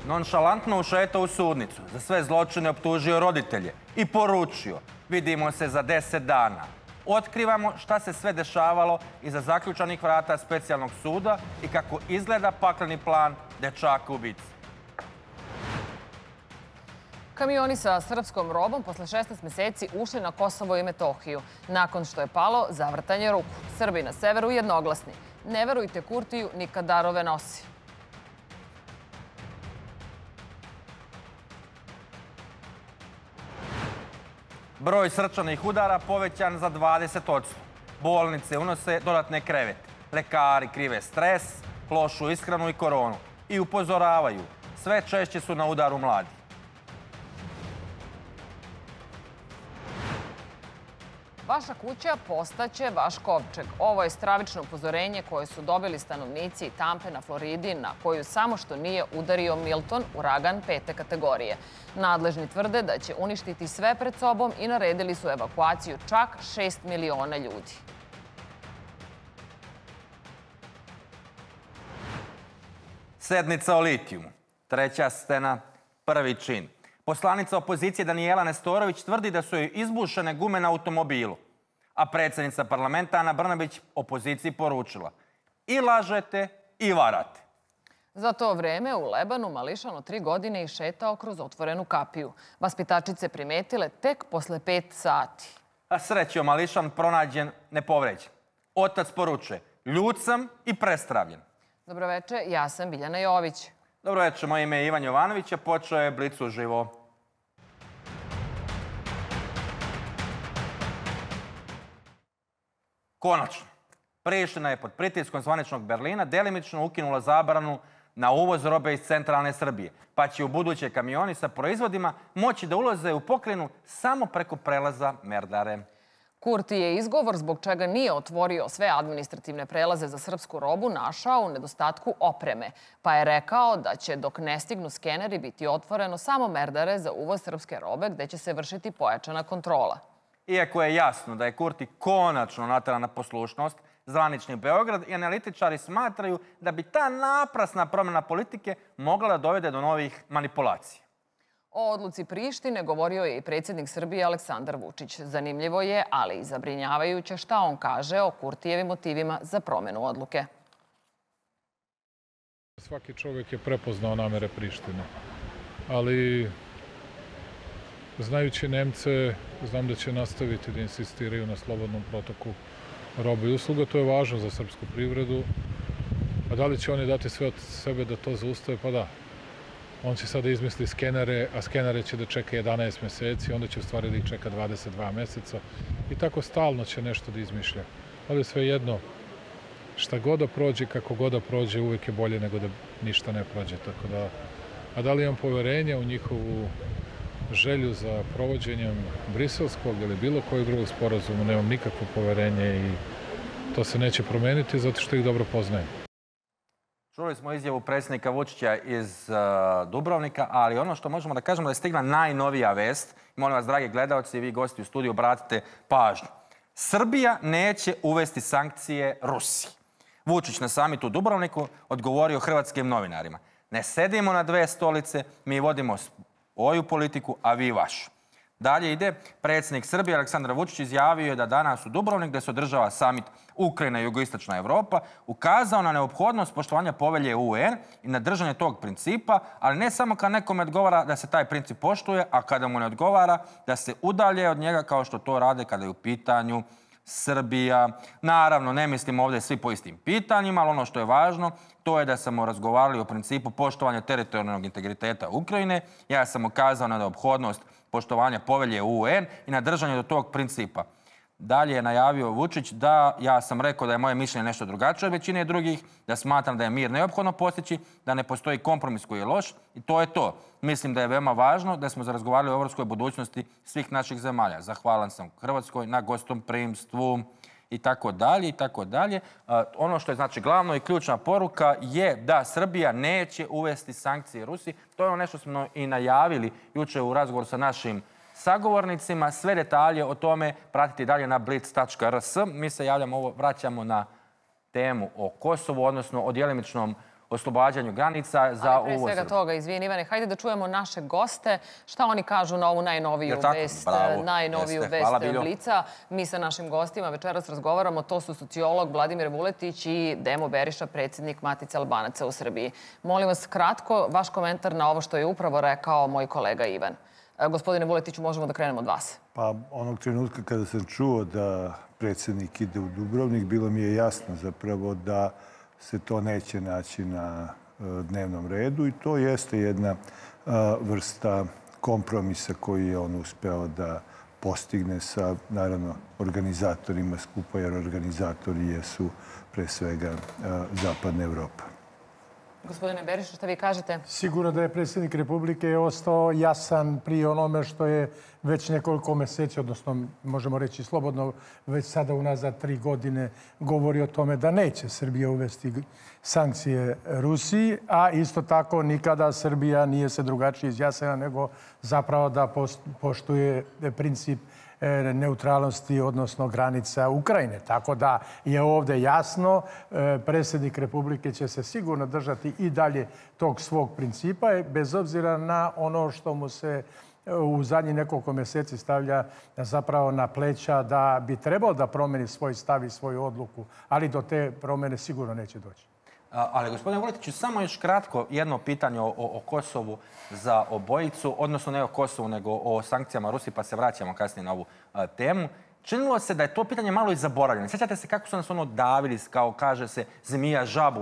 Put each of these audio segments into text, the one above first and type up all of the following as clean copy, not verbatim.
nonšalantno ušetao u sudnicu, za sve zločine optužio roditelje i poručio: vidimo se za 10 dana. Otkrivamo šta se sve dešavalo iza zaključanih vrata specijalnog suda i kako izgleda pakleni plan dečaka ubice. Kamioni sa srpskom robom posle 16 meseci ušli na Kosovo i Metohiju. Nakon što je palo zavrtanje ruku. Srbi na severu jednoglasni. Ne verujte Kurtiju, nikad darove nosi. Broj srčanih udara povećan za 20%. Bolnice unose dodatne krevete. Lekari krive stres, lošu ishranu i koronu. I upozoravaju, sve češće su na udaru mladi. Vaša kuća postaće vaš kovčeg. Ovo je stravično upozorenje koje su dobili stanovnici Tampe na Floridi, na koju samo što nije udario Milton, uragan 5. kategorije. Nadležni tvrde da će uništiti sve pred sobom i naredili su evakuaciju čak 6 miliona ljudi. Sednica o litijumu. Treća scena, prvi čin. Poslanica opozicije Danijela Nestorović tvrdi da su joj izbušene gume na automobilu. A predsjednica parlamenta Ana Brnabić opoziciji poručila: i lažete i varate. Za to vreme u Lebanu mališan od 3 godine i šetao kroz otvorenu kapiju. Vaspitačice primetile tek posle 5 sati. A srećio mališan pronađen nepovređen. Otac poručuje: ljut sam i prestravljen. Dobroveče, ja sam Biljana Jović. Dobroveče, moje ime je Ivan Jovanović, a počeo je Blic uživo. Konačno, Priština je pod pritiskom zvaničnog Berlina delimično ukinula zabranu na uvoz robe iz centralne Srbije, pa će u buduće kamioni sa proizvodima moći da ulaze u pokrajinu samo preko prelaza Merdare. Kurti je izgovor zbog čega nije otvorio sve administrativne prelaze za srpsku robu našao u nedostatku opreme, pa je rekao da će dok ne stignu skeneri biti otvoreno samo Merdare za uvoz srpske robe gde će se vršiti pojačana kontrola. Iako je jasno da je Kurti konačno nateran na poslušnost, zvanični Beograd i analitičari smatraju da bi ta naprasna promjena politike mogla da dovede do novih manipulacija. O odluci Prištine govorio je i predsjednik Srbije Aleksandar Vučić. Zanimljivo je, ali i zabrinjavajuće šta on kaže o Kurtijevim motivima za promjenu odluke. Svaki čovjek je prepoznao namere Prištine, ali znajući Nemce, znam da će nastaviti da insistiraju na slobodnom protoku robe i usluga. To je važno za srpsku privredu. A da li će oni dati sve od sebe da to zaustave? Pa da. On će sada izmisli skenere, a skenere će da čeka 11 meseci, onda će u stvari da ih čeka 22 meseca. I tako stalno će nešto da izmišlja. Ali svejedno, šta god da prođe, kako god da prođe, uvijek je bolje nego da ništa ne prođe. Tako da, a da li imam poverenja u njihovu želju za provođenjem briselskog ili bilo kojeg drugog sporazuma? Nemam nikakvo poverenje i to se neće promeniti zato što ih dobro poznajem. Čuli smo izjavu predsjednika Vučića iz Dubrovnika, ali ono što možemo da kažemo da je stigla najnovija vest. Molim vas, dragi gledalci i vi gosti u studiju, obratite pažnju. Srbija neće uvesti sankcije Rusiji. Vučić na samitu u Dubrovniku odgovorio hrvatskim novinarima: ne sedimo na dve stolice, mi vodimo svoju politiku, a vi vašu. Dalje ide, predsjednik Srbije Aleksandar Vučić izjavio je da danas u Dubrovnik, gdje se održava samit Ukrajina i jugoistočna Evropa, ukazao na neophodnost poštovanja povelje UN i na držanje tog principa, ali ne samo kad nekome odgovara da se taj princip poštuje, a kada mu ne odgovara da se udalje od njega kao što to rade kada je u pitanju Srbija. Naravno, ne mislim ovdje svi po istim pitanjima, ali ono što je važno, to je da smo razgovarali o principu poštovanja teritorijalnog integriteta Ukrajine. Ja sam ukazao na neophodnost poštovanja povelje UN i na držanje do tog principa. Dalje je najavio Vučić da ja sam rekao da je moje mišljenje nešto drugačije od većine drugih, da smatram da je mir neophodno postići, da ne postoji kompromis koji je loš i to je to. Mislim da je veoma važno da smo razgovarali o evropskoj budućnosti svih naših zemalja. Zahvalan sam Hrvatskoj na gostoprimstvu i tako dalje i tako dalje. Ono što je znači glavno i ključna poruka je da Srbija neće uvesti sankcije Rusiji. To je ono nešto smo i najavili juče u razgovoru sa našim sagovornicima. Sve detalje o tome pratiti dalje na blitz.rs. Mi se vraćamo na temu o Kosovu, odnosno o djelimičnom oslobađanju granica za uvoz. Pre svega toga, izvini Ivane, hajde da čujemo naše goste. Šta oni kažu na ovu najnoviju vest Blica? Mi sa našim gostima večeras razgovaramo. To su sociolog Vladimir Vuletić i Demo Beriša, predsjednik Matice Albanaca u Srbiji. Molim vas kratko, vaš komentar na ovo što je upravo rekao moj kolega Ivan. Gospodine Vuletiću, možemo da krenemo od vas. Pa onog trenutka kada sam čuo da predsjednik ide u Dubrovnik, bilo mi je jasno zapravo da se to neće naći na dnevnom redu i to jeste jedna vrsta kompromisa koji je on uspeo da postigne sa, naravno, organizatorima skupa, jer organizatori jesu pre svega Zapadna Evropa. Gospodine Beriša, šta vi kažete? Sigurno da je predsjednik Republike ostao jasan pri onome što je već nekoliko meseci, odnosno možemo reći slobodno, već sada unazad 3 godine govori o tome da neće Srbija uvesti sankcije Rusiji, a isto tako nikada Srbija nije se drugačije izjasnila nego zapravo da poštuje princip neutralnosti, odnosno granica Ukrajine. Tako da je ovdje jasno, predsjednik Republike će se sigurno držati i dalje tog svog principa, bez obzira na ono što mu se u zadnjih nekoliko mjeseci stavlja zapravo na pleća da bi trebao da promeni svoj stav i svoju odluku, ali do te promjene sigurno neće doći. Ali, gospodine Vuletiću, samo još kratko jedno pitanje o Kosovu za obojicu, odnosno ne o Kosovu, nego o sankcijama Rusiji, pa se vraćamo kasnije na ovu temu. Činilo se da je to pitanje malo i zaboravljeno. Sjećate se kako su nas ono davili, kao kaže se, zmija žabu,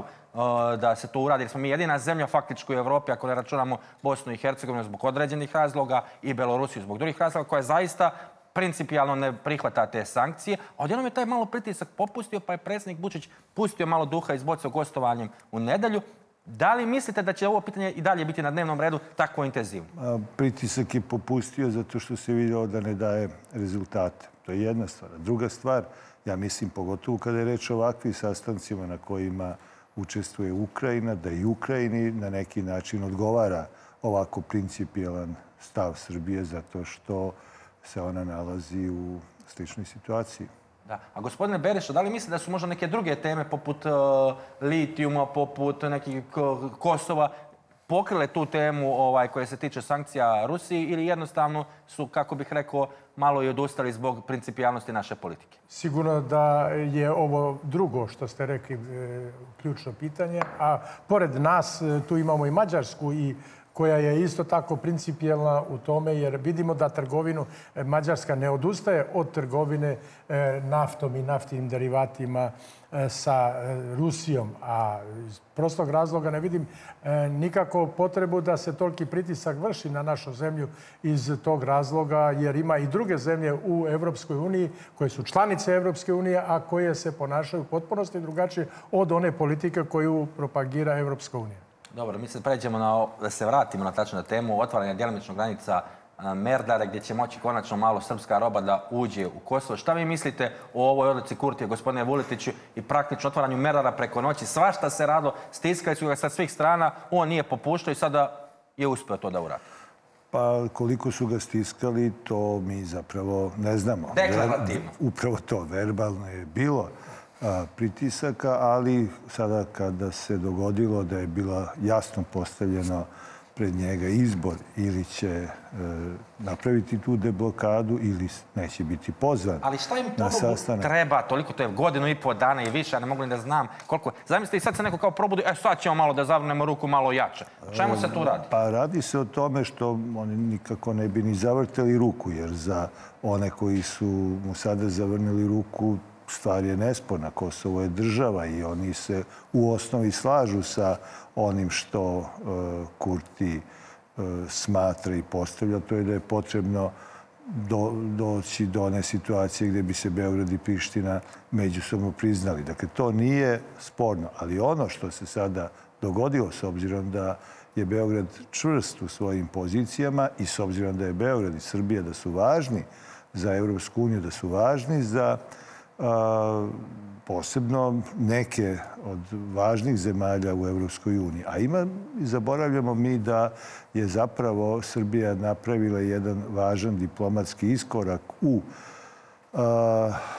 da se to uradi. Jer smo mi jedina zemlja faktički u Evropi, ako ne računamo Bosnu i Hercegovinu zbog određenih razloga i Belorusiju zbog drugih razloga, koja zaista principijalno ne prihvata te sankcije. A odjednom je taj malo pritisak popustio, pa je predsjednik Vučić pustio malo duha iz boce gostovanjem u nedelju. Da li mislite da će ovo pitanje i dalje biti na dnevnom redu tako intenzivno? Pritisak je popustio zato što se vidjelo da ne daje rezultate. To je jedna stvar. Druga stvar, ja mislim, pogotovo kada je reč o ovakvim sastancima na kojima učestvuje Ukrajina, da i Ukrajini na neki način odgovara ovako principijelan stav Srbije zato što se ona nalazi u sličnoj situaciji. Da. A gospodine Beriša, da li mislite da su možda neke druge teme poput litijuma, poput nekih Kosova pokrile tu temu koja se tiče sankcija Rusiji ili jednostavno su, kako bih rekao, malo i odustali zbog principijalnosti naše politike? Sigurno da je ovo drugo što ste rekli ključno pitanje, a pored nas tu imamo i Mađarsku koja je isto tako principijelna u tome, jer vidimo da trgovinu Mađarska ne odustaje od trgovine naftom i naftnim derivatima sa Rusijom, a iz prostog razloga ne vidim nikako potrebu da se toliki pritisak vrši na našu zemlju iz tog razloga, jer ima i druge zemlje u Evropskoj uniji koje su članice Evropske unije, a koje se ponašaju u potpunosti drugačije od one politike koju propagira Evropska unija. Dobro, mi se pređemo da se vratimo na tačno temu otvaranja djelomično granica Merdare, gdje će moći konačno malo srpska roba da uđe u Kosovo. Šta vi mislite o ovoj odluci Kurtija, gospodine Vuletiću, i praktično otvaranju Merdara preko noći? Svašta se rado, stiskali su ga sa svih strana, on nije popuštao i sada je uspio to da uradi. Pa koliko su ga stiskali, to mi zapravo ne znamo. Deklarativno. Upravo to, verbalno je bilo pritisaka, ali sada kada se dogodilo da je bila jasno postavljeno pred njega izbor ili će napraviti tu deblokadu ili neće biti pozvan na sastanak. Ali šta im toliko treba? Toliko to je 1,5 dana i više, ja ne mogu ni da znam koliko. Zamislite i sad se neko kao probudi, sad ćemo malo da zavrnemo ruku malo jače. Čemu se tu radi? Pa radi se o tome što oni nikako ne bi ni zavrteli ruku, jer za one koji su mu sada zavrnili ruku stvar je nesporna. Kosovo je država i oni se u osnovi slažu sa onim što Kurti smatra i postavlja. To je da je potrebno doći do one situacije gdje bi se Beograd i Priština međusobno priznali. Dakle, to nije sporno. Ali ono što se sada dogodilo, s obzirom da je Beograd čvrst u svojim pozicijama i s obzirom da je Beograd i Srbija da su važni za Evropsku uniju, da su važni za posebno neke od važnih zemalja u Evropskoj uniji. A zaboravljamo mi da je zapravo Srbija napravila jedan važan diplomatski iskorak u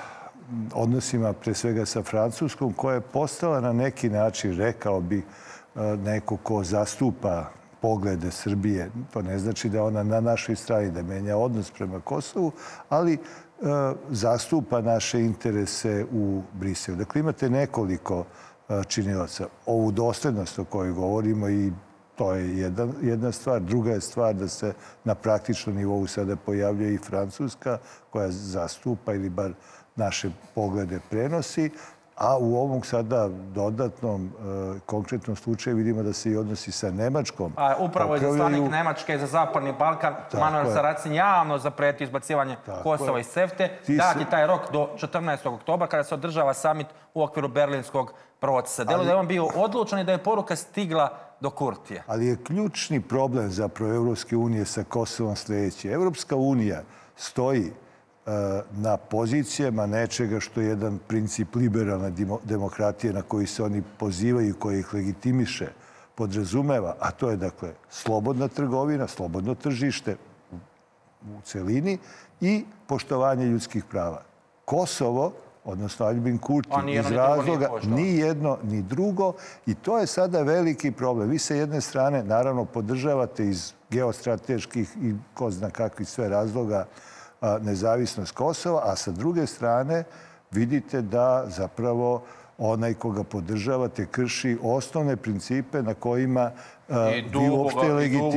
odnosima pre svega sa Francuskom, koja je postala na neki način, rekao bi, neko ko zastupa poglede Srbije. To ne znači da ona na našoj strani, da menja odnos prema Kosovu, ali zastupa naše interese u Briselu. Dakle, imate nekoliko činilaca. Ovu doslednost o kojoj govorimo i to je jedna stvar. Druga je stvar da se na praktičnom nivou sada pojavljuje i Francuska koja zastupa ili bar naše poglede prenosi. A u ovom sada dodatnom konkretnom slučaju vidimo da se i odnosi sa Nemačkom. A upravo je zaslanik Nemačke za Zapadni Balkan, Manuel Saracin, javno zapretio izbacivanje Kosova iz CEFTA. Dat je taj rok do 14. oktobra kada se održava samit u okviru berlinskog procesa. Delo da je on bio odlučan i da je poruka stigla do Kurtija. Ali je ključni problem zapravo Evropske unije sa Kosovom sljedeći. Evropska unija stoji na pozicijama nečega što je jedan princip liberalne demokratije na koji se oni pozivaju i koji ih legitimiše, podrazumeva, a to je dakle slobodna trgovina, slobodno tržište u celini i poštovanje ljudskih prava. Kosovo, odnosno Aljbin Kurti, iz razloga ni jedno ni drugo i to je sada veliki problem. Vi sa jedne strane naravno podržavate iz geostrateških i ko zna kakvih sve razloga nezavisnost Kosova, a sa druge strane vidite da zapravo onaj koga podržavate krši osnovne principe na kojima vi uopšte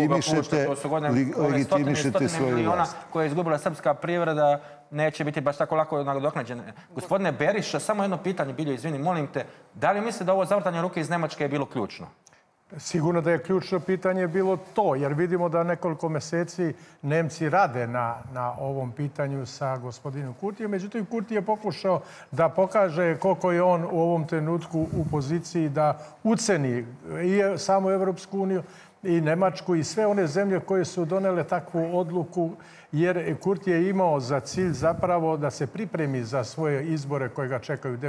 legitimišete svoju vlast. Koje je izgubila srpska privreda neće biti baš tako lako nadoknađene. Gospodine Beriša, samo jedno pitanje, Biljo, izvini, molim te, da li mislite da ovo zavrtanje ruke iz Nemačke je bilo ključno? Sigurno da je ključno pitanje bilo to, jer vidimo da nekoliko meseci Nemci rade na ovom pitanju sa gospodinom Kurtijem. Međutim, Kurti je pokušao da pokaže koliko je on u ovom trenutku u poziciji da uceni i samu Evropsku uniju i Nemačku i sve one zemlje koje su donele takvu odluku, jer Kurti je imao za cilj zapravo da se pripremi za svoje izbore koje ga čekaju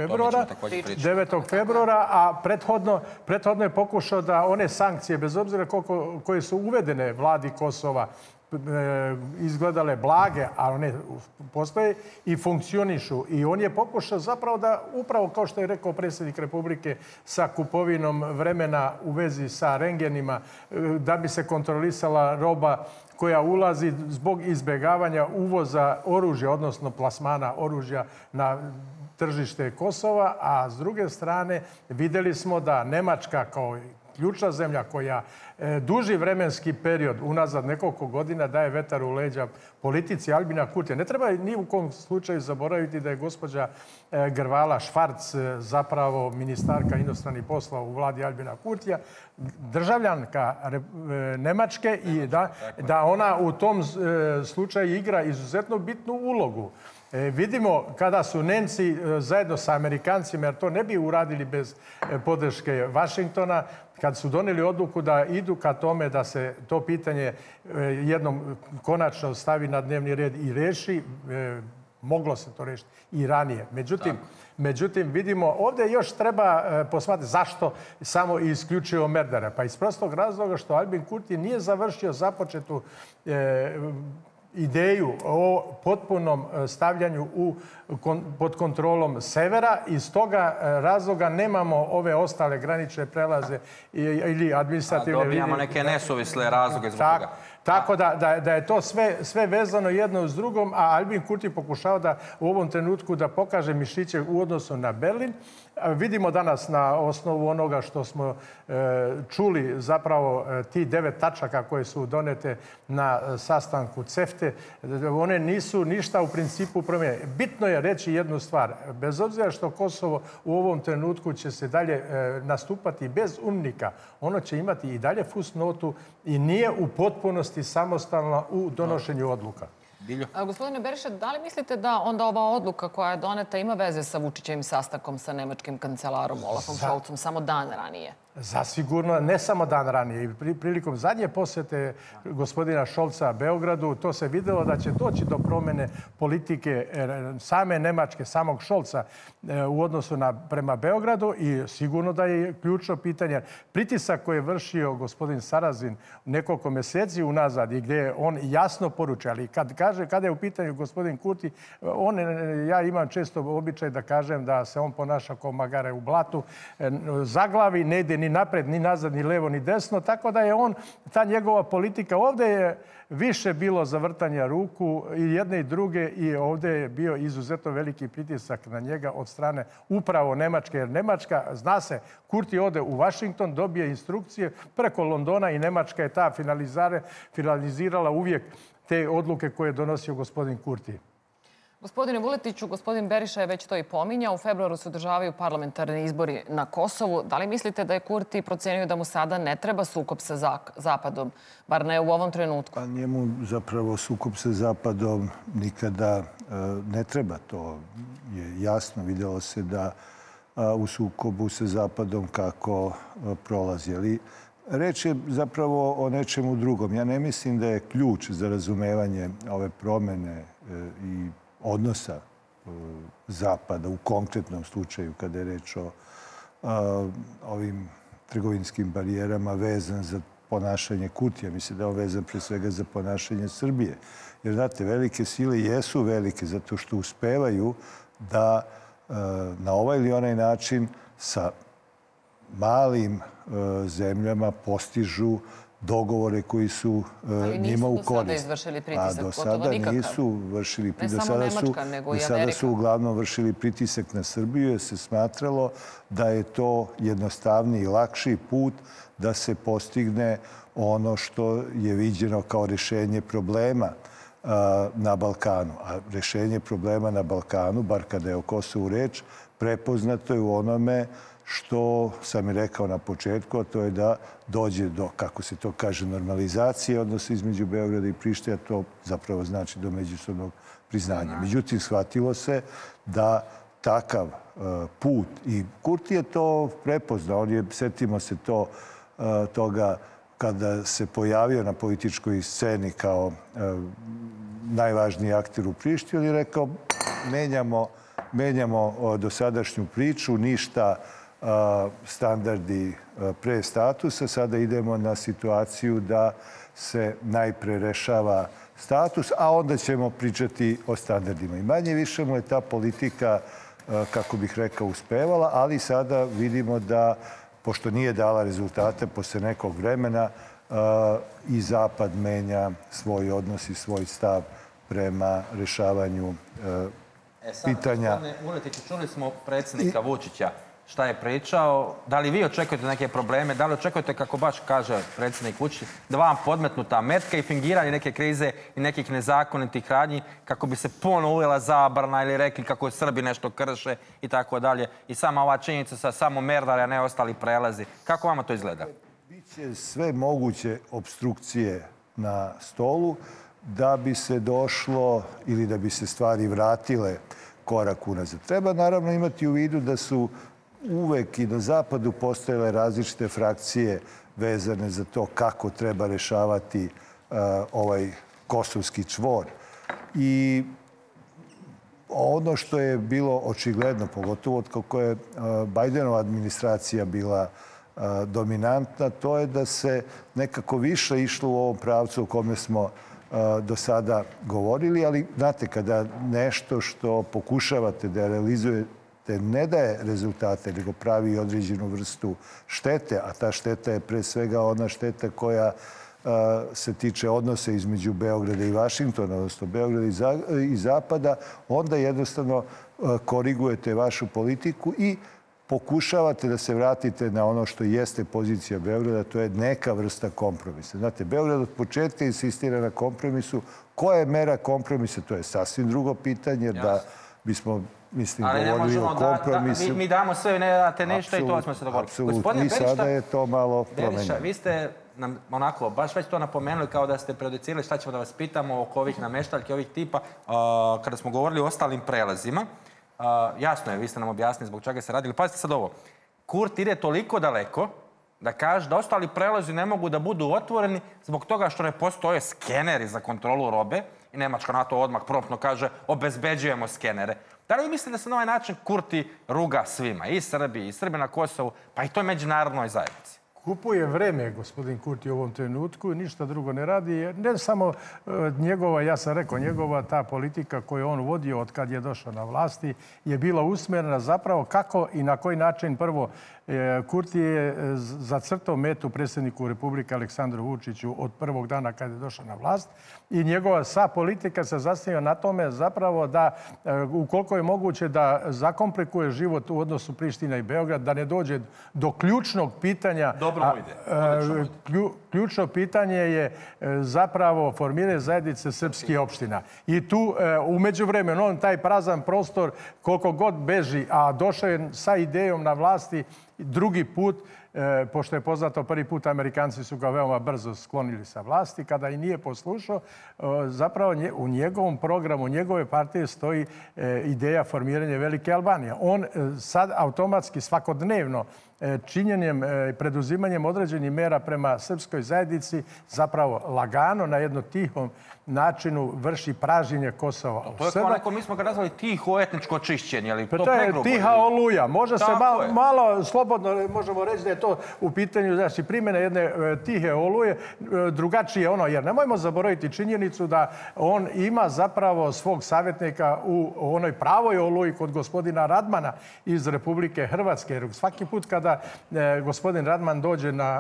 9. februara, a prethodno je pokušao da one sankcije, bez obzira koje su uvedene vladi Kosova, izgledale blage, a one postoje i funkcionišu. I on je pokušao zapravo da, upravo kao što je rekao predsjednik Republike, sa kupovinom vremena u vezi sa rengenima, da bi se kontrolisala roba koja ulazi zbog izbjegavanja uvoza oružja, odnosno plasmana oružja na tržište Kosova, a s druge strane vidjeli smo da Nemačka kao ključna zemlja koja duži vremenski period unazad nekoliko godina daje vetar u leđa politici Aljbina Kurtija. Ne treba ni u kom slučaju zaboraviti da je gospođa Grvala Švarc, zapravo ministarka inostranih poslova u vladi Aljbina Kurtija, državljanka Nemačke i da ona u tom slučaju igra izuzetno bitnu ulogu. Vidimo kada su Nemci zajedno sa Amerikancima, jer to ne bi uradili bez podrške Vašingtona, kad su doneli odluku da idu ka tome da se to pitanje jednom konačno stavi na dnevni red i reši, moglo se to rešiti i ranije. Međutim, vidimo, ovdje još treba posmatrati zašto samo isključivo Merdara. Pa iz prostog razloga što Aljbin Kurti nije završio započetu ideju o potpunom stavljanju pod kontrolom severa. Iz toga razloga nemamo ove ostale granične prelaze ili administrativne... A dobijamo neke nesuvisle razloge zbog toga. Tako da je to sve vezano jedno uz drugom, a Aljbin Kurti pokušao da u ovom trenutku da pokaže mišiće u odnosu na Berlin. Vidimo danas na osnovu onoga što smo čuli zapravo ti 9 tačaka koje su donete na sastanku CEFTA, one nisu ništa u principu promijenjene. Bitno je reći jednu stvar. Bez obzira što Kosovo u ovom trenutku će se dalje nastupati bez UNMIK-a, ono će imati i dalje fusnotu i nije u potpunosti samostalno u donošenju odluka. Gospodine Beriša, da li mislite da onda ova odluka koja je doneta ima veze sa Vučićevim sastankom sa nemačkim kancelarom Olafom Scholzom samo dan ranije? Zasigurno, ne samo dan ranije. Prilikom zadnje posjete gospodina Scholza Beogradu, to se videlo da će doći do promjene politike same Nemačke, samog Scholza u odnosu prema Beogradu i sigurno da je ključno pitanje. Pritisak koji je vršio gospodin Saracin nekoliko mjeseci unazad i gdje on jasno poručuje, ali kada je u pitanju gospodin Kurti, ja imam često običaj da kažem da se on ponaša kao magare u blatu, zaglavi, ne ide ni ni napred, ni nazad, ni levo, ni desno. Tako da je ta njegova politika, ovdje je više bilo zavrtanja ruku i jedne i druge i ovdje je bio izuzetno veliki pritisak na njega od strane upravo Nemačke. Jer Nemačka, zna se, Kurti ode u Washington, dobije instrukcije preko Londona i Nemačka je ta finalizirala uvijek te odluke koje je donosio gospodin Kurti. Gospodine Vuletiću, gospodin Beriša je već to i pominjao. U februaru se održavaju parlamentarni izbori na Kosovu. Da li mislite da je Kurti procenio da mu sada ne treba sukob sa Zapadom, bar ne u ovom trenutku? Pa njemu zapravo sukob sa Zapadom nikada ne treba. To je jasno. Vidjelo se da u sukobu sa Zapadom kako prolazi. Ali reč je zapravo o nečemu drugom. Ja ne mislim da je ključ za razumevanje ove promjene i odnosa Zapada u konkretnom slučaju kada je reč o ovim trgovinskim barijerama vezan za ponašanje Kurtija. Mislim da je on vezan pre svega za ponašanje Srbije. Jer, znate, velike sile jesu velike zato što uspevaju da na ovaj ili onaj način sa malim zemljama postižu dogovore koji su njima u korist. Ali nisu do sada izvršili pritisak, do sada nisu vršili pritisak. Ne samo Nemačka, nego i Amerika. Do sada su uglavnom vršili pritisak na Srbiju jer se smatralo da je to jednostavniji i lakši put da se postigne ono što je viđeno kao rješenje problema na Balkanu. A rješenje problema na Balkanu, bar kada je o Kosovu reč, prepoznato je u onome što sam i rekao na početku, a to je da dođe do, kako se to kaže, normalizacije odnosa između Beograda i Prištine, a to zapravo znači do međusobnog priznanja. Međutim, shvatilo se da takav put, i Kurti je to prepoznao, sjetimo se toga kada se pojavio na političkoj sceni kao najvažniji akter u Prištini, on je rekao menjamo dosadašnju priču, ništa standardi pre statusa. Sada idemo na situaciju da se najpre rešava status, a onda ćemo pričati o standardima. I manje više mu je ta politika, kako bih rekao, uspevala, ali sada vidimo da, pošto nije dala rezultate posle nekog vremena, i Zapad menja svoj odnos i svoj stav prema rešavanju pitanja. Gospodine Vuletiću, čuli smo predsjednika Vučića šta je pričao. Da li vi očekujete neke probleme? Da li očekujete, kako baš kaže predsjednik Vučić, da vam podmetnuta metka i fingiranje neke krize i nekih nezakonitih radnji kako bi se ponovo uvela zabrana ili rekli kako Srbi nešto krše i tako dalje. I sama ova činjenica sa samo Merdare, a ne ostali prelazi. Kako vama to izgleda? Biće sve moguće obstrukcije na stolu da bi se došlo ili da bi se stvari vratile korak unazad. Treba naravno imati u vidu da su uvek i na Zapadu postojale različite frakcije vezane za to kako treba rešavati ovaj kosovski čvor. I ono što je bilo očigledno, pogotovo od kako je Bajdenova administracija bila dominantna, to je da se nekako više išlo u ovom pravcu o kome smo do sada govorili, ali znate, kada nešto što pokušavate da realizujete ne daje rezultate, nego pravi određenu vrstu štete, a ta šteta je pre svega ona šteta koja se tiče odnose između Beograda i Vašingtona, odnosno Beograda i Zapada, onda jednostavno korigujete vašu politiku i pokušavate da se vratite na ono što jeste pozicija Beograda, to je neka vrsta kompromisa. Znate, Beograd od početka insistira na kompromisu. Koja je mera kompromisa? To je sasvim drugo pitanje, jer da bismo, mislim, govorili o kompromisu. Mi damo sve, vi ne date ništa i to smo se dogovorili. Apsolutno. I sada je to malo promenjeno. Beriša, vi ste nam onako baš već to napomenuli kao da ste prejudicirali šta ćemo da vas pitamo oko ovih nameštaljki, ovih tipa, kada smo govorili o ostalim prelazima. Jasno je, vi ste nam objasnili zbog čega se radili. Pazite sad ovo. Kurti ide toliko daleko da kaže da ostali prelazi ne mogu da budu otvoreni zbog toga što ne postoje skeneri za kontrolu robe i Nemačka na to odmah promptno kaže obezbeđujemo skenere. Da li mislite da se na ovaj način Kurti ruga svima, i Srbiji, i Srbi na Kosovu, pa i toj međunarodnoj zajednici? kupuje vreme gospodin Kurti u ovom trenutku, ništa drugo ne radi. Ne samo njegova, ja sam rekao, njegova ta politika koju on vodio od kad je došao na vlasti je bila usmjerena zapravo kako i na koji način prvo Kurti je zacrtao metu predsjedniku Republike Aleksandru Vučiću od prvog dana kad je došao na vlast i njegova sva politika se zasniva na tome zapravo da ukoliko je moguće da zakomplikuje život u odnosu Priština i Beograd, da ne dođe do ključnog pitanja. Dobro mu ide. Ključno pitanje je zapravo formiranje zajednice srpskih opština. I tu u međuvremenu on taj prazan prostor koliko god beži, a došao je sa idejom na vlasti drugi put, pošto je poznato prvi put Amerikanci su ga veoma brzo sklonili sa vlasti, kada i nije poslušao, zapravo u njegovom programu, njegove partije stoji ideja formiranja Velike Albanije. On sad automatski svakodnevno činjenjem, preduzimanjem određenih mera prema srpskoj zajednici zapravo lagano na jednom tihom načinu vrši pražnjenje Kosova. To je kao neko, mi smo ga nazvali tiho etničko čišćenje, ali to je pregrubo. Tiha oluja. Može se malo slobodno možemo reći da je to u pitanju, znači primjena jedne tihe oluje, drugačije ono, jer nemojmo zaboraviti činjenicu da on ima zapravo svog savjetnika u onoj pravoj oluji kod gospodina Radmana iz Republike Hrvatske. Jer svaki put kada gospodin Radman dođe na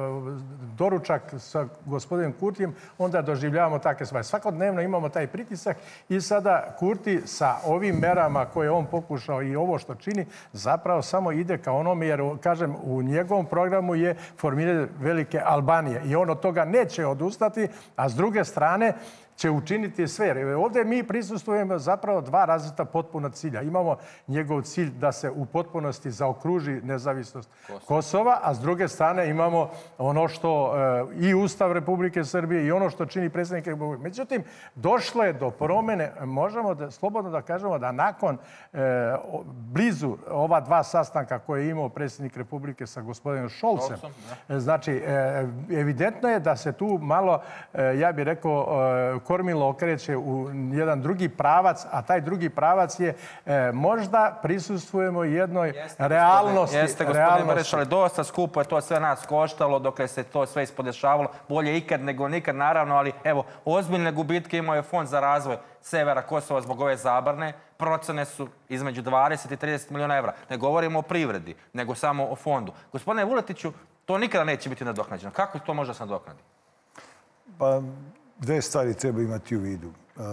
doručak sa gospodinom Kurtijem, onda doživljavamo takve stvari. Svakodnevno imamo taj pritisak i sada Kurti sa ovim merama koje on pokušao i ovo što čini zapravo samo ide ka onome, jer kažem u njegovom programu je formiranje Velike Albanije i on od toga neće odustati, a s druge strane će učiniti sve. Ovdje mi prisustvujemo zapravo dva različita potpuna cilja. Imamo njegov cilj da se u potpunosti zaokruži nezavisnost Kosova, a s druge strane imamo ono što i Ustav Republike Srbije i ono što čini predsjednik Republike. Međutim, došlo je do promjene, možemo slobodno da kažemo da nakon blizu ova dva sastanka koje je imao predsjednik Republike sa gospodinom Šolcem, znači evidentno je da se tu malo, ja bih rekao, kormilo okreće u jedan drugi pravac, a taj drugi pravac je možda prisustvujemo jednoj realnosti. Jeste, gospodine Breš, ali dosta skupo je to sve nas koštalo dok se to sve ispodešavalo. Bolje ikad nego nikad, naravno, ali evo, ozbiljne gubitke imao je Fond za razvoj severa Kosova zbog ove zabrane. Procene su između 20 i 30 milijuna evra. Ne govorimo o privredi, nego samo o fondu. Gospodine Vuletiću, to nikada neće biti nadoknađeno. Kako to može se nadoknaditi? Pa, dve stvari treba imati u vidu.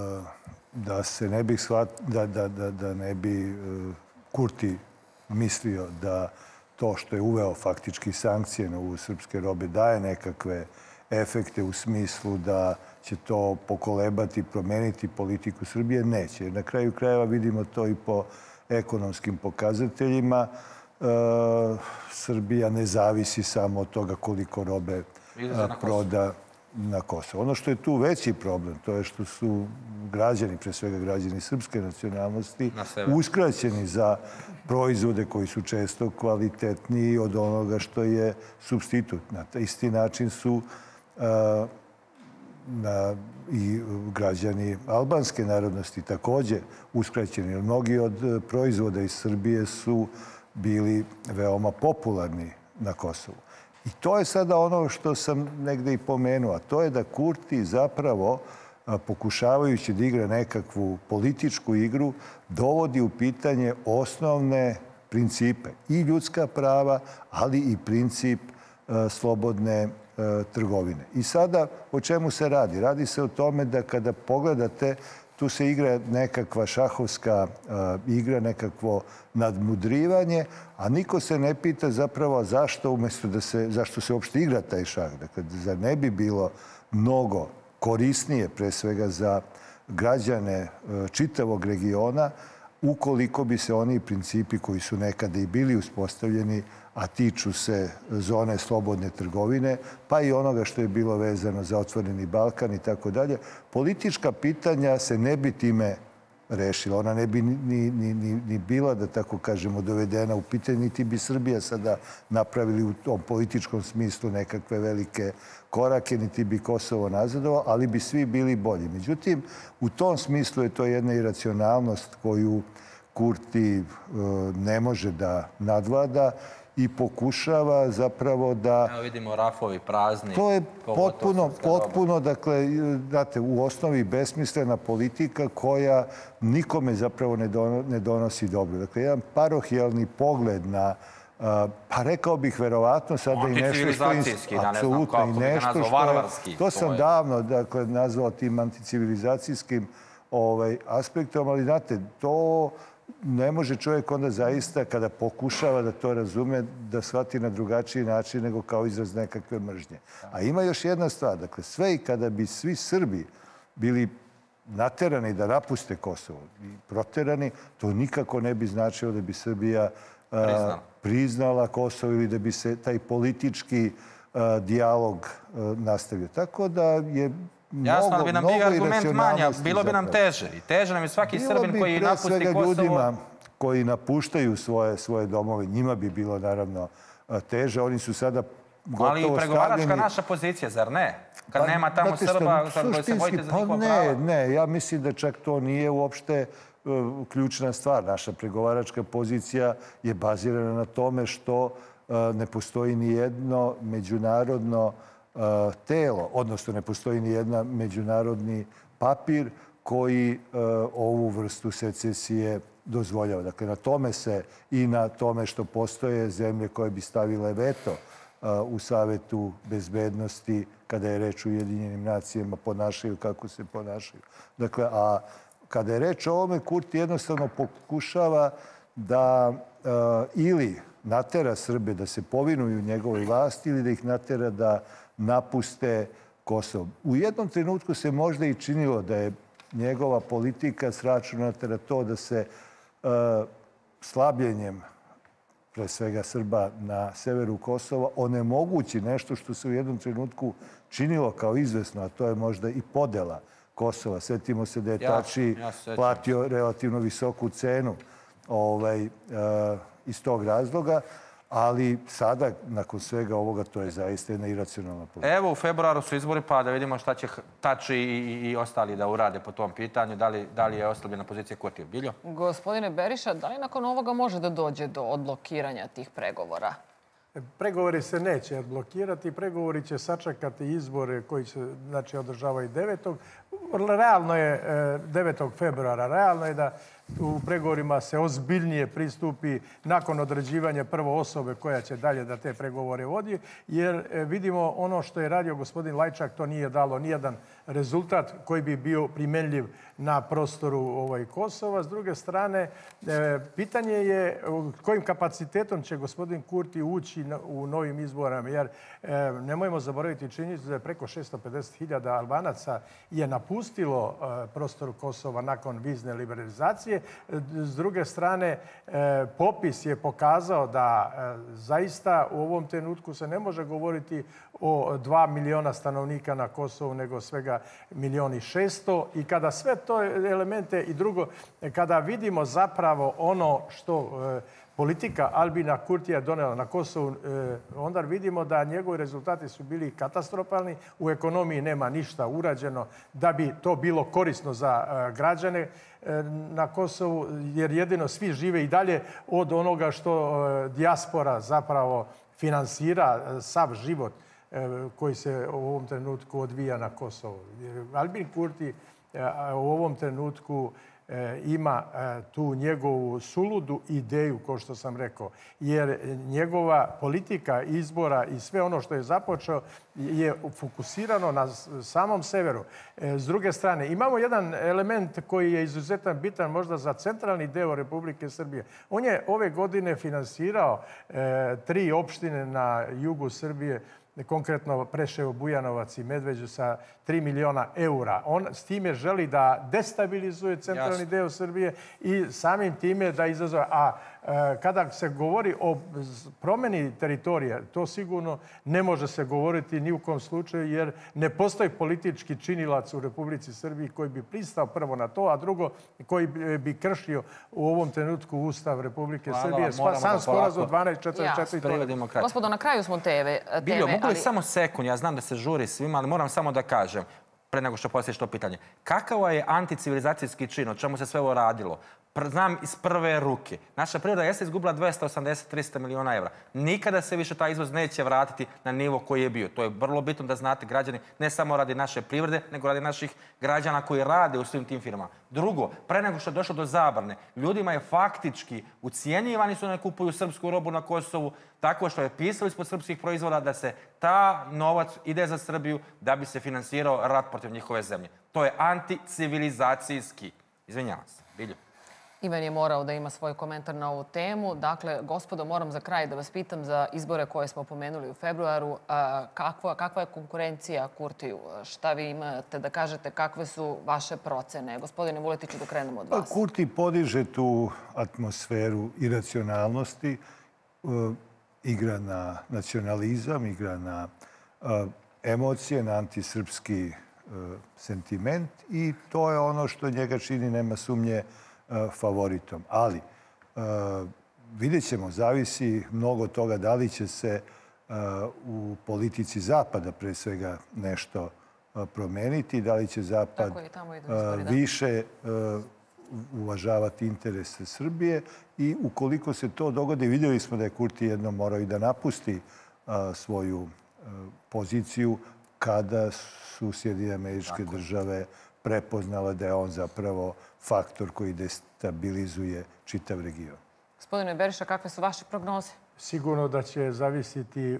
Da se ne bi da ne bi Kurti mislio da to što je uveo faktički sankcije na uvoz srpske robe daje nekakve efekte u smislu da će to pokolebati, promeniti politiku Srbije, neće. Na kraju krajeva vidimo to i po ekonomskim pokazateljima. Srbija ne zavisi samo od toga koliko robe proda na Kosovo. Ono što je tu veći problem, to je što su građani, pre svega građani srpske nacionalnosti, uskraćeni za proizvode koji su često kvalitetniji od onoga što je supstitut. Na isti način su i građani albanske narodnosti također uskraćeni. Mnogi od proizvoda iz Srbije su bili veoma popularni na Kosovu. I to je sada ono što sam negde i pomenuo, a to je da Kurti zapravo, pokušavajući da igra nekakvu političku igru, dovodi u pitanje osnovne principe i ljudska prava, ali i princip slobodne trgovine. I sada o čemu se radi? Radi se o tome da kada pogledate, tu se igra nekakva šahovska igra, nekakvo nadmudrivanje, a niko se ne pita zapravo zašto se uopšte igra taj šah. Dakle, zar ne bi bilo mnogo korisnije, pre svega za građane čitavog regiona, ukoliko bi se oni principi koji su nekada i bili uspostavljeni, a tiču se zone slobodne trgovine, pa i onoga što je bilo vezano za otvoreni Balkan i tako dalje, politička pitanja se ne bi time rešila. Ona ne bi ni bila, da tako kažemo, dovedena u pitanje, niti bi Srbija sada napravili u tom političkom smislu nekakve velike korake, niti bi Kosovo nazadovalo, ali bi svi bili bolji. Međutim, u tom smislu je to jedna iracionalnost koju Kurti ne može da nadvlada i pokušava zapravo da... Evo vidimo rafovi prazni. To je potpuno, dakle, znate, u osnovi besmislena politika koja nikome zapravo ne donosi dobro. Dakle, jedan parohijalni pogled na, pa rekao bih verovatno sada i nešto što je apsolutno i nešto što je... To sam davno, dakle, nazvao tim anticivilizacijskim aspektom, ali znate, to ne može čovjek onda zaista, kada pokušava da to razume, da shvati na drugačiji način nego kao izraz nekakve mržnje. A ima još jedna stvar. Dakle, sve i kada bi svi Srbi bili naterani da napuste Kosovo i proterani, to nikako ne bi značilo da bi Srbija priznala Kosovo ili da bi se taj politički dijalog nastavio. Tako da je jasno, ali bi nam bio argument manja, bilo bi nam teže. I teže nam je svaki Srbin koji napusti Kosovo. Bilo bi pre svega ljudima koji napuštaju svoje domove. Njima bi bilo, naravno, teže. Oni su sada gotovo stavljeni... Ali i pregovaračka naša pozicija, zar ne? Kad nema tamo Srba koji se bojite za njihova prava. Ne, ja mislim da čak to nije uopšte ključna stvar. Naša pregovaračka pozicija je bazirana na tome što ne postoji ni jedno međunarodno telo, odnosno ne postoji ni jedan međunarodni papir koji ovu vrstu secesije dozvoljava. Dakle, na tome se i na tome što postoje zemlje koje bi stavile veto u Savetu bezbednosti kada je reč o Ujedinjenim nacijama ponašaju kako se ponašaju. Dakle, a kada je reč o ovome, Kurti jednostavno pokušava da ili natera Srbe da se povinuju njegovoj vlasti ili da ih natera da napuste Kosovo. U jednom trenutku se možda i činilo da je njegova politika sračunata na to da se slabljenjem pre svega Srba na severu Kosova onemogući nešto što se u jednom trenutku činilo kao izvesno, a to je možda i podela Kosova. Sjetimo se da je Tači platio relativno visoku cenu iz tog razloga. Ali sada, nakon svega ovoga, to je zaista jedna iracionalna politika. Evo, u februaru su izbori, pa da vidimo šta će Tači i ostali da urade po tom pitanju. Da li je oslabljena pozicija Kurtija? Biljo? Gospodine Beriša, da li nakon ovoga može da dođe do odblokiranja tih pregovora? Pregovori se neće blokirati. Pregovori će sačekati izbore koji se održavaju 9. Realno je 9. februara. Realno je da u pregovorima se ozbiljnije pristupi nakon određivanja prvo osobe koja će dalje da te pregovore vodi, jer vidimo ono što je radio gospodin Lajčak, to nije dalo nijedan rezultat koji bi bio primenljiv na prostoru Kosova. S druge strane, pitanje je kojim kapacitetom će gospodin Kurti ući u novim izborama, jer nemojmo zaboraviti činjenicu da je preko 650.000 Albanaca je napustilo prostor Kosova nakon vizne liberalizacije. S druge strane, popis je pokazao da zaista u ovom trenutku se ne može govoriti o 2 miliona stanovnika na Kosovu, nego svega 1.600.000. I kada sve to elemente i drugo, kada vidimo zapravo ono što politika Albina Kurtija donela na Kosovu, onda vidimo da njegovi rezultati su bili katastrofalni. U ekonomiji nema ništa urađeno da bi to bilo korisno za građane na Kosovu, jer jedino svi žive i dalje od onoga što dijaspora zapravo finansira sav život koji se u ovom trenutku odvija na Kosovu. Albin Kurti u ovom trenutku ima tu njegovu suludu ideju, kao što sam rekao, jer njegova politika izbora i sve ono što je započeo je fokusirano na samom severu. S druge strane, imamo jedan element koji je izuzetno bitan možda za centralni deo Republike Srbije. On je ove godine finansirao 3 opštine na jugu Srbije, konkretno Preševo, Bujanovac i Medveđu sa 3 miliona eura. On s time želi da destabilizuje centralni deo Srbije i samim time da izazove. A kada se govori o promeni teritorija, to sigurno ne može se govoriti ni u kom slučaju, jer ne postoji politički činilac u Republici Srbiji koji bi pristao prvo na to, a drugo koji bi kršio u ovom trenutku Ustav Republike Srbije. Sam sporazum 1244. Gospodo, na kraju smo teme. Biljo, mogu li samo sekund? Ja znam da se žuri svima, ali moram samo da kažem, pre nego što postaviš to pitanje. Kakav je anticivilizacijski čin, o čemu se sve ovo radilo? znam iz prve ruke. Naša privreda jeste izgubila 280-300 miliona evra. Nikada se više taj izvoz neće vratiti na nivo koji je bio. To je vrlo bitno da znate, građani, ne samo radi naše privrede, nego radi naših građana koji rade u svim tim firmama. Drugo, pre nego što je došlo do zabrane, ljudima je faktički ucijenjivani su da ne kupuju srpsku robu na Kosovu, tako što je pisalo ispod srpskih proizvoda da se ta novac ide za Srbiju da bi se finansirao rat protiv njihove zemlje. To je anticivilizacijski. Izvinjavam se. Bilju. Ivan je morao da ima svoj komentar na ovu temu. Dakle, gospodo, moram za kraj da vas pitam za izbore koje smo pomenuli u februaru. Kakva je konkurencija Kurtiju? Šta vi imate da kažete? Kakve su vaše procene? Gospodine Vuletiću, da krenemo od vas. Kurti podiže tu atmosferu iracionalnosti, igra na nacionalizam, igra na emocije, na antisrpski sentiment i to je ono što njega čini, nema sumnje, favoritom. Ali vidjet ćemo, zavisi mnogo toga da li će se u politici Zapada pre svega nešto promeniti, da li će Zapad više uvažavati interese Srbije i ukoliko se to dogodi, vidjeli smo da je Kurti jednom morao i da napusti svoju poziciju kada su Sjedinjene Američke Države prepoznala da je on zapravo faktor koji destabilizuje čitav region. Gospodine Beriša, kakve su vaše prognoze? Sigurno da će zavisiti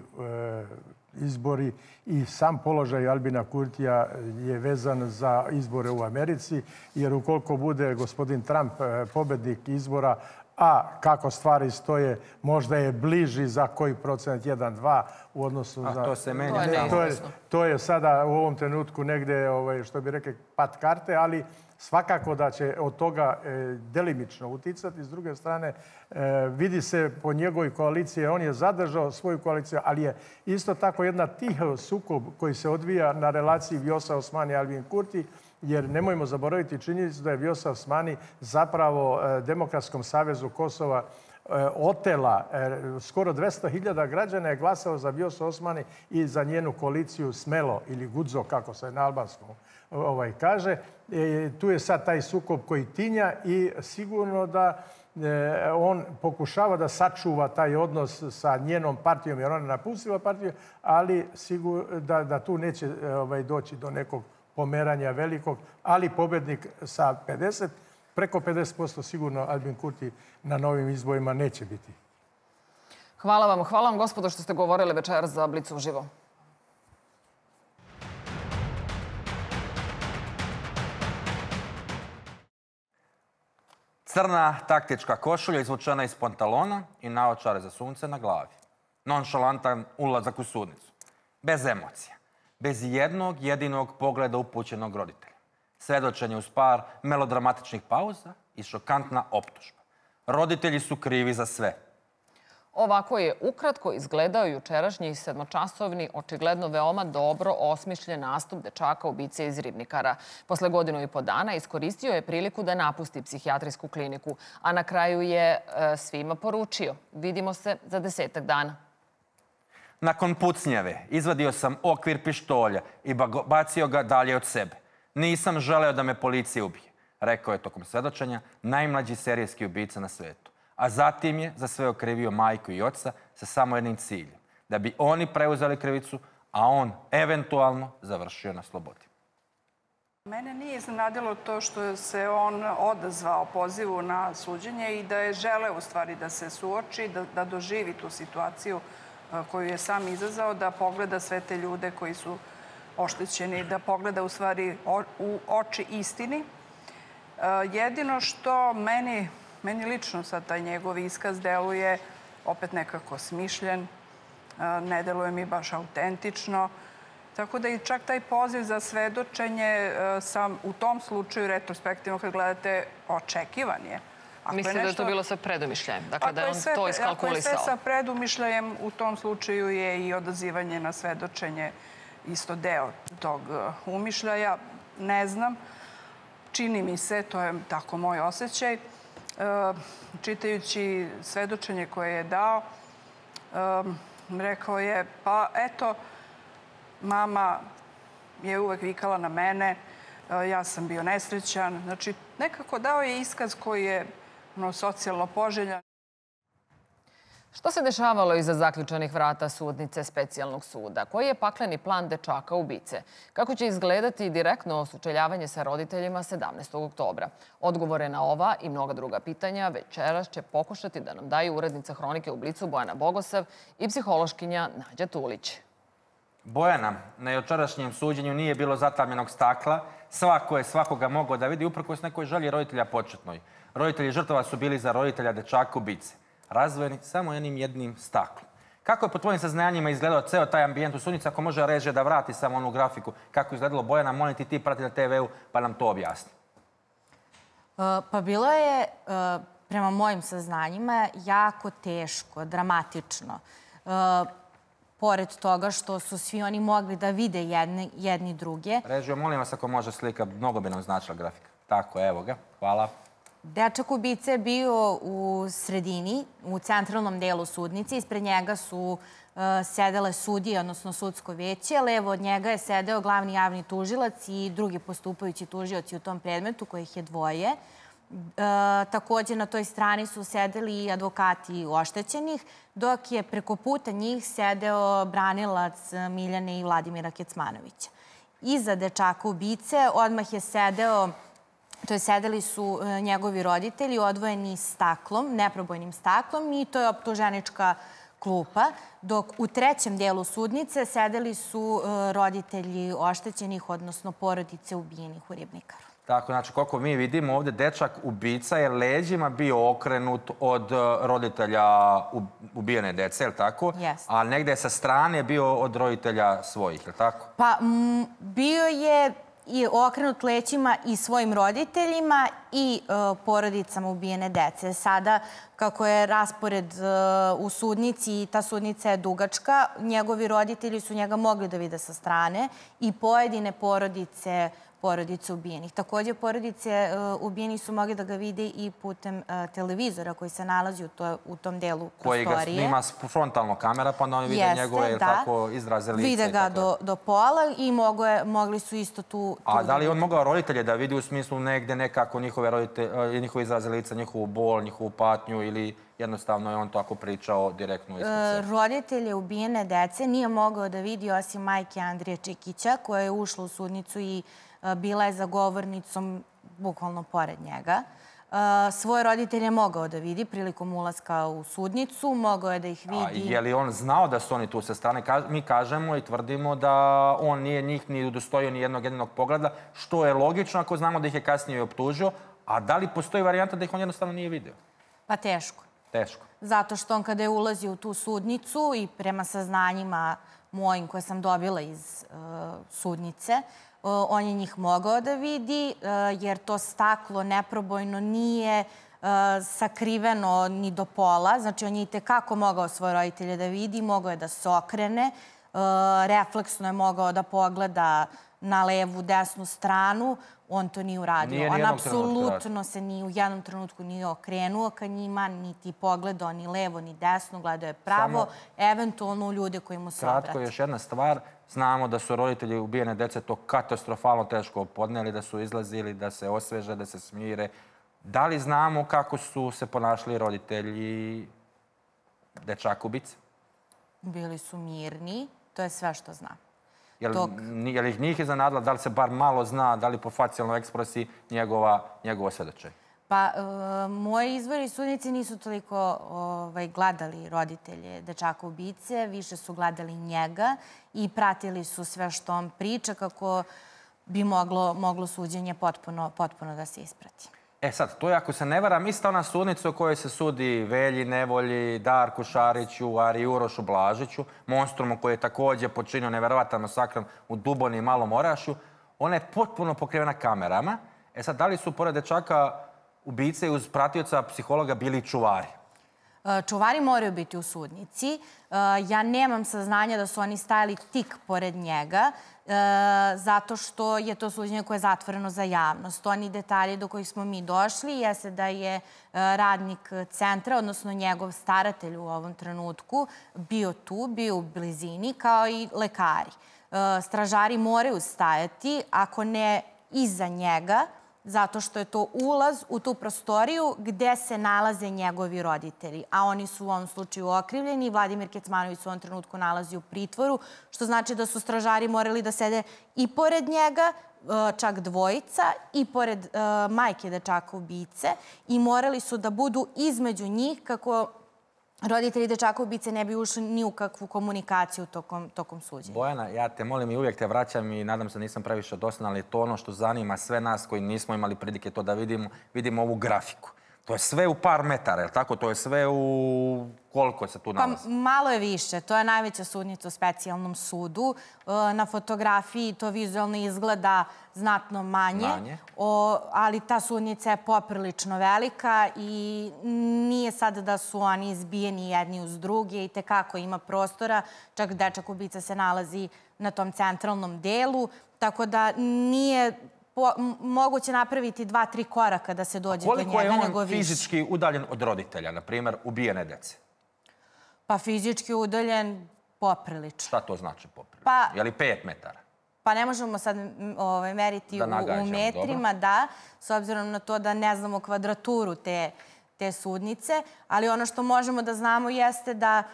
izbori i sam položaj Albina Kurtija je vezan za izbore u Americi, jer ukoliko bude gospodin Trump pobednik izbora, a kako stvari stoje, možda je bliži za koji procent, 1-2 u odnosu na... To se menja. To je sada u ovom trenutku negde, što bi rekli, pat karte, ali svakako da će od toga delimično uticati. S druge strane, vidi se po njegovoj koaliciji, on je zadržao svoju koaliciju, ali je isto tako jedna tiha sukob koji se odvija na relaciji Vjosa Osmani i Albin Kurti, jer nemojmo zaboraviti činjenicu da je Vjosa Osmani zapravo Demokratskom savezu Kosova otela. Skoro 200.000 građana je glasao za Vjosu Osmani i za njenu koaliciju Smelo ili Gudzo, kako se na albanskom kaže. Tu je sad taj sukob koji tinja i sigurno da on pokušava da sačuva taj odnos sa njenom partijom, jer ona je napustila partiju, ali sigurno da tu neće doći do nekog pomeranja velikog, ali pobednik sa preko 50% sigurno Albin Kurti na novim izborima neće biti. Hvala vam, gospodo, što ste govorili večeras za Blic uživo. Crna taktička košulja izvučena iz pantalona i naočare za sunce na glavi. Nonšalantan ulazak u sudnicu. Bez emocija. Bez jednog jedinog pogleda upućenog roditelja. Svedočenje uz par melodramatičnih pauza i šokantna optužba. Roditelji su krivi za sve. Ovako je ukratko izgledao jučerašnji sedmočasovni, očigledno veoma dobro osmišljen nastup dečaka ubice iz Ribnikara. Posle 1,5 godina iskoristio je priliku da napusti psihijatrijsku kliniku, a na kraju je svima poručio: vidimo se za 10 dana. Nakon pucnjeve izvadio sam okvir pištolja i bacio ga dalje od sebe. Nisam želeo da me policija ubije, rekao je tokom svedočenja najmlađi serijski ubica na svetu. A zatim je za sve okrivio majku i oca sa samo jednim ciljem. Da bi oni preuzeli krivicu, a on eventualno završio na slobodi. Mene nije iznenadilo to što se on odazvao pozivu na suđenje i da je želeo u stvari da se suoči, da doživi tu situaciju koju je sam izazvao, da pogleda sve te ljude koji su oštećeni, da pogleda u stvari u oči istini. Jedino što meni lično sad taj njegov iskaz deluje opet nekako smišljen, ne deluje mi baš autentično. Tako da i čak taj poziv za svedočenje sam u tom slučaju retrospektivno kad gledate očekivan je. Mislim da je to bilo sa predumišljajem, dakle da je on to iskalkulisao. Ako je sve sa predumišljajem, u tom slučaju je i odazivanje na svedočenje isto deo tog umišljaja. Ne znam, čini mi se, to je tako moj osjećaj. Čitajući svedočenje koje je dao, rekao je, pa eto, mama je uvek vikala na mene, ja sam bio nesrećan. Znači, nekako dao je iskaz koji je socijalno poželjan. Što se dešavalo iza zaključanih vrata sudnice specijalnog suda? Koji je pakleni plan dečaka ubice? Kako će izgledati direktno sučeljavanje sa roditeljima 17. oktobra? Odgovore na ova i mnoga druga pitanja večeras će pokušati da nam daju urednica Hronike u Blicu Bojana Bogosav i psihološkinja Nađa Tulić. Bojana, na jučerašnjem suđenju nije bilo zatamljenog stakla. Svako je svakoga mogao da vidi uprkos nekoj želji roditelja početnoj. Roditelji žrtava su bili za roditelja dečaka ubice. Razvojeni samo jednim staklom. Kako je po tvojim saznanjima izgledao ceo taj ambijent u sudnici, ako može režija da vrati samo onu grafiku? Kako je izgledalo? Bojana, molim ti prati na TV-u pa nam to objasni. Pa bilo je, prema mojim saznanjima, jako teško, dramatično. Pored toga što su svi oni mogli da vide jedni druge. Režio, molim vas ako može slika, mnogo bi nam značila grafika. Tako, evo ga. Hvala. Dečak ubice je bio u sredini, u centralnom delu sudnice. Ispred njega su sedele sudije, odnosno sudsko veće. Levo od njega je sedeo glavni javni tužilac i drugi postupajući tužioci u tom predmetu, kojih je dvoje. Također na toj strani su sedeli i advokati oštećenih, dok je preko puta njih sedeo branilac Miljane i Vladimira Kecmanovića. Iza dečaka ubice odmah je sedeli su njegovi roditelji odvojeni staklom, neprobojnim staklom, i to je optuženička klupa, dok u trećem dijelu sudnice sedeli su roditelji oštećenih, odnosno porodice ubijenih u Ribnikaru. Tako, znači, koliko mi vidimo ovdje, dečak ubica je leđima bio okrenut od roditelja ubijene dece, je li tako? Jeste. A negdje sa strane bio od roditelja svojih, je li tako? Pa bio je i okrenut leđima i svojim roditeljima i porodicama ubijene dece. Sada, kako je raspored u sudnici i ta sudnica je dugačka, njegovi roditelji su njega mogli da vide sa strane i pojedine porodice ubijenih. Također, porodice ubijenih su mogli da ga vide i putem televizora koji se nalazi u tom delu prostorije. Koji ga snima frontalno kamera, pa onda oni vide njegove izraze lica. Vide ga do pola i mogli su isto tu... A da li je on mogao roditelje da vidi u smislu negde nekako njihove izraze lica, njihovu bol, njihovu patnju, ili jednostavno je on tako pričao direktno ispred sebe? Roditelje ubijene dece nije mogao da vidi osim majke Andrije Čikića, koja je ušla u sudnicu i bila je za govornicom bukvalno pored njega. Svoje roditelje je mogao da vidi prilikom ulaska u sudnicu, mogao je da ih vidi... A je li on znao da su oni tu sa strane? Mi kažemo i tvrdimo da on nije njih ni udostojio ni jednog jedinog pogleda, što je logično ako znamo da ih je kasnije optužio, a da li postoji varijanta da ih on jednostavno nije vidio? Pa teško. Teško. Zato što on kada je ulazio u tu sudnicu i prema saznanjima mojim koje sam dobila iz sudnice, on je njih mogao da vidi, jer to staklo neprobojno nije sakriveno ni do pola. Znači, on je itekako mogao svoje roditelje da vidi, mogao je da se okrene, refleksno je mogao da pogleda na levu, desnu stranu. On to nije uradio. On apsolutno se ni u jednom trenutku nije okrenuo ka njima, niti pogledao ni levo, ni desno, gledao je pravo, eventualno u ljude koji mu se obrate. Kratko, još jedna stvar. Znamo da su roditelji ubijene dece to katastrofalno teško podneli, da su izlazili, da se osveže, da se smire. Da li znamo kako su se ponašali roditelji dečaka ubice? Bili su mirni, to je sve što znam. Je li ih njih iznenadila, da li se bar malo zna, da li po facijalnoj ekspresiji njegova svedočenja? Pa, moji izvori sudnici nisu toliko gledali roditelje dečaka ubice, više su gledali njega i pratili su sve što on priča kako bi moglo suđenje potpuno da se isprati. Sad, to je, ako se ne varam, ista ona sudnica u kojoj se sudi Velji Nevolji, Darku Šariću, Ari Urošu Blažiću, monstrumu koji je također počinio neverovatan masakran u Duboni i Malom Orašju. Ona je potpuno pokrivena kamerama. Sad, da li su pored dečaka ubice uz pratioca psihologa bili čuvari? Čuvari moraju biti u sudnici. Ja nemam saznanja da su oni stajali tik pored njega, zato što je to suđenje koje je zatvoreno za javnost. Oni detalji do kojih smo mi došli jeste da je radnik centra, odnosno njegov staratelj u ovom trenutku, bio tu, bio u blizini, kao i lekari. Stražari moraju stajati, ako ne iza njega, zato što je to ulaz u tu prostoriju gde se nalaze njegovi roditelji. A oni su u ovom slučaju okrivljeni. Vladimir Kecmanović se u ovom trenutku nalazi u pritvoru, što znači da su stražari morali da sede i pored njega, čak dvojica, i pored majke dečaka ubice, i morali su da budu između njih kako roditelji dečaka ubice ne bi ušli ni u kakvu komunikaciju tokom suđenja. Bojana, ja te molim i uvijek te vraćam i nadam se da nisam previše dosadan, ali to ono što zanima sve nas koji nismo imali prilike to da vidimo ovu grafiku. To je sve u par metara, je li tako? To je sve u koliko se tu nalazi? Pa malo je više. To je najveća sudnica u specijalnom sudu. Na fotografiji to vizualno izgleda znatno manje. Ali ta sudnica je poprilično velika i nije sad da su oni izbijeni jedni uz druge i tekako ima prostora. Čak dečak ubica se nalazi na tom centralnom delu. Tako da nije moguće napraviti 2-3 koraka da se dođe do njega, nego više. Koliko je on fizički udaljen od roditelja, na primjer, ubijene dece? Pa fizički udaljen poprilično. Šta to znači poprilično? Pa, je li 5 metara? Pa ne možemo sad meriti u metrima, da, s obzirom na to da ne znamo kvadraturu te sudnice, ali ono što možemo da znamo jeste da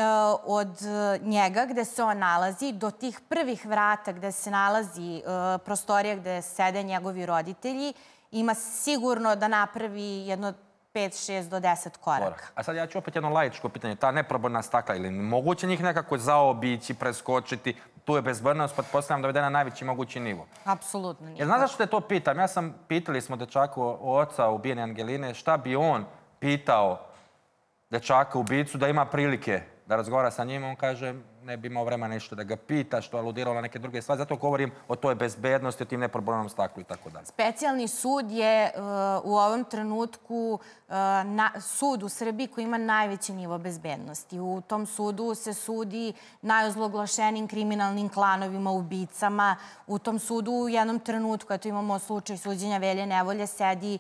od njega gde se on nalazi do tih prvih vrata gde se nalazi prostorija gde sede njegovi roditelji ima sigurno da napravi jedno 5, 6 do 10 koraka. A sad ja ću opet jedno laičko pitanje. Ta neprobojna stakla, ili moguće njih nekako zaobići, preskočiti? Tu je bezbednost, pretpostavljam, dovedena na najveći mogući nivo. Apsolutno nije. Jer znaš zašto te to pitam? Pitali smo dečaku oca ubijene Angeline šta bi on pitao dečaka ubicu da ima prilike da razgovara sa njim. On kaže ne bi imao vremena nešto da ga pita, što je aludiralo na neke druge stvari. Zato govorim o toj bezbednosti, o tim neprobojnom staklu i tako dalje. Specijalni sud je u ovom trenutku sud u Srbiji koji ima najveći nivo bezbednosti. U tom sudu se sudi najozloglašenijim kriminalnim klanovima, ubicama. U tom sudu u jednom trenutku, eto imamo slučaj suđenja Velje Nevolje, sedi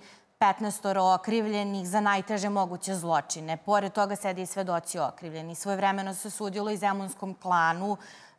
15 okrivljenih za najteže moguće zločine. Pored toga sede i svedoci okrivljeni. Svojevremeno se sudilo i zemunskom klanu.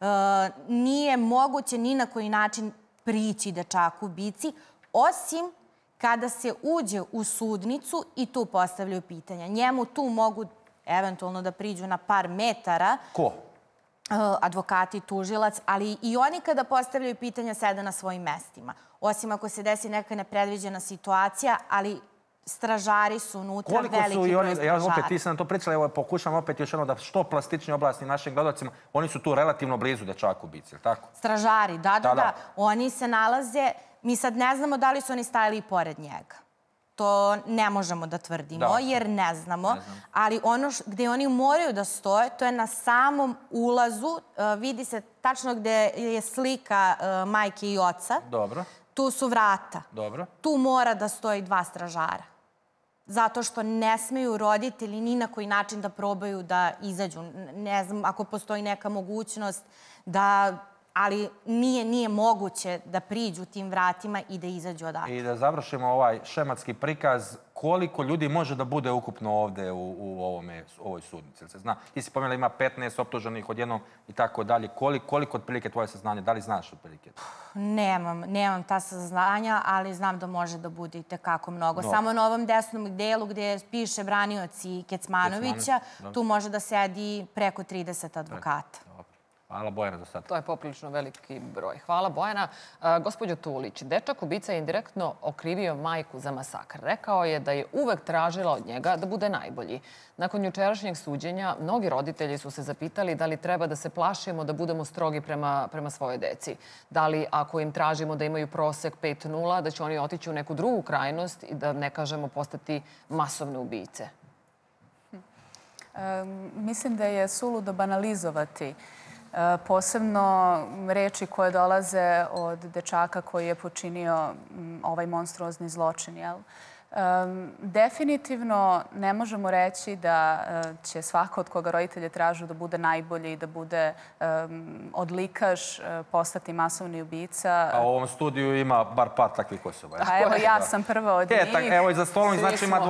Nije moguće ni na koji način prići dečaku ubici, osim kada se uđe u sudnicu i tu postavljaju pitanja. Njemu tu mogu eventualno da priđu na par metara. Ko? Advokati, tužilac, ali i oni kada postavljaju pitanja sede na svojim mestima. Osim ako se desi neka nepredviđena situacija, ali stražari su unutra, veliki broj stražara. Ja opet, ti sam na to pričala, evo pokušam opet još jedno da što plastičnije objasnim našim gledalcima. Oni su tu relativno blizu dečaku ubici, je li tako? Stražari, da. Oni se nalaze, mi sad ne znamo da li su oni stajali i pored njega. To ne možemo da tvrdimo, jer ne znamo. Ali ono gde oni moraju da stoje, to je na samom ulazu. Vidi se tačno gde je slika majke i oca. Dobro. Tu su vrata. Dobro. Tu mora da stoji 2 stražara. Zato što ne smeju roditelji ni na koji način da probaju da izađu. Ne znam ako postoji neka mogućnost da... ali nije moguće da priđu tim vratima i da izađu odatle. I da završimo ovaj šematski prikaz, koliko ljudi može da bude ukupno ovde u ovoj sudnici? Se zna, ti si pomenula ima 15 optuženih odjednom i tako dalje. Koliko otprilike tvoje saznanje? Da li znaš otprilike? Nemam ta saznanja, ali znam da može da bude i tekako mnogo. Samo na ovom desnom delu gdje piše branioci Kecmanovića, tu može da sedi preko 30 advokata. Hvala Bojana za sad. To je poprilično veliki broj. Hvala Bojana. Gospođo Tulić, dečak ubica je indirektno okrivio majku za masakr. Rekao je da je uvek tražila od njega da bude najbolji. Nakon jučerašnjeg suđenja, mnogi roditelji su se zapitali da li treba da se plašimo da budemo strogi prema svojoj deci. Da li ako im tražimo da imaju prosek 5,0, da će oni otići u neku drugu krajnost i da ne kažemo postati masovne ubice? Mislim da je suludo banalizovati posebno reči koje dolaze od dečaka koji je počinio ovaj monstruozni zločin. Definitivno ne možemo reći da će svako od koga roditelje tražu da bude najbolji i da bude odlikaš postati masovni ubica. A u ovom studiju ima bar par takvih osoba. A evo ja sam prva od njih. Evo i za stolom znači ima 2.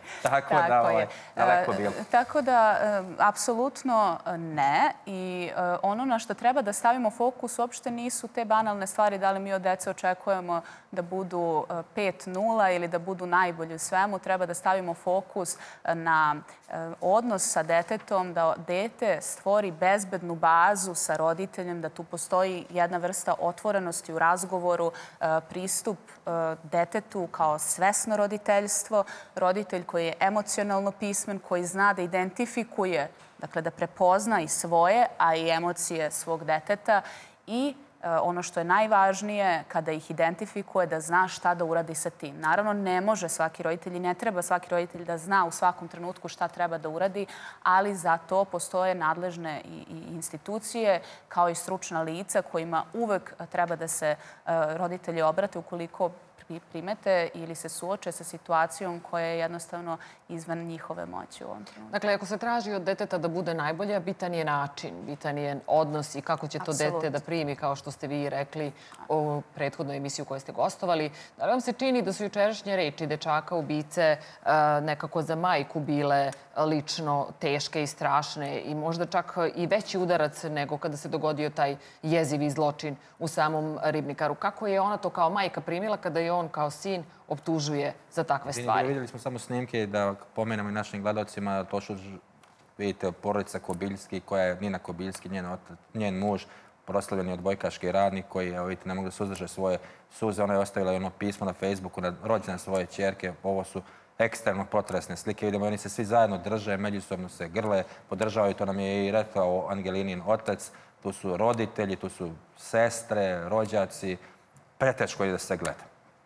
Tako da, daleko bilo. Tako da, apsolutno ne. I ono na što treba da stavimo fokus uopšte nisu te banalne stvari da li mi od dece očekujemo da budu 5-0 ili da budu najbolji u svemu. Treba da stavimo fokus na odnos sa detetom, da dete stvori bezbednu bazu sa roditeljem, da tu postoji jedna vrsta otvorenosti u razgovoru, pristup detetu kao svesno roditeljstvo, roditelj koji je emocionalno pismen, koji zna da identifikuje, dakle da prepozna i svoje, a i emocije svog deteta i ono što je najvažnije, kada ih identifikuje, da zna šta da uradi sa tim. Naravno, ne može svaki roditelj i ne treba svaki roditelj da zna u svakom trenutku šta treba da uradi, ali za to postoje nadležne i institucije kao i stručna lica kojima uvek treba da se roditelji obrate ukoliko primete ili se suoče sa situacijom koja je jednostavno izvan njihove moći u ovom trenutku. Dakle, ako se traži od deteta da bude najbolje, bitan je način, bitan je odnos i kako će to dete da primi, kao što ste vi rekli u prethodnoj emisiji u kojoj ste gostovali. Da li vam se čini da su jučerašnje reči dečaka ubice nekako za majku bile lično teške i strašne i možda čak i veći udarac nego kada se dogodio taj jezivi zločin u samom Ribnikaru? Kako je ona to kao majka primila kada je on kao sin optužuje za takve stvari? Vidjeli smo samo snimke da pomenemo i našim gledalcima. To što vidite porodica Kobiljski, koja je Nina Kobiljski, njen muž, proslavljeni odbojkaški radnik koji, evo vidite, ne mogu da suzdrže svoje suze. Ona je ostavila ono pismo na Facebooku na rođendan svoje ćerke. Ovo su ekstremno potresne slike. Vidimo, oni se svi zajedno drže, međusobno se grle, podržavaju. To nam je i rekao Angelinin otac. Tu su roditelji, tu su sestre, rođaci. Preteško je da se gleda.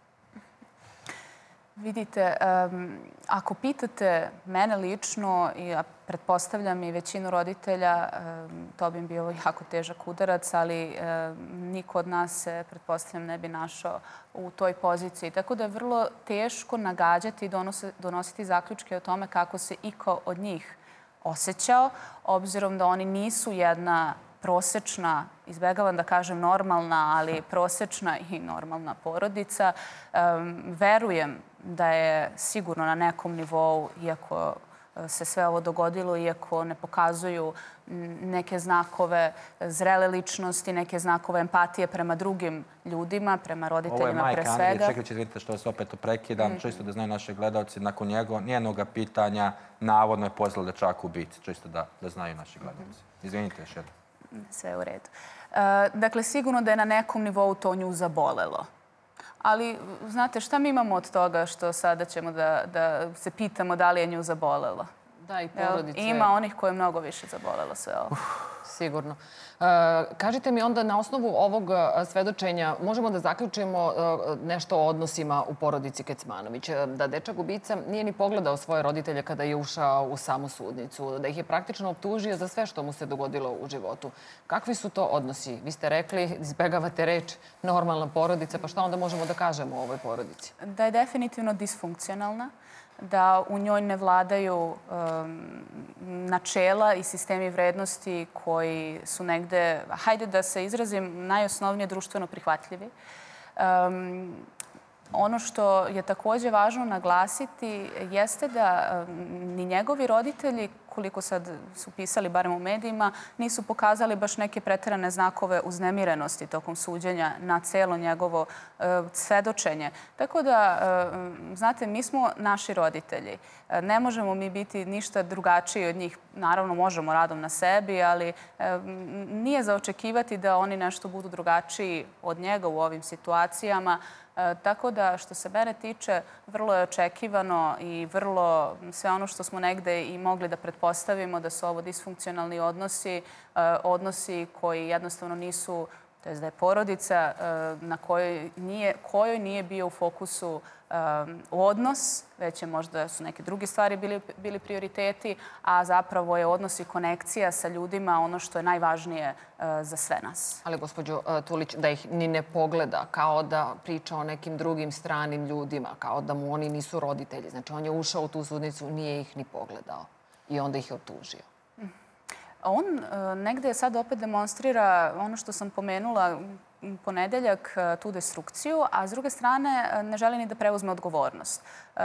Vidite, ako pitate mene lično, i pretpostavljam i većinu roditelja, to bi im bio jako težak udarac, ali niko od nas se, pretpostavljam, ne bi našao u toj poziciji. Tako da je vrlo teško nagađati i donositi zaključke o tome kako se iko od njih osjećao, obzirom da oni nisu jedna prosečna, izbegavam da kažem normalna, ali prosečna i normalna porodica. Verujem da je sigurno na nekom nivou, iako se sve ovo dogodilo, iako ne pokazuju neke znakove zrele ličnosti, neke znakove empatije prema drugim ljudima, prema roditeljima pre svega. Ovo je majka Andrije, čekajte, vidite što se opet prekidam, čisto da znaju naši gledalci, nakon njenog pitanja navodno je pozvala dečaka ubiti, čisto da znaju naši gledalci. Izvinite još jedno. Sve u redu. Dakle, sigurno da je na nekom nivou to nju zabolelo. Ali, znate, šta mi imamo od toga što sada ćemo da se pitamo da li je nju zabolelo? Da, i porodice. Ima onih koje je mnogo više zabolelo sve ovo. Sigurno. Kažite mi onda na osnovu ovog svedočenja možemo da zaključimo nešto o odnosima u porodici Kecmanović. Da dečak ubica nije ni pogledao svoje roditelje kada je ušao u samu sudnicu. Da ih je praktično optužio za sve što mu se dogodilo u životu. Kakvi su to odnosi? Vi ste rekli, izbegavate reč normalna porodica, pa šta onda možemo da kažemo o ovoj porodici? Da je definitivno disfunkcionalna, da u njoj ne vladaju načela i sistemi vrednosti koji su negde, hajde da se izrazim, najosnovnije društveno prihvatljivi. Ono što je takođe važno naglasiti jeste da ni njegovi roditelji, koliko sad su pisali, barem u medijima, nisu pokazali baš neke preterane znakove uznemirenosti tokom suđenja na celo njegovo svedočenje. Tako da, znate, mi smo naši roditelji. Ne možemo mi biti ništa drugačiji od njih. Naravno, možemo radom na sebi, ali nije za očekivati da oni nešto budu drugačiji od njega u ovim situacijama. Tako da, što se mene tiče, vrlo je očekivano i vrlo sve ono što smo negde i mogli da pretpostavimo da su ovo disfunkcionalni odnosi, odnosi koji jednostavno nisu, to je da je porodica na kojoj nije bio u fokusu odnos, već je možda su neke druge stvari bili prioriteti, a zapravo je odnos i konekcija sa ljudima ono što je najvažnije za sve nas. Ali, gospođo Tulić, da ih ni ne pogleda, kao da priča o nekim drugim stranim ljudima, kao da mu oni nisu roditelji. Znači, on je ušao u tu sudnicu, nije ih ni pogledao i onda ih je optužio. On negde sad opet demonstrira ono što sam pomenula ponedeljak tu destrukciju, a s druge strane ne želi ni da preuzme odgovornost.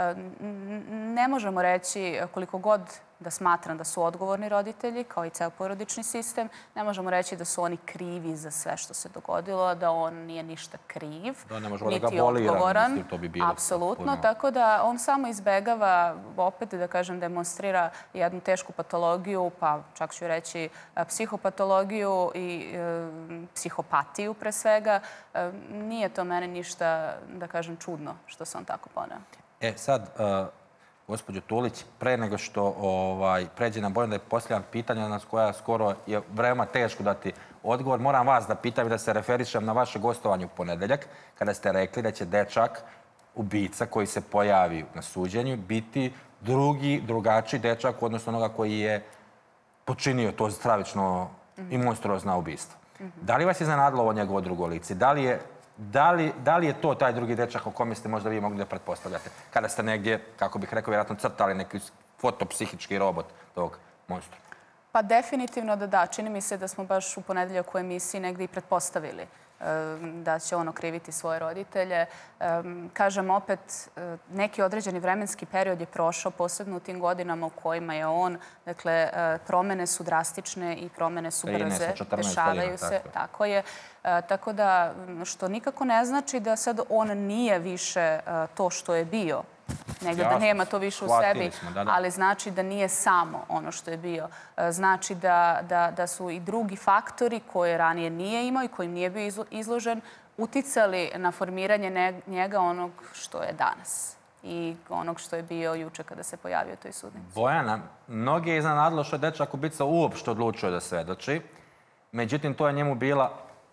Ne možemo reći koliko god da smatram da su odgovorni roditelji, kao i ceo porodični sistem. Ne možemo reći da su oni krivi za sve što se dogodilo, da on nije ništa kriv, niti odgovoran. Apsolutno. Tako da on samo izbegava, opet da kažem, demonstrira jednu tešku patologiju, pa čak ću reći psihopatologiju i psihopatiju pre svega. Nije to mene ništa, da kažem, čudno što se on tako poneo. Sad, gospođo Tulić, pre nego što pređe na Bojana da je posljedam pitanja na koja skoro je veoma teško dati odgovor, moram vas da pitam i da se referišem na vaše gostovanje u ponedeljak, kada ste rekli da će dečak, ubica koji se pojavi na suđenju, biti drugačiji dečak, odnosno onoga koji je počinio to stravično i monstruozno ubistvo. Da li vas je iznenadilo ovo njegovo drugo lice? Da li je to taj drugi dečak o kome ste možda vi mogli da pretpostavljate? Kada ste negdje, kako bih rekao, vjerojatno crtali neki fotopsihički robot tog monstra? Pa definitivno da. Čini mi se da smo baš u ponedeljak u emisiji negdje i pretpostavili da će on okriviti svoje roditelje. Kažem opet, neki određeni vremenski period je prošao, posebno u tim godinama u kojima je on. Dakle, promene su drastične i promene su brze. Dešavaju se. Tako je. Tako da, što nikako ne znači da sad on nije više to što je bio. Nego da nema to više u sebi, ali znači da nije samo ono što je bio. Znači da su i drugi faktori koje ranije nije imao i kojim nije bio izložen uticali na formiranje njega onog što je danas i onog što je bio juče kada se pojavio u toj sudnici. Bojana, mnogi je iznenadilo što je dečak ubica uopšte odlučio da svedoči. Međutim, to je njemu bila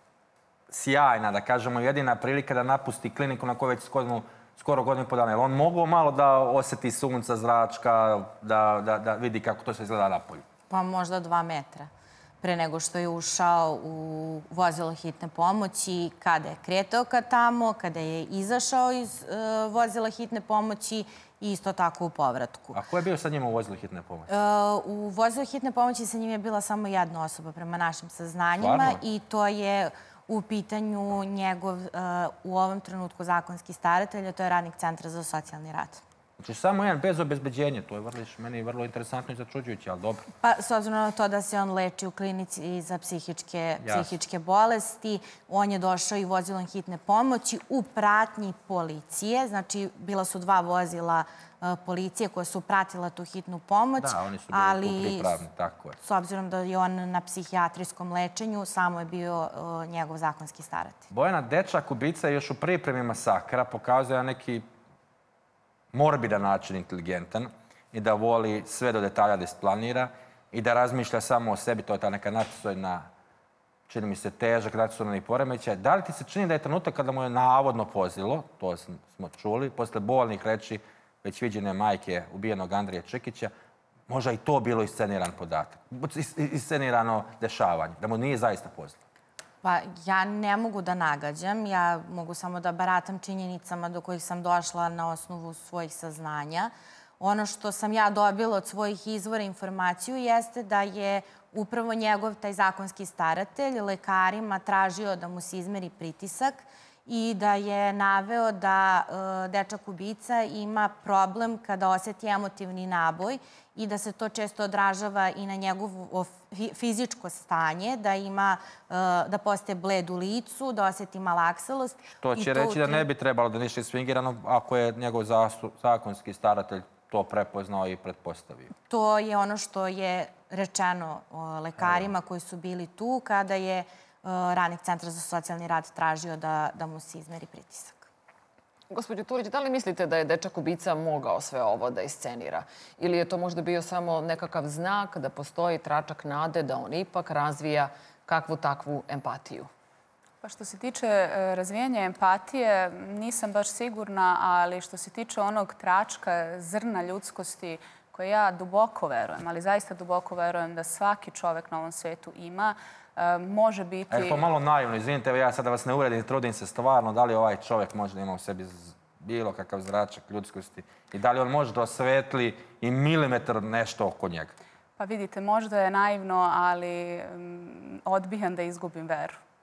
sjajna, da kažemo, jedina prilika da napusti kliniku na kojoj već skoro godinu i po dana. On mogao malo da osjeti sunca, zračka, da vidi kako to sve izgleda napolju? Pa možda 2 metra. Pre nego što je ušao u vozilo hitne pomoći, kada je kretao ka tamo, kada je izašao iz vozila hitne pomoći i isto tako u povratku. A ko je bio sa njim u vozilu hitne pomoći? U vozilu hitne pomoći sa njim je bila samo jedna osoba prema našim saznanjima i to je u pitanju njegov, u ovom trenutku, zakonski staratelj, a to je radnik Centra za socijalni rad. Znači samo jedan, bez obezbeđenja. To je meni vrlo interesantno i začuđujuće, ali dobro. Pa, s obzirom na to da se on leči u klinici za psihičke bolesti, on je došao i vozilom hitne pomoći u pratnji policije. Znači, bila su 2 vozila policije koja su pratila tu hitnu pomoć. Da, oni su bili tu pripravni, tako je. S obzirom da je on na psihijatrijskom lečenju, samo je bio njegov zakonski staratelj. Bojana, dečak ubica je još u pripremi masakra, pokazuje neki morbidan način inteligentan i da voli sve do detalja da isplanira i da razmišlja samo o sebi. To je ta neka narcisoidna, čini mi se, težak narcisoidni poremećaj. Da li ti se čini da je trenutak kada mu je navodno pozilo, to smo čuli, posle bolnih reči već viđene majke ubijenog Andrije Čekića, možda i to bilo isceniran podatak, iscenirano dešavanje, da mu nije zaista pozilo? Pa ja ne mogu da nagađam, ja mogu samo da baratam činjenicama do kojih sam došla na osnovu svojih saznanja. Ono što sam ja dobila od svojih izvora informaciju jeste da je upravo njegov taj zakonski staratelj lekarima tražio da mu se izmeri pritisak i da je naveo da dečak ubica ima problem kada osjeti emotivni naboj i da se to često odražava i na njegovo fizičko stanje, da postaje bled u licu, da osjeti malakselost. Što će reći da ne bi trebalo da ništa isfingirano ako je njegov zakonski staratelj to prepoznao i pretpostavio. To je ono što je rečeno lekarima koji su bili tu kada je radnik Centra za socijalni rad tražio da mu se izmeri pritisak. Gospođo Tulić, da li mislite da je dečak ubica mogao sve ovo da iscenira? Ili je to možda bio samo nekakav znak da postoji tračak nade da on ipak razvija kakvu takvu empatiju? Pa što se tiče razvijanja empatije, nisam baš sigurna, ali što se tiče onog tračka zrna ljudskosti koje ja duboko verujem, ali zaista duboko verujem da svaki čovek na ovom svetu ima, može biti... Je to malo naivno, izvinite, ja sad da vas ne uvredim, trudim se stvarno, da li ovaj čovjek možda ima u sebi bilo kakav zračak ljudskosti i da li on može da osvetli i milimetar nešto oko njega? Pa vidite, možda je naivno, ali odbijam da izgubim veru.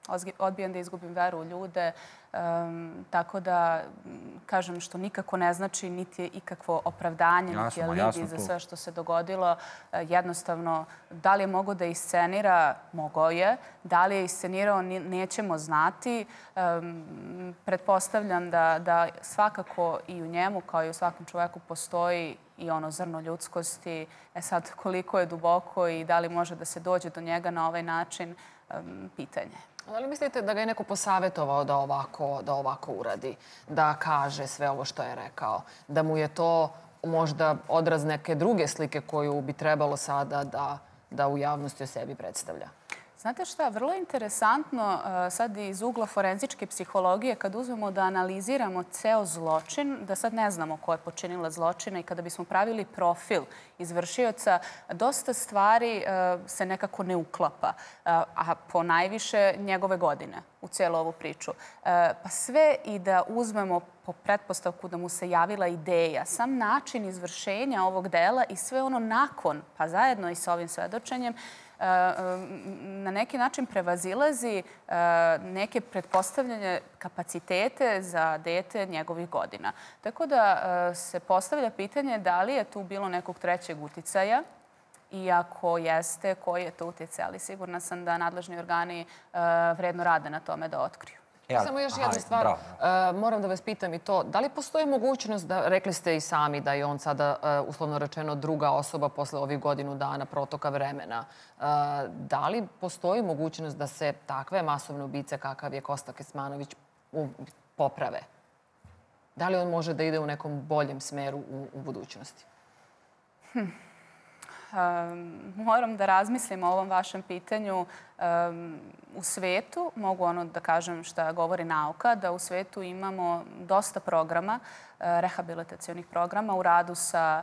odbijam da izgubim veru u ljude. Tako da, kažem, što nikako ne znači niti je ikakvo opravdanje, niti je alibi za sve što se dogodilo. Jednostavno, da li je mogao da iscenira? Mogao je. Da li je iscenirao? Nećemo znati. Pretpostavljam da svakako i u njemu, kao i u svakom čoveku, postoji i ono zrno ljudskosti. Sad, koliko je duboko i da li može da se dođe do njega na ovaj način, pitanje. Da li mislite da ga je neko posavetovao da ovako uradi, da kaže sve ovo što je rekao? Da mu je to možda odraz neke druge slike koju bi trebalo sada da u javnosti o sebi predstavlja? Znate šta, vrlo interesantno sad iz ugla forenzičke psihologije kad uzmemo da analiziramo ceo zločin, da sad ne znamo ko je počinila zločina i kada bismo pravili profil izvršioca, dosta stvari se nekako ne uklapa, a po najviše njegove godine u cijelu ovu priču. Pa sve i da uzmemo po pretpostavku da mu se javila ideja, sam način izvršenja ovog dela i sve ono nakon, pa zajedno i sa ovim svedočenjem, na neki način prevazilazi neke pretpostavljene kapacitete za dete njegovih godina. Tako da se postavlja pitanje da li je tu bilo nekog trećeg uticaja i ako jeste, koji je to uticaj, ali sigurna sam da nadležni organi vredno rade na tome da otkriju. Samo još jedna stvar. Moram da vas pitam i to. Da li postoji mogućnost, rekli ste i sami da je on sada, uslovno rečeno, druga osoba posle ovih godinu dana protoka vremena. Da li postoji mogućnost da se takve masovne ubice kakav je Kosta Kesmanović poprave? Da li on može da ide u nekom boljem smeru u budućnosti? Moram da razmislim o ovom vašem pitanju. U svetu, mogu ono da kažem šta govori nauka, da u svetu imamo dosta programa, rehabilitacionih programa u radu sa,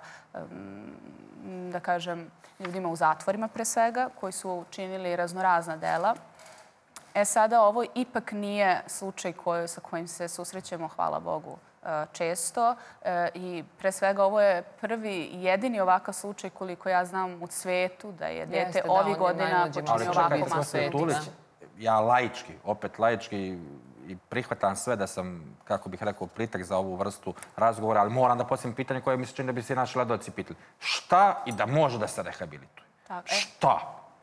da kažem, ljudima u zatvorima pre svega, koji su učinili raznorazna dela. Sada ovo ipak nije slučaj sa kojim se susrećemo, hvala Bogu, često i pre svega ovo je prvi i jedini ovakav slučaj koliko ja znam u svetu da je dete ovih godina počinio ovako masovno. Ja laički i prihvatam sve da sam, kako bih rekao, plitak za ovu vrstu razgovora, ali moram da postavim pitanje koje mi se čini da bi se i naši gledaoci pitali. Šta i da može da se rehabilituje? Šta?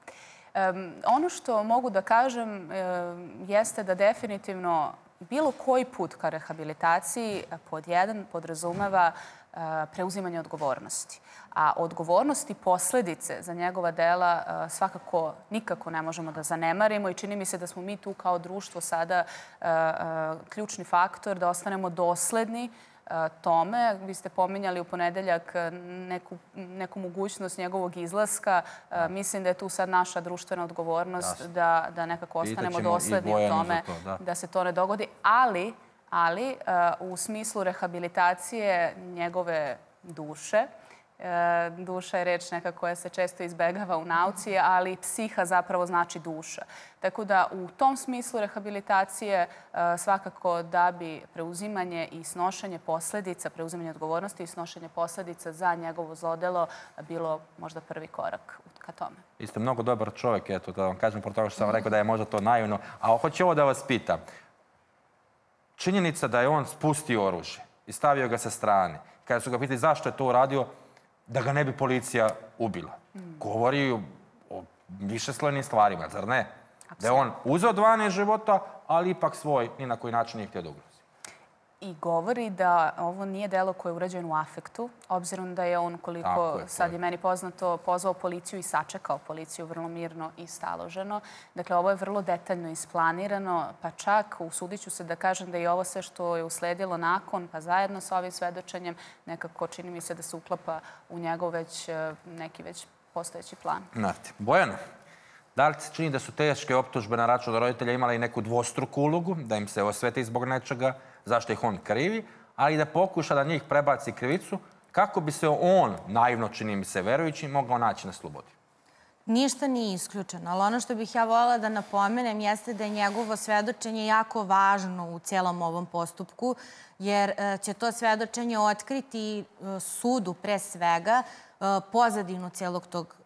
Ono što mogu da kažem jeste da definitivno bilo koji put ka rehabilitaciji pod jedan podrazumeva preuzimanje odgovornosti. A odgovornost i posledice za njegova dela svakako nikako ne možemo da zanemarimo i čini mi se da smo mi tu kao društvo sada ključni faktor da ostanemo dosledni tome. Vi ste pominjali u ponedeljak neku mogućnost njegovog izlaska. Mislim da je tu sad naša društvena odgovornost da nekako ostanemo dosledni u tome da se to ne dogodi. Ali u smislu rehabilitacije njegove duše, duša je reč neka koja se često izbegava u nauci, ali psiha zapravo znači duša. Tako da u tom smislu rehabilitacije svakako da bi preuzimanje i snošenje posledica, preuzimanje odgovornosti i snošenje posledica za njegovo zlodelo bilo možda prvi korak ka tome. Vi ste mnogo dobar čovjek, eto, da vam kažem pro toga što sam rekao da je možda to naivno. A hoću ovo da vas pitam. Činjenica da je on spustio oružje i stavio ga sa strane. Kada su ga pitali zašto je to uradio, da ga ne bi policija ubila. Govori o višeslojnim stvarima, zar ne? Da je on uzeo 12 života, ali ipak svoj ni na koji način nije htio da ugrozi. I govori da ovo nije delo koje je urađeno u afektu, obzirom da je on, koliko sad je meni poznato, pozvao policiju i sačekao policiju vrlo mirno i staloženo. Dakle, ovo je vrlo detaljno isplanirano, pa čak usudit ću se da kažem da i ovo sve što je usledilo nakon, pa zajedno sa ovim svedočenjem, nekako čini mi se da se uklapa u njegov neki već postojeći plan. Bojana, da li se čini da su teške optužbe na račun roditelja imale i neku dvostruku ulogu, da im se osveti zbog nečega, zašto ih on krivi, ali da pokuša da njih prebaci krivicu, kako bi se on, naivno čini mi se verujući, mogao naći na slobodi? Ništa nije isključeno, ali ono što bih ja voljela da napomenem jeste da je njegovo svedočenje jako važno u cijelom ovom postupku, jer će to svedočenje otkriti sudu pre svega pozadinu cijelog tog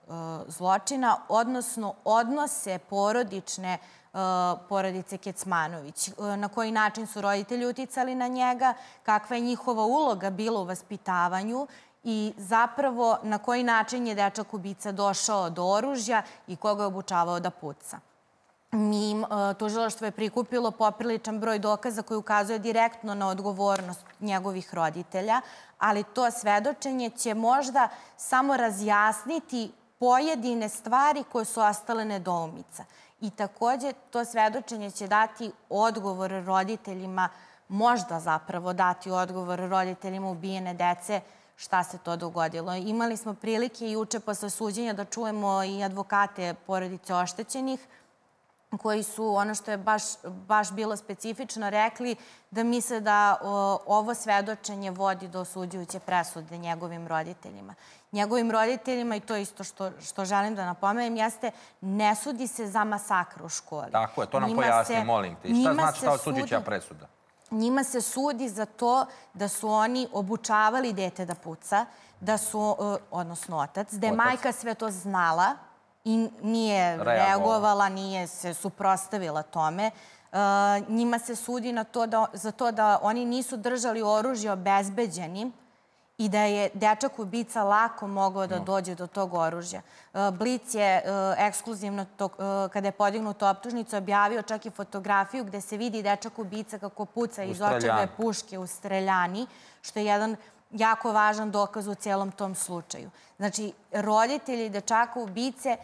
zločina, odnosno odnose porodice Kecmanović. Na koji način su roditelji uticali na njega, kakva je njihova uloga bila u vaspitavanju i zapravo na koji način je dečak ubica došao do oružja i koga je obučavao da puca. Tužilaštvo je prikupilo popriličan broj dokaza koji ukazuje direktno na odgovornost njegovih roditelja, ali to svedočenje će možda samo razjasniti pojedine stvari koje su ostale nedoumica. I takođe to svedočenje će dati odgovor roditeljima, možda zapravo dati odgovor roditeljima ubijene dece šta se to dogodilo. Imali smo prilike juče posle suđenja da čujemo i advokate porodice oštećenih, koji su, ono što je baš bilo specifično, rekli da misle da ovo svedočenje vodi do osuđujuće presude njegovim roditeljima. Njegovim roditeljima, i to isto što želim da napomenem, jeste ne sudi se za masakr u školi. Tako je, to nam pojasni, molim te. Šta znači ta osuđujuća presuda? Njima se sudi za to da su oni obučavali dete da puca, da su, odnosno otac, da je majka sve to znala i nije reagovala, nije se suprotstavila tome. Njima se sudi za to da oni nisu držali oružje obezbeđenim i da je dečak ubica lako mogao da dođe do tog oružja. Blic je ekskluzivno, kada je podignuta optužnica, objavio čak i fotografiju gde se vidi dečak ubica kako puca iz očeve puške u streljani, što je jedan jako važan dokaz u cijelom tom slučaju. Znači, roditelji dečaka ubice,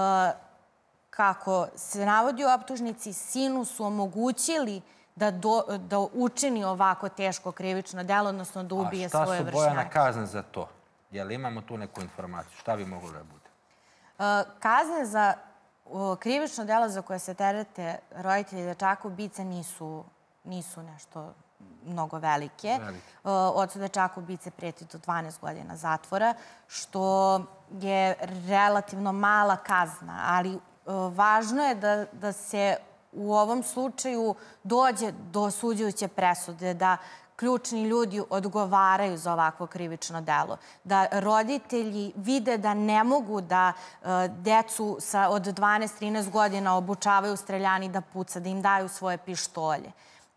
kako se navodi u optužnici, sinu su omogućili da učini ovako teško krivično delo, odnosno da ubije svoje vršnjake. A šta su Bojana kazne za to? Je li imamo tu neku informaciju? Šta bi moglo da bude? Kazne za krivično delo za koje se terete roditelji dečaka ubice nisu nešto mnogo velike. Ocu dečaka ubice preti do 12 godina zatvora, što je relativno mala kazna, ali važno je da se u ovom slučaju dođe do osuđujuće presude, da ključni ljudi odgovaraju za ovakvo krivično delo. Da roditelji vide da ne mogu da decu od 12-13 godina obučavaju u streljani da puca, da im daju svoje pištolje.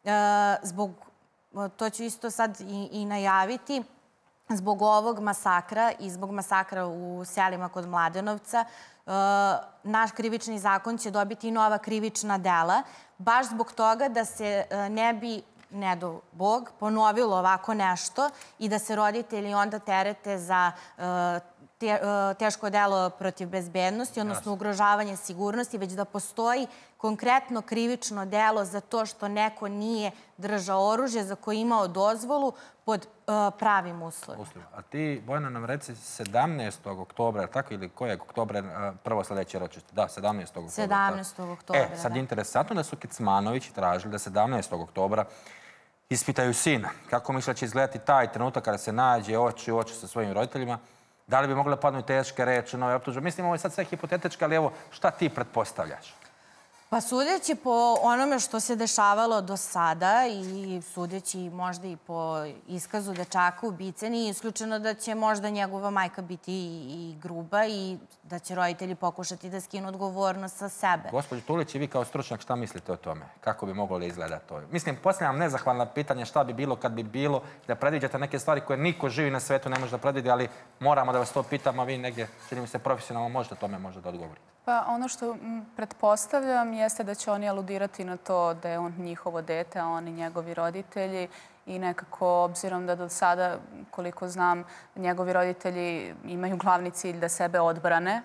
To ću isto sad i najaviti. Zbog ovog masakra i zbog masakra u selima kod Mladenovca, naš krivični zakon će dobiti nova krivična dela, baš zbog toga da se ne bi, ne do Bog, ponovilo ovako nešto i da se roditelji onda terete za teško delo protiv bezbednosti, odnosno ugrožavanje sigurnosti, već da postoji konkretno krivično delo za to što neko nije držao oružje za koje je imao dozvolu pod pravim uslovima. A ti, Bojana, nam reci 17. oktobra, tako ili kojeg oktobra prvo sledeće ročište? Da, 17. oktobra. 17. oktobra, da. Sad je interesantno da su Kecmanovići tražili da 17. oktobra ispitaju sina. Kako misle da će izgledati taj trenutak kada se nađe oči u oči sa svojim roditeljima? Da li bi mogle padnuti teške reči, nove optužbe? Mislim, ovo je sad sve hipotetički, ali evo, šta ti pretpostavljaš? Pa sudeći po onome što se dešavalo do sada i sudeći možda i po iskazu dečaka ubice, nije isključeno da će možda njegova majka biti i gruba i da će roditelji pokušati da skinu odgovornost sa sebe. Gospođo Tulić, i vi kao stručnjak šta mislite o tome? Kako bi moglo da izgleda to? Mislim, postavljam nezahvalna pitanja šta bi bilo kad bi bilo, da predviđate neke stvari koje niko živi na svetu ne može da predvidi, ali moramo da vas to pitamo, a vi negdje, čini mi se, profesionalno možete tome možda da odgovorite. Pa ono što pretpostavljam jeste da će oni aludirati na to da je on njihovo dete, a oni njegovi roditelji i nekako, obzirom da do sada, koliko znam, njegovi roditelji imaju glavni cilj da sebe odbrane,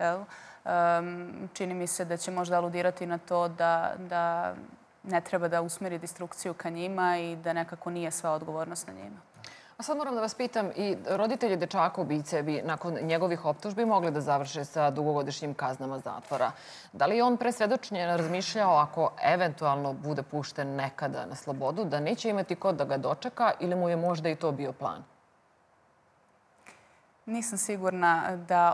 čini mi se da će možda aludirati na to da ne treba da usmeri destrukciju ka njima i da nekako nije sva odgovornost na njima. A sad moram da vas pitam, i roditelji dečaka ubice bi nakon njegovih optužbi mogli da završe sa dugogodišnjim kaznama zatvora. Da li je on pre svedočenja razmišljao, ako eventualno bude pušten nekada na slobodu, da neće imati ko da ga dočeka ili mu je možda i to bio plan? Nisam sigurna da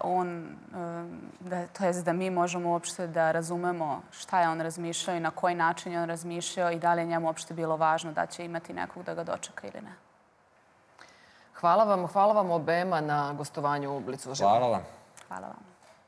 da mi možemo uopšte da razumemo šta je on razmišljao i na koji način je on razmišljao i da li je njemu uopšte bilo važno da će imati nekog da ga dočeka ili ne. Hvala vam obema na gostovanju u Blicu uživo. Hvala vam. Hvala vam.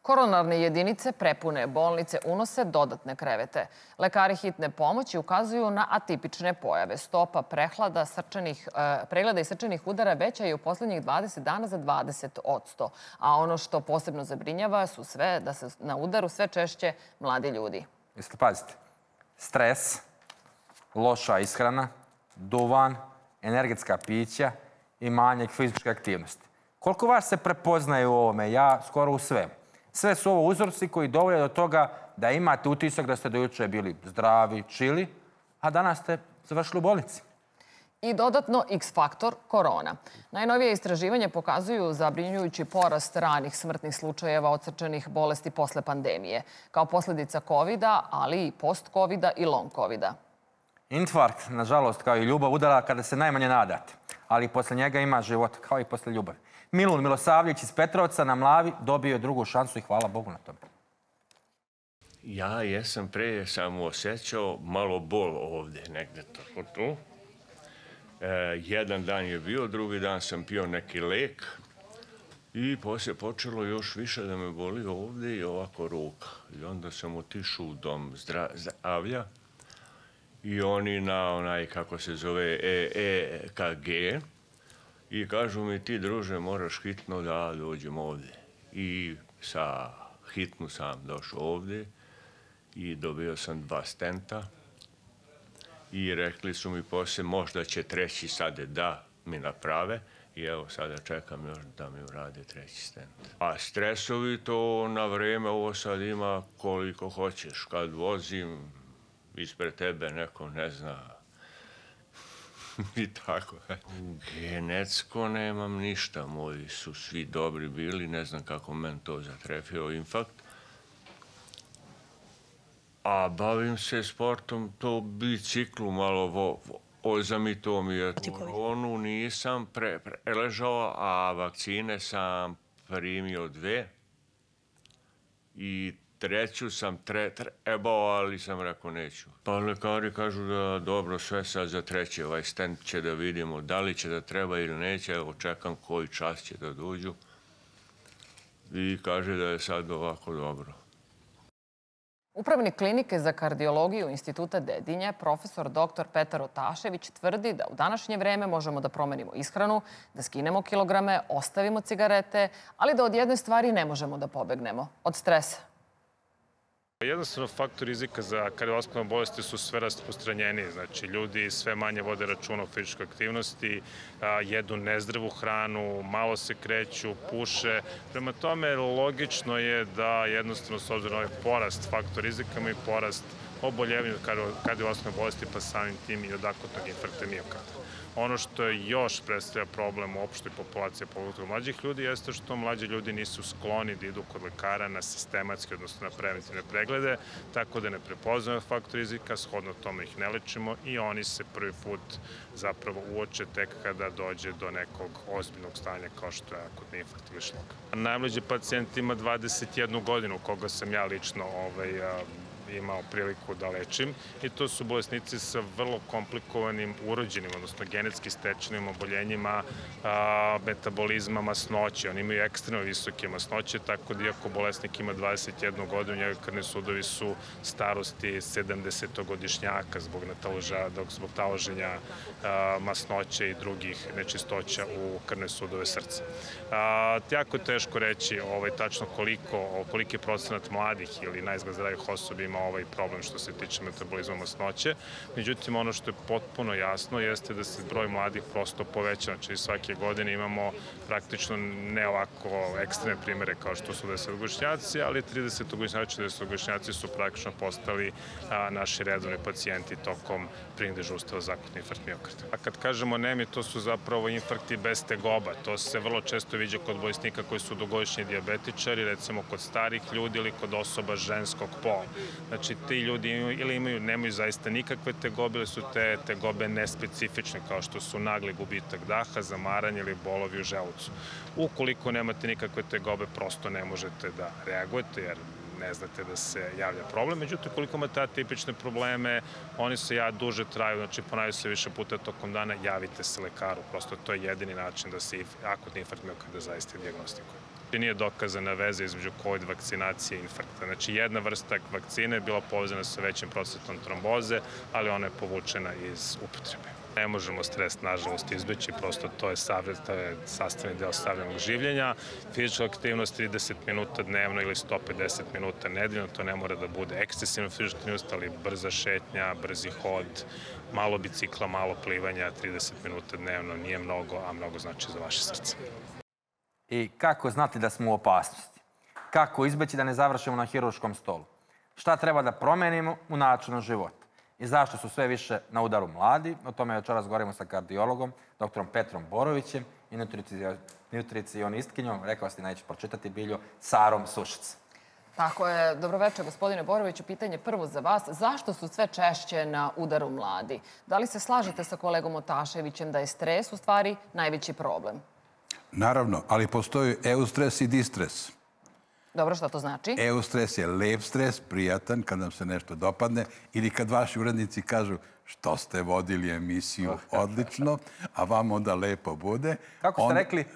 Koronarne jedinice prepune, bolnice unose dodatne krevete. Lekari hitne pomoći ukazuju na atipične pojave. Stopa pregleda i srčanih udara veća je u poslednjih 20 dana za 20%. A ono što posebno zabrinjava su da se na udaru sve češće mladi ljudi. Jeste pazite, stres, loša ishrana, duvan, energetska pića i manjak fizičke aktivnosti. Koliko vas se prepoznaje u ovome? Ja skoro u svemu. Sve su ovo uzroci koji dovode do toga da imate utisak da ste do juče bili zdravi, čili, a danas ste završili u bolnici. I dodatno X-faktor korona. Najnovije istraživanje pokazuju zabrinjujući porast ranih smrtnih slučajeva od srčanih bolesti posle pandemije, kao posljedica COVID-a, ali i post-COVID-a i long COVID-a. Infarkt, nažalost, kao i ljubav, udara kada se najmanje nadate, ali posle njega ima život, kao i posle ljubavi. Milun Milosavljević iz Petrovca na Mlavi dobio je drugu šansu i hvala Bogu na tome. Ja jesam pre samo osjećao malo bol ovde, negde tako tu. Jedan dan je bio, drugi dan sam pio neki lek i poslije počelo još više da me boli ovde i ovako ruka. I onda sam otišao u dom zdravlja i oni na onaj, kako se zove, EKG i kažu mi, ti druže moraš hitno da dođem ovde. I sa hitnu sam došao ovde i dobio sam 2 stenta. I rekli su mi poslije, možda će treći sad da mi naprave. I evo sada čekam još da mi urade treći stent. A stresovi to na vreme, ovo sad ima koliko hoćeš. Kad vozim ispred tebe neko ne zna i tako. Genetsko nemam ništa, moji su svi dobri bili, ne znam kako meni to zatrefio infarkt. A bavim se sportom, to biciklu malo ozam i to mi je. Koronu nisam preležao, a vakcine sam primio 2. I treću sam trebao, ali sam rekao neću. Pa lekari kažu da dobro, sve sad za treći, ovaj stent će da vidimo da li će da treba ili neće. Evo čekam koji čas će da dođu. I kaže da je sad ovako dobro. Upravnik klinike za kardiologiju Instituta Dedinje, profesor dr. Petar Otašević, tvrdi da u današnje vreme možemo da promenimo ishranu, da skinemo kilograme, ostavimo cigarete, ali da od jedne stvari ne možemo da pobegnemo – od stresa. Jednostavno, faktor rizika za kardiovaskularne bolesti su sve rasprostranjeniji. Znači, ljudi sve manje vode računa o fizičkoj aktivnosti, jedu nezdravu hranu, malo se kreću, puše. Prema tome, logično je da jednostavno, s obzirom na ovaj porast faktor rizika, ima i porast oboljevanja od kardiovaskularne bolesti, pa samim tim i od akutnog infarkta miokarda. Ono što još predstavlja problem u opštoj populaciji, pogotovo mlađih ljudi, jeste što mlađi ljudi nisu skloni da idu kod lekara na sistematske, odnosno na preventivne preglede, tako da ne prepoznaju faktor rizika, shodno tome ih ne lečimo i oni se prvi put zapravo uoče tek kada dođe do nekog ozbiljnog stanja kao što je akutni infarkt ili šlog. Najmlađi pacijent ima 21 godinu, koga sam ja lično imao priliku da lečim i to su bolesnici sa vrlo komplikovanim urođenim, odnosno genetski stečenim oboljenjima metabolizma masnoće. Oni imaju ekstremno visoke masnoće, tako da iako bolesnik ima 21 godinu, njegovi krvni sudovi su starosti 70-godišnjaka zbog taloženja masnoće i drugih nečistoća u krvne sudove srca. Jako je teško reći tačno koliki procenat mladih ili najzgled zdravih osoba ima ovaj problem što se tiče metabolizma masnoće. Međutim, ono što je potpuno jasno jeste da se broj mladih prosto poveća. Znači, svake godine imamo praktično ne ovako ekstremne primere kao što su 10-godišnjaci, ali 30-godišnjaci i 10-godišnjaci su praktično postali naši redovni pacijenti tokom prijemnih dežurstava za akutni infarkt miokarda. A kad kažemo anemi, to su zapravo infarkti bez tegoba. To se vrlo često viđa kod bolesnika koji su dugogodišnji dijabetičari, recimo kod starih ljudi ili kod osoba ženskog pola. Znači, ti ljudi ili nemaju zaista nikakve tegobe ili su te tegobe nespecifične, kao što su nagli gubitak daha, zamaranje ili bolovi u želucu. Ukoliko nemate nikakve tegobe, prosto ne možete da reagujete, jer ne znate da se javlja problem. Međutim, koliko imate atipične probleme, oni se duže traju, znači ponavljaju se više puta tokom dana, javite se lekaru. Prosto to je jedini način da se akutni infarkt miokarda zaista dijagnostikuje. uopšte nije dokazana veza između COVID vakcinacije i infarkta. Znači, jedna vrsta vakcine je bila povezana sa većim procentom tromboze, ali ona je povučena iz upotrebe. Ne možemo stres, nažalost, izbeći, prosto to je sastavni deo savremenog življenja. Fizička aktivnost 30 minuta dnevno ili 150 minuta nedeljno, to ne mora da bude ekscesivna fizička aktivnost, ali brza šetnja, brzi hod, malo bicikla, malo plivanja, 30 minuta dnevno nije mnogo, a mnogo znači za vaše srce. I kako znati da smo u opasnosti? Kako izbeći da ne završimo na hirurškom stolu? Šta treba da promenimo u načinu života? I zašto su sve više na udaru mladi? O tome večeras govorimo sa kardiologom, doktorom Petrom Borovićem i nutricionistkinjom, rekao ste neću pročitati Bilju, Sarom Sušic. Tako je. Dobroveče, gospodine Boroviću. Pitanje prvo za vas. Zašto su sve češće na udaru mladi? Da li se slažete sa kolegom Otaševićem da je stres u stvari najveći problem? Naravno, ali postoji eustres i distres. Dobro, šta to znači? Eustres je lep stres, prijatan, kad nam se nešto dopadne, ili kad vaši urednici kažu što ste vodili emisiju odlično, a vam onda lepo bude. Kako ste rekli?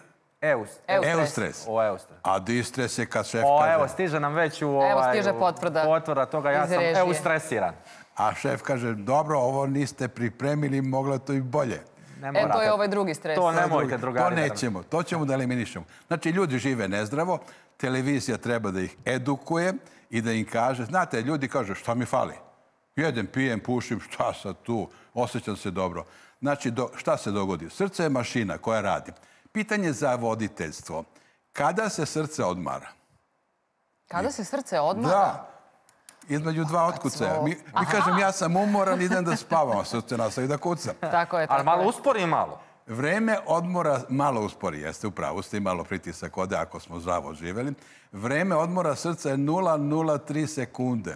Eustres. A distres je kad šef kaže... Evo, stiže nam već Evo, stiže potvrda toga, ja sam eustresiran. A šef kaže, dobro, ovo niste pripremili, moglo to i bolje. To je ovaj drugi stres. To nemojte, drugari. To nećemo, to ćemo da eliminišemo. Znači, ljudi žive nezdravo, televizija treba da ih edukuje i da im kaže, znate, ljudi kažu, šta mi fali? Jedem, pijem, pušim, šta sad tu, osjećam se dobro. Znači, šta se dogodi? Srce je mašina koja radi. Pitanje za voditeljstvo. Kada se srce odmara? Kada se srce odmara? Da. Između dva otkucaja. Mi kažem, ja sam umoran, idem da spavam, srce nastavi da kuca. Tako je. Ali malo uspori malo. Vreme odmora malo uspori, jeste u pravu, ste malo pritisak ode ako smo zdravo živeli. Vreme odmora srca je 0,03 sekunde.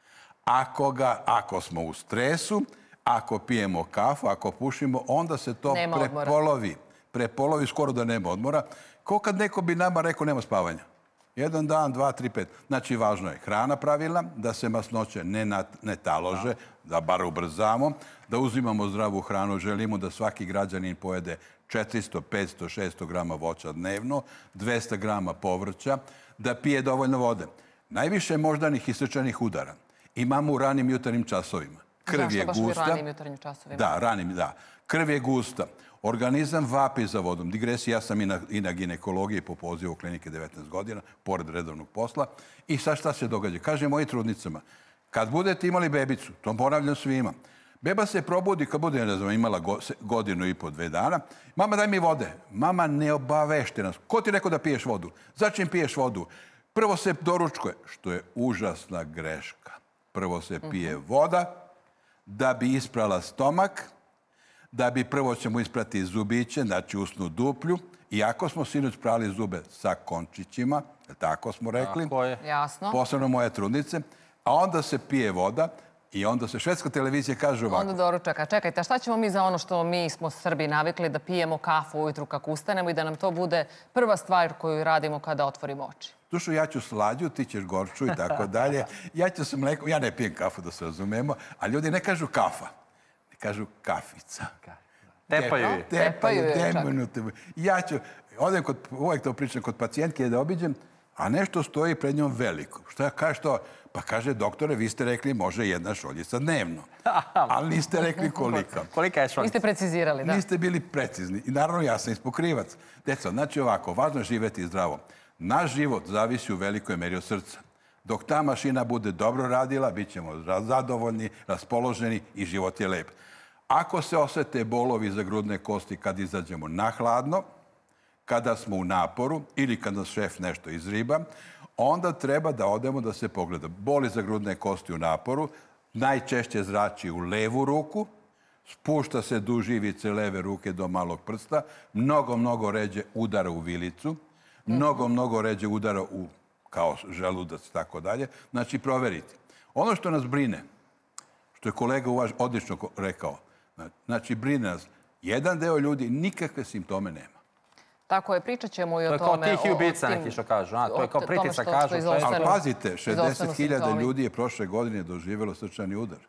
Ako smo u stresu, ako pijemo kafu, ako pušimo, onda se to prepolovi. Prepolovi, skoro da nema odmora. Ko kad neko bi nama rekao nema spavanja. 1 dan, 2, 3, 5. Znači, važno je hrana pravilna, da se masnoće ne talože, da bar ubrzamo, da uzimamo zdravu hranu. Želimo da svaki građanin pojede 400, 500, 600 grama voća dnevno, 200 grama povrća, da pije dovoljno vode. Najviše moždanih i srčanih udara imamo u ranim jutarnjim časovima. Krv je gusta. Zašto baš u ranim jutarnjim časovima? Da, ranim, da. Krv je gusta. Organizam vapi za vodom. Digresija, ja sam i na ginekologiji po pozivu klinike 19 godina, pored redovnog posla. I sad šta se događa? Kaže moji trudnicama, kad budete imali bebicu, to ponavljam svima, beba se probudi kad bude, ne znam, imala godinu i po, 2 dana. Mama, daj mi vode. Mama, ne obavešte nas. Ko ti rekao da piješ vodu? Začin piješ vodu? Prvo se doručkuje, što je užasna greška. Prvo se pije voda da bi isprala stomak, da bi prvo ćemo isprati zubiće, znači usnu duplju. Iako smo sinoć prali zube sa končićima, tako smo rekli. Tako je. Jasno. Posebno moje trudnice. A onda se pije voda i onda se švedska televizija kaže ovako. Onda doručaka. Čekajte, a šta ćemo mi za ono što mi smo Srbi navikli da pijemo kafu ujutru kako ustanemo i da nam to bude prva stvar koju radimo kada otvorimo oči? Dušo, ja ću slađu, ti ćeš gorču i tako dalje. Ja ću se mleko, ja ne pijem kafu da se razumemo, a ljudi ne kažu kafa. Kažu kafica. Tepaju je. Ja ću, uvijek to pričam kod pacijentke da obiđem, a nešto stoji pred njom veliko. Šta kaže to? Pa kaže, doktore, vi ste rekli može 1 šoljica dnevno. Ali niste rekli kolika. Kolika je šoljica? Niste precizirali, da. Niste bili precizni. I naravno, ja sam ispokrivac. Deco, znači ovako, važno je živjeti zdravo. Naš život zavisi u velikoj meri od srca. Dok ta mašina bude dobro radila, bit ćemo zadovoljni, raspoloženi i život je lep. Ako se osete bolovi za grudne kosti kad izađemo na hladno, kada smo u naporu ili kad nas šef nešto izriba, onda treba da odemo da se pogleda. Boli za grudne kosti u naporu, najčešće zrači u levu ruku, spušta se duž ivice leve ruke do malog prsta, mnogo ređe udara u vilicu, mnogo ređe udara u kao želudac i tako dalje. Znači, proverite. Ono što nas brine, što je kolega odlično rekao, znači, brine nas, jedan deo ljudi nikakve simptome nema. Tako je, pričat ćemo i o tome. To je kao tih ubica neki što kažu. To je kao pritisak kažu. Ali pazite, 60.000 ljudi je prošle godine doživjelo srčani udar.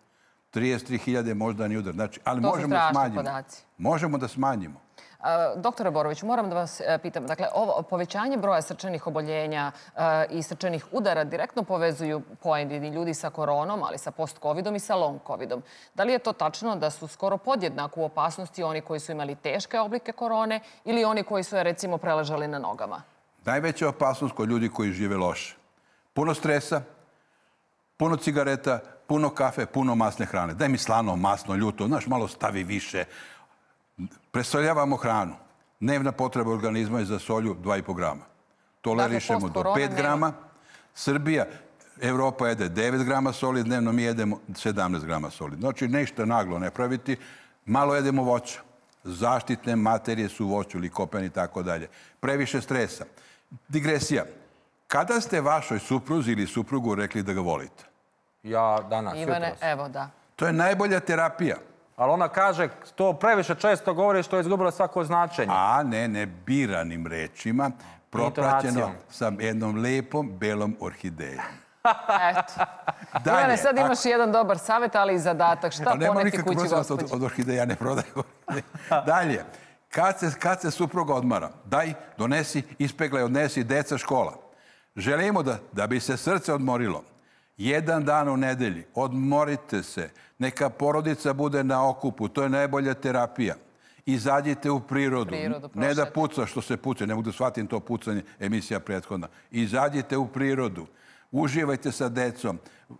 33.000 moždani udar. Znači, ali To su možemo da strašni smanjimo. podaci. Možemo da smanjimo. Doktore Boroviću, moram da vas pitam. Dakle, ovo povećanje broja srčanih oboljenja i srčanih udara direktno povezuju pojedini ljudi sa koronom, ali sa post-covidom i sa long covidom. Da li je to tačno da su skoro podjednako u opasnosti oni koji su imali teške oblike korone ili oni koji su je, recimo, preležali na nogama? Najveća opasnost kod ljudi koji žive loše. Puno stresa, puno cigareta, puno kafe, puno masne hrane. Daj mi slano, masno, ljuto, znaš, malo stavi više. Presoljavamo hranu. Dnevna potreba organizma je za solju 2,5 grama. Tolerišemo do 5 grama. Srbija, Evropa jede 9 grama soli dnevno, mi jedemo 17 grama soli. Znači, nešto naglo ne praviti. Malo jedemo voća. Zaštitne materije su u voću, likopen i tako dalje. Previše stresa. Digresija. Kada ste vašoj supruzi ili suprugu rekli da ga volite? Ja danas, Ivane, jutros. evo da. To je najbolja terapija. Ali ona kaže, to previše često govori što je izgubilo svako značenje. A ne biranim rečima, propraćeno Intonacijom. sa jednom lepom belom orhidejom. Eto. Ivane, sad imaš jedan dobar savjet, ali i zadatak. Šta poneti kući gospođi? Od orhideja ne prodaje orhideje. Dalje, kad se supruga odmara, daj, donesi, ispeglaj, odnesi, deca, škola. Želimo da bi se srce odmorilo. 1 dan u nedelji, odmorite se, neka porodica bude na okupu, to je najbolja terapija. Izađite u prirodu, ne da puca što se puca, ne mogu da shvatim to pucanje, emisija prethodna. Izađite u prirodu, uživajte sa decom,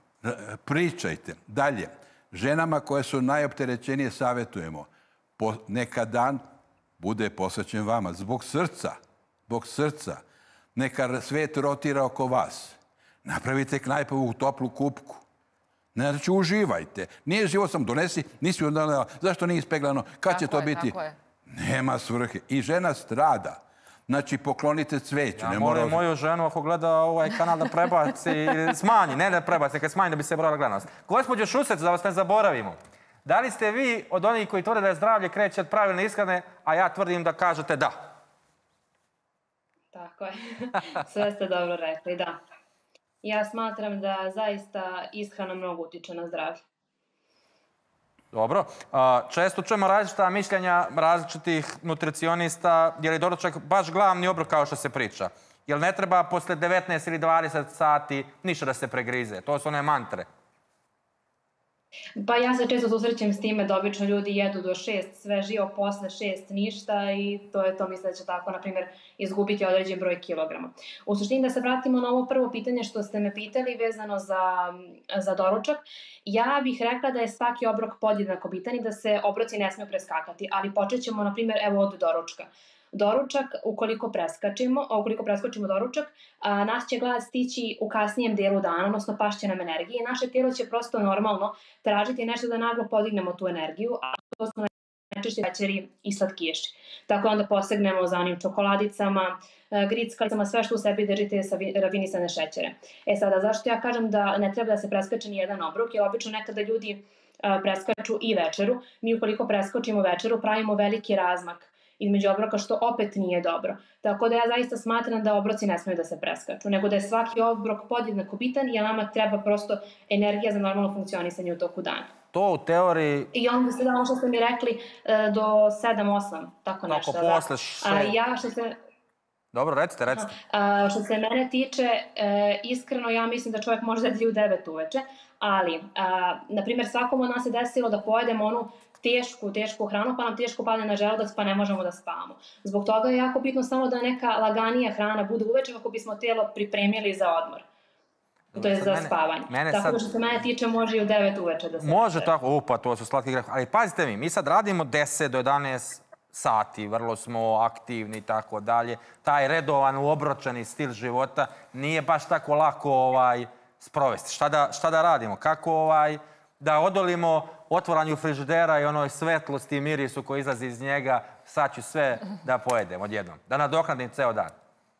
pričajte. Dalje, ženama koje su najopterećenije savjetujemo, neka dan bude posvećen vama, zbog srca, neka svet rotira oko vas. Napravite knajpovu toplu kupku. Znači, uživajte. Nije život sam donesi, nisi odnala, zašto nije ispeglano, kad će to biti? Nema svrhe. I žena strada. Znači, poklonite cveće. Ja molim moju ženu, ako gleda ovaj kanal, da prebaci, smanji, ne da prebaci, neka smanji da bi se brojala gledanost. Gospođo Šusec, da vas ne zaboravimo, da li ste vi od onih koji tvrde da je zdravlje kreće od pravilne ishrane, a ja tvrdim da kažete da? Tako je. Sve ste dobro rekli, da. Ja smatram da zaista ishrana mnogo utiče na zdravlje. Dobro. Često čujemo različita mišljenja različitih nutricionista. Je li doručak baš glavni obrok kao što se priča? Je li ne treba posle 19 ili 20 sati ništa da se pregrize? To su one mantre. Pa ja se često susrećem s time da obično ljudi jedu do 6 sve živo, posle 6 ništa i to je to, mislim da će tako, na primjer, izgubiti određen broj kilograma. U suštini da se vratimo na ovo prvo pitanje što ste me pitali vezano za doručak, ja bih rekla da je svaki obrok podjednako bitan i da se obroci ne smiju preskakati, ali počet ćemo, na primjer, evo od doručka. Doručak, ukoliko preskočimo doručak, nas će glad stići u kasnijem delu dana, odnosno pašće nam energije i naše tijelo će prosto normalno tražiti nešto da naglo podignemo tu energiju, a to su najčešće večeri i slatkiši. Tako onda posegnemo za onim čokoladicama, grickalicama, sve što u sebi držite sa rafinisane šećere. Sada, zašto ja kažem da ne treba da se preskače ni jedan obrok, jer obično nekada ljudi preskaču i večeru. Mi ukoliko preskočimo večeru, pravimo veliki razmak između obroka, što opet nije dobro. Tako da ja zaista smatram da obroci ne smiju da se preskaču, nego da je svaki obrok podjednako bitan i nama treba prosto energija za normalno funkcionisanje u toku dana. To u teoriji... I onda se da ono što ste mi rekli do 7-8, tako nešto. Tako posle Dobro, recite. Što se mene tiče, iskreno ja mislim da čovjek može da jede u 9 uveče, ali, na primjer, svakom od nas se desilo da pojedemo onu tešku hranu, pa nam teško padne na želudac, pa ne možemo da spavamo. Zbog toga je jako bitno samo da neka laganija hrana bude uveče kako bismo tijelo pripremili za odmor. To je za spavanje. Tako da što se mene tiče može i u 9 uveče da se... Može tako, pa to su slatki greh. Ali pazite mi sad radimo 10 do 11 sati, vrlo smo aktivni i tako dalje. Taj redovan, uobročeni stil života nije baš tako lako sprovesti. Šta da radimo? Kako da odolimo otvaranju frižidera i onoj svetlosti i mirisu koji izlazi iz njega, sad ću sve da pojedem odjednom. Da nadoknadim ceo dan.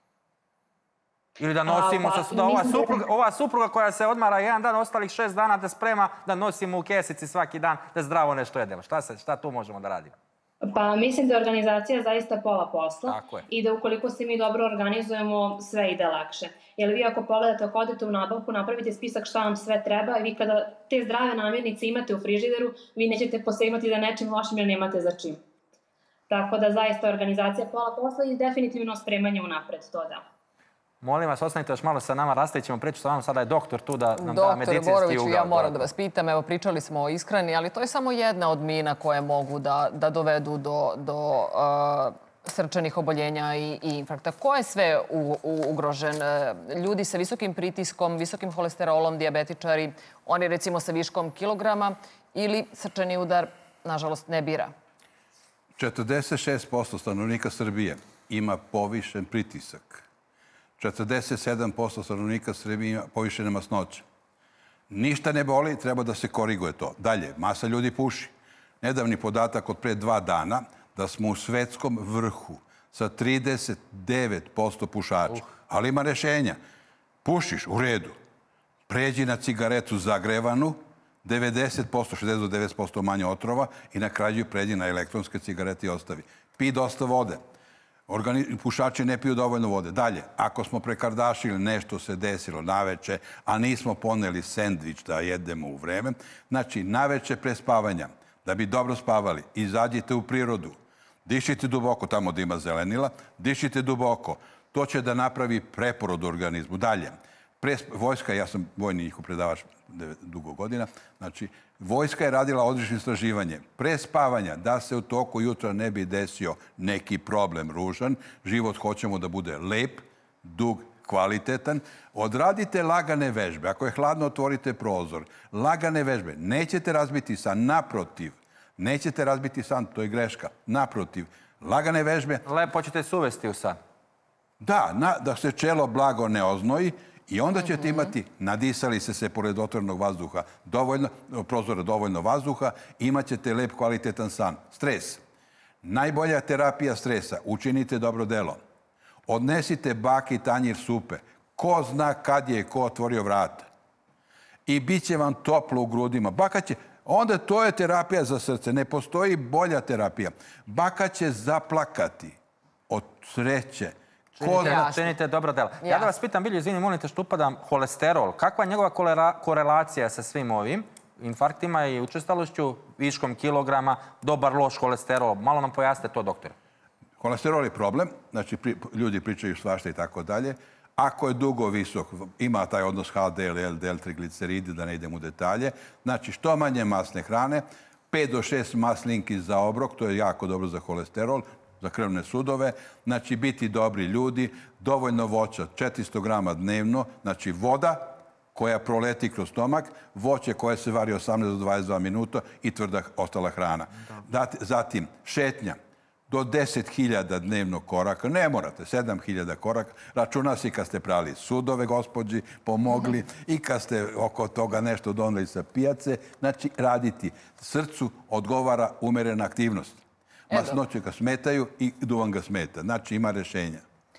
Ili da nosimo, ova supruga koja se odmara jedan dan, ostalih 6 dana da sprema, da nosimo u kesici svaki dan, da zdravo nešto jedemo. Šta tu možemo da radimo? Pa mislim da je organizacija zaista pola posla Tako je. i da ukoliko se mi dobro organizujemo, sve ide lakše. Jer vi ako pogledate, ako odete u nabavku, napravite spisak šta vam sve treba i vi kada te zdrave namirnice imate u frižideru, vi nećete posle imati da nečim lošim jer nemate za čim. Tako da zaista organizacija pola posla i definitivno spremanje unapred, to da. Molim vas, ostanite još malo sa nama, rastavit ćemo priču sa vama. Sada je doktor tu da nam da medicinski ugao. Doktore Boroviću, ja moram da vas pitam, evo pričali smo o ishrani, ali to je samo jedna od mina koje mogu da dovedu do srčanih oboljenja i infarkta. Ko je sve ugrožen? Ljudi sa visokim pritiskom, visokim holesterolom, dijabetičari, oni recimo sa viškom kilograma ili srčani udar, nažalost, ne bira? 46% stanovnika Srbije ima povišen pritisak. 47% stanovnika Srbije ima povišene masnoće. Ništa ne boli, treba da se koriguje to. Dalje, masa ljudi puši. Nedavni podatak od pre 2 dana da smo u svetskom vrhu sa 39% pušača. Ali ima rešenja. Pušiš, u redu. Pređi na cigaretu zagrevanu, 90%, 60 do 90% manje otrova i na kraju pređi na elektronske cigarete i ostavi. Pi dosta vode. Pušači ne piju dovoljno vode. Dalje, ako smo prekardašili, nešto se desilo naveče, a nismo poneli sendvič da jedemo u vreme, znači naveče pre spavanja, da bi dobro spavali, izađite u prirodu, dišite duboko tamo da ima zelenila, dišite duboko. To će da napravi preporod u organizmu. Dalje, vojska, ja sam vojni njihov predavač dugo godina, znači vojska je radila odlično istraživanje. Pre spavanja, da se u toku jutra ne bi desio neki problem ružan, život hoćemo da bude lep, dug, kvalitetan, odradite lagane vežbe. Ako je hladno, otvorite prozor. Lagane vežbe. Nećete razbiti san, naprotiv. Nećete razbiti san, to je greška. Naprotiv. Lagane vežbe. Lepo ćete se uvesti u san. Da, da se čelo blago ne oznoji i onda ćete imati, nadisali se pored otvorenog vazduha, prozora dovoljno vazduha, imat ćete lep, kvalitetan san. Stres. Najbolja terapija stresa. Učinite dobro delo. Odnesite baki tanjir supe. Ko zna kad je ko otvorio vrata. I bit će vam toplo u grudima. Baka će, onda to je terapija za srce. Ne postoji bolja terapija. Baka će zaplakati od sreće. Činite dobro delo. Ja da vas pitam, Bilju, izvini, molite što upadam, holesterol. Kakva je njegova korelacija sa svim ovim infarktima i učestalošću, viškom kilograma, dobar, loš holesterol? Malo nam pojasnite to, doktore. Holesterol je problem, znači ljudi pričaju svašta i tako dalje. Ako je dugo visok, ima taj odnos HDL, LDL, trigliceridi, da ne idem u detalje. Znači, što manje masne hrane, 5 do 6 maslinki za obrok, to je jako dobro za holesterol, za krvne sudove. Znači, biti dobri ljudi, dovoljno voća, 400 grama dnevno, znači voda koja proleti kroz stomak, voće koje se vari 18 do 22 minuta i tvrda ostala hrana. Zatim, šetnja. Do 10.000 dnevnog koraka, ne morate, 7.000 koraka, računa se kad ste prali sudove, gospođi, pomogli i kad ste oko toga nešto doneli sa pijace, znači raditi. Srcu odgovara umerena aktivnost. Masnoće ga smetaju i duvan ga smeta, znači ima rešenja.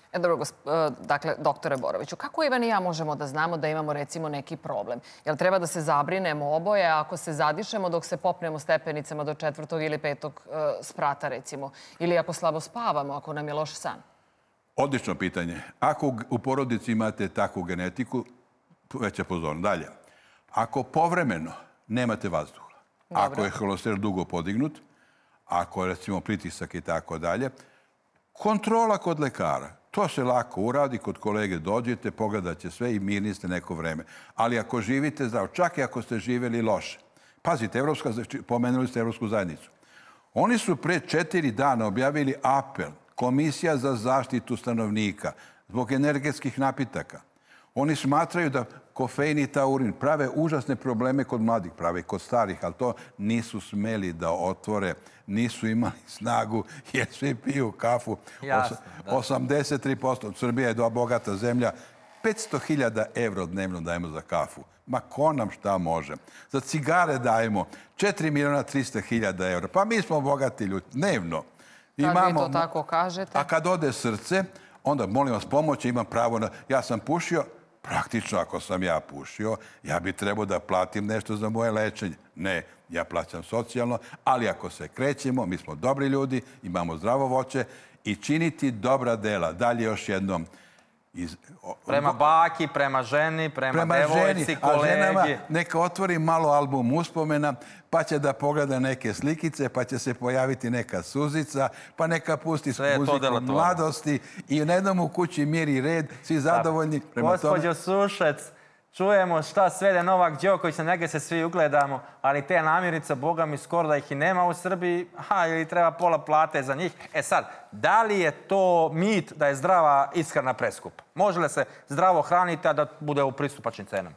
Dakle, doktore Boroviću, kako Ivan i ja možemo da znamo da imamo recimo neki problem? Jel treba da se zabrinemo oboje ako se zadišemo dok se popnemo stepenicama do 4. ili 5. sprata recimo? Ili ako slabo spavamo, ako nam je loš san? Odlično pitanje. Ako u porodici imate takvu genetiku, veća pozornost. Dalje, ako povremeno nemate vazduha, ako je holesterol dugo podignut, ako je recimo pritisak i tako dalje, kontrola kod lekara. To se lako uradi, kod kolege dođete, pogledat će sve i mirni ste neko vreme. Ali ako živite zdravo, čak i ako ste živjeli loše. Pazite, pomenuli ste Evropsku zajednicu. Oni su pre 4 dana objavili apel Komisija za zaštitu stanovnika zbog energetskih napitaka. Oni smatraju da kofein i taurin prave užasne probleme kod mladih, prave i kod starih, ali to nisu smeli da otvore, nisu imali snagu jer svi piju kafu. 83%. Srbija je bogata zemlja. 500.000 € dnevno dajemo za kafu. Ma ko nam šta može? Za cigare dajemo 4.300.000 €. Pa mi smo bogati ljudi. Dnevno. Kad vi to tako kažete? A kad ode srce, onda molim vas pomoći, imam pravo na... Ja sam pušio, Praktično, ako sam ja pušio, ja bi trebao da platim nešto za moje lečenje. Ne, ja plaćam socijalno, ali ako se krećemo, mi smo dobri ljudi, imamo zdravo voće i činiti dobra dela. Dalje još jednom. Prema baki, prema ženi, prema devojci, kolegi. A ženama neka otvori malo album uspomena, pa će da pogleda neke slikice, pa će se pojaviti neka suzica, pa neka pusti muziku mladosti i na jednom u kući mir i red, svi zadovoljni. Gospođo Sušec, čujemo šta svede Novak Đoković, na njega se svi ugledamo, ali te namirnice, boga mi, skoro da ih i nema u Srbiji, ili treba pola plate za njih. E sad, da li je to mit da je zdrava ishrana preskupa? Može li se zdravo hraniti, a da bude u pristupačnim cenama?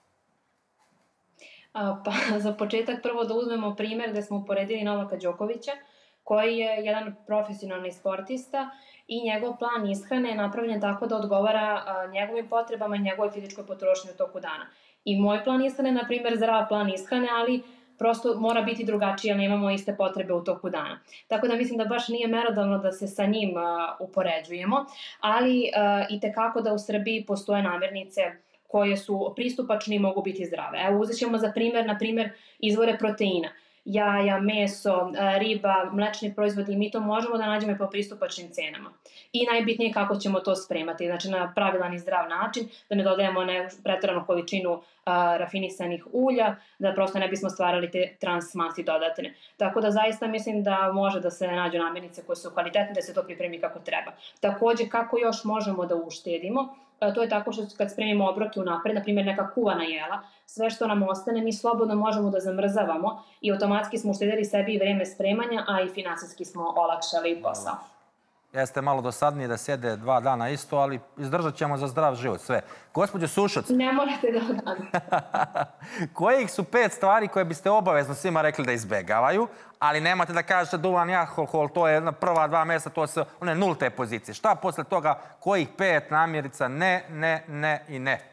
Pa za početak prvo da uzmemo primjer gde smo uporedili Novaka Đokovića, koji je jedan profesionalni sportista i njegov plan ishrane je napravljen tako da odgovara njegovim potrebama i njegovoj fizičkoj potrošnji u toku dana. I moj plan ishrane je, na primjer, zdrav plan ishrane, ali prosto mora biti drugačiji, jer nemamo iste potrebe u toku dana. Tako da mislim da baš nije merodavno da se sa njim upoređujemo, ali itekako da u Srbiji postoje namirnice koje su pristupačne i mogu biti zdrave. Evo, uzet ćemo za primjer, na primjer, izvore proteina. Jaja, meso, riba, mlečni proizvodi, mi to možemo da nađemo i po pristupačnim cenama. I najbitnije kako ćemo to spremati, znači na pravilan i zdrav način, da ne dodajemo preteranu količinu rafinisanih ulja, da prosto ne bismo stvarali te transmasti dodatne. Tako da zaista mislim da može da se nađu namirnice koje su kvalitetne, da se to pripremi kako treba. Takođe, kako još možemo da uštedimo, to je tako što kad spremimo obroke unapred, na primjer neka kuvana jela, sve što nam ostane mi slobodno možemo da zamrzavamo i automatski smo uštedili sebi i vreme spremanja, a i finansijski smo olakšali posao. Jeste malo dosadnije da sjede 2 dana isto, ali izdržat ćemo za zdrav život sve. Gospođo Sušac. Ne morate da odadite. Kojih su 5 stvari koje biste obavezno svima rekli da izbegavaju, ali nemate da kažete duvan i alkohol, to je na prva 2 mjesta, to su one nulte pozicije. Šta posle toga, kojih 5 namirnica ne, ne, ne i ne?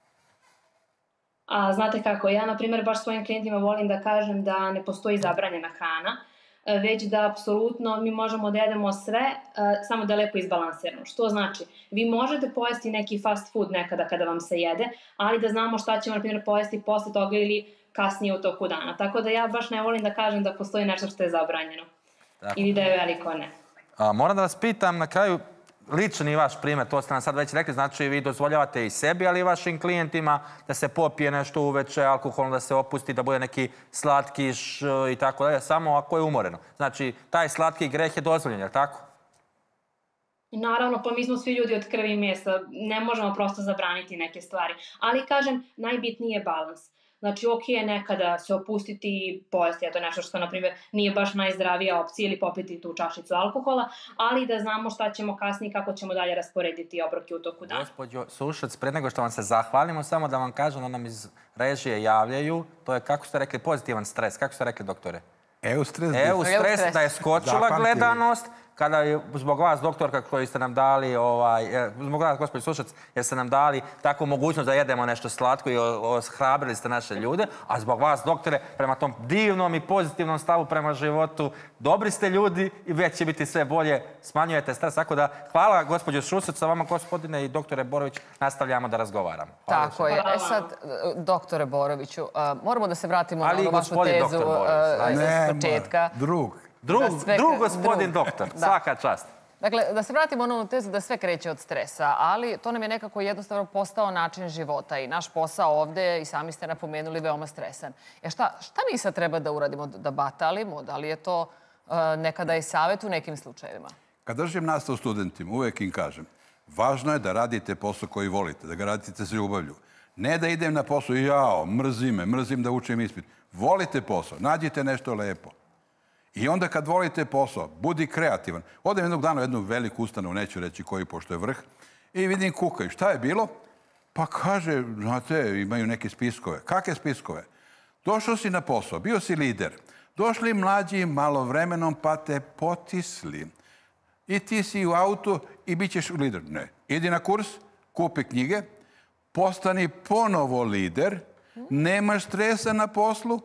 A znate kako, ja na primjer baš svojim klijentima volim da kažem da ne postoji zabranjena hrana, već da apsolutno mi možemo da jedemo sve, samo da je lepo izbalansirano. Što znači, vi možete pojesti neki fast food nekada kada vam se jede, ali da znamo šta ćemo, na primjer, pojesti posle toga ili kasnije u toku dana. Tako da ja baš ne volim da kažem da postoji nešto što je zabranjeno. Ili da je veliko ne. Moram da vas pitam na kraju, lični vaš primjer, to ste nam sad već rekli, znači vi dozvoljavate i sebi, ali i vašim klijentima da se popije nešto uveče, alkoholno da se opusti, da bude neki slatkiš i tako dalje, samo ako je umoreno. Znači, taj slatki greh je dozvoljen, je li tako? Naravno, pa mi smo svi ljudi od krvi i mesa, ne možemo prosto zabraniti neke stvari. Ali, kažem, najbitniji je balans. Znači, ok je nekada se opustiti i pojesti, to je nešto što, na primjer, nije baš najzdravija opcija ili popiti tu čašicu alkohola, ali da znamo šta ćemo kasnije i kako ćemo dalje rasporediti obroke u toku dana. Gospođo Sušac, pre nego što vam se zahvalimo, samo da vam kažem da nam iz režije javljaju, to je, kako ste rekli, pozitivan stres. Kako ste rekli, doktore? Eustres, da je skočila gledanost, kada je zbog vas, doktorka, koji ste nam dali, zbog vas, gospođo Sušac, jer ste nam dali takvu mogućnost da jedemo nešto slatko i ohrabrili ste naše ljude, a zbog vas, doktore, prema tom divnom i pozitivnom stavu prema životu, dobri ste ljudi i već će biti sve bolje, smanjujete stres. Tako da, hvala gospođo Sušac, a vama, gospodine i doktore Borović, nastavljamo da razgovaramo. Tako je. E sad, doktore Boroviću, moramo da se vratimo na onu vašu tezu iz početka. Drug gospodin doktor, svaka čast. Dakle, da se vratimo na onu tezu da sve kreće od stresa, ali to nam je nekako jednostavno postao način života i naš posao ovde, i sami ste napomenuli, veoma stresan. Šta mi sad treba da uradimo? Da batalimo? Da li je to nekada i savjet u nekim slučajevima? Kad držim nastavu studentima, uvek im kažem, važno je da radite posao koji volite, da ga radite s ljubavlju. Ne da idem na posao, jao, mrzim da učim ispit. Volite posao, nađite nešto lepo. I onda kad volite posao, budi kreativan. Odem jednog dana u jednu veliku ustanovu, neću reći koji, pošto je vrh, i vidim kukaju. Šta je bilo? Pa kaže, znate, imaju neke spiskove. Kakve spiskove? Došao si na posao, bio si lider. Došli mlađi malo vremenom pa te potisli. I ti si u autu i bit ćeš lider. Ne. Idi na kurs, kupi knjige, postani ponovo lider, nemaš stresa na poslu,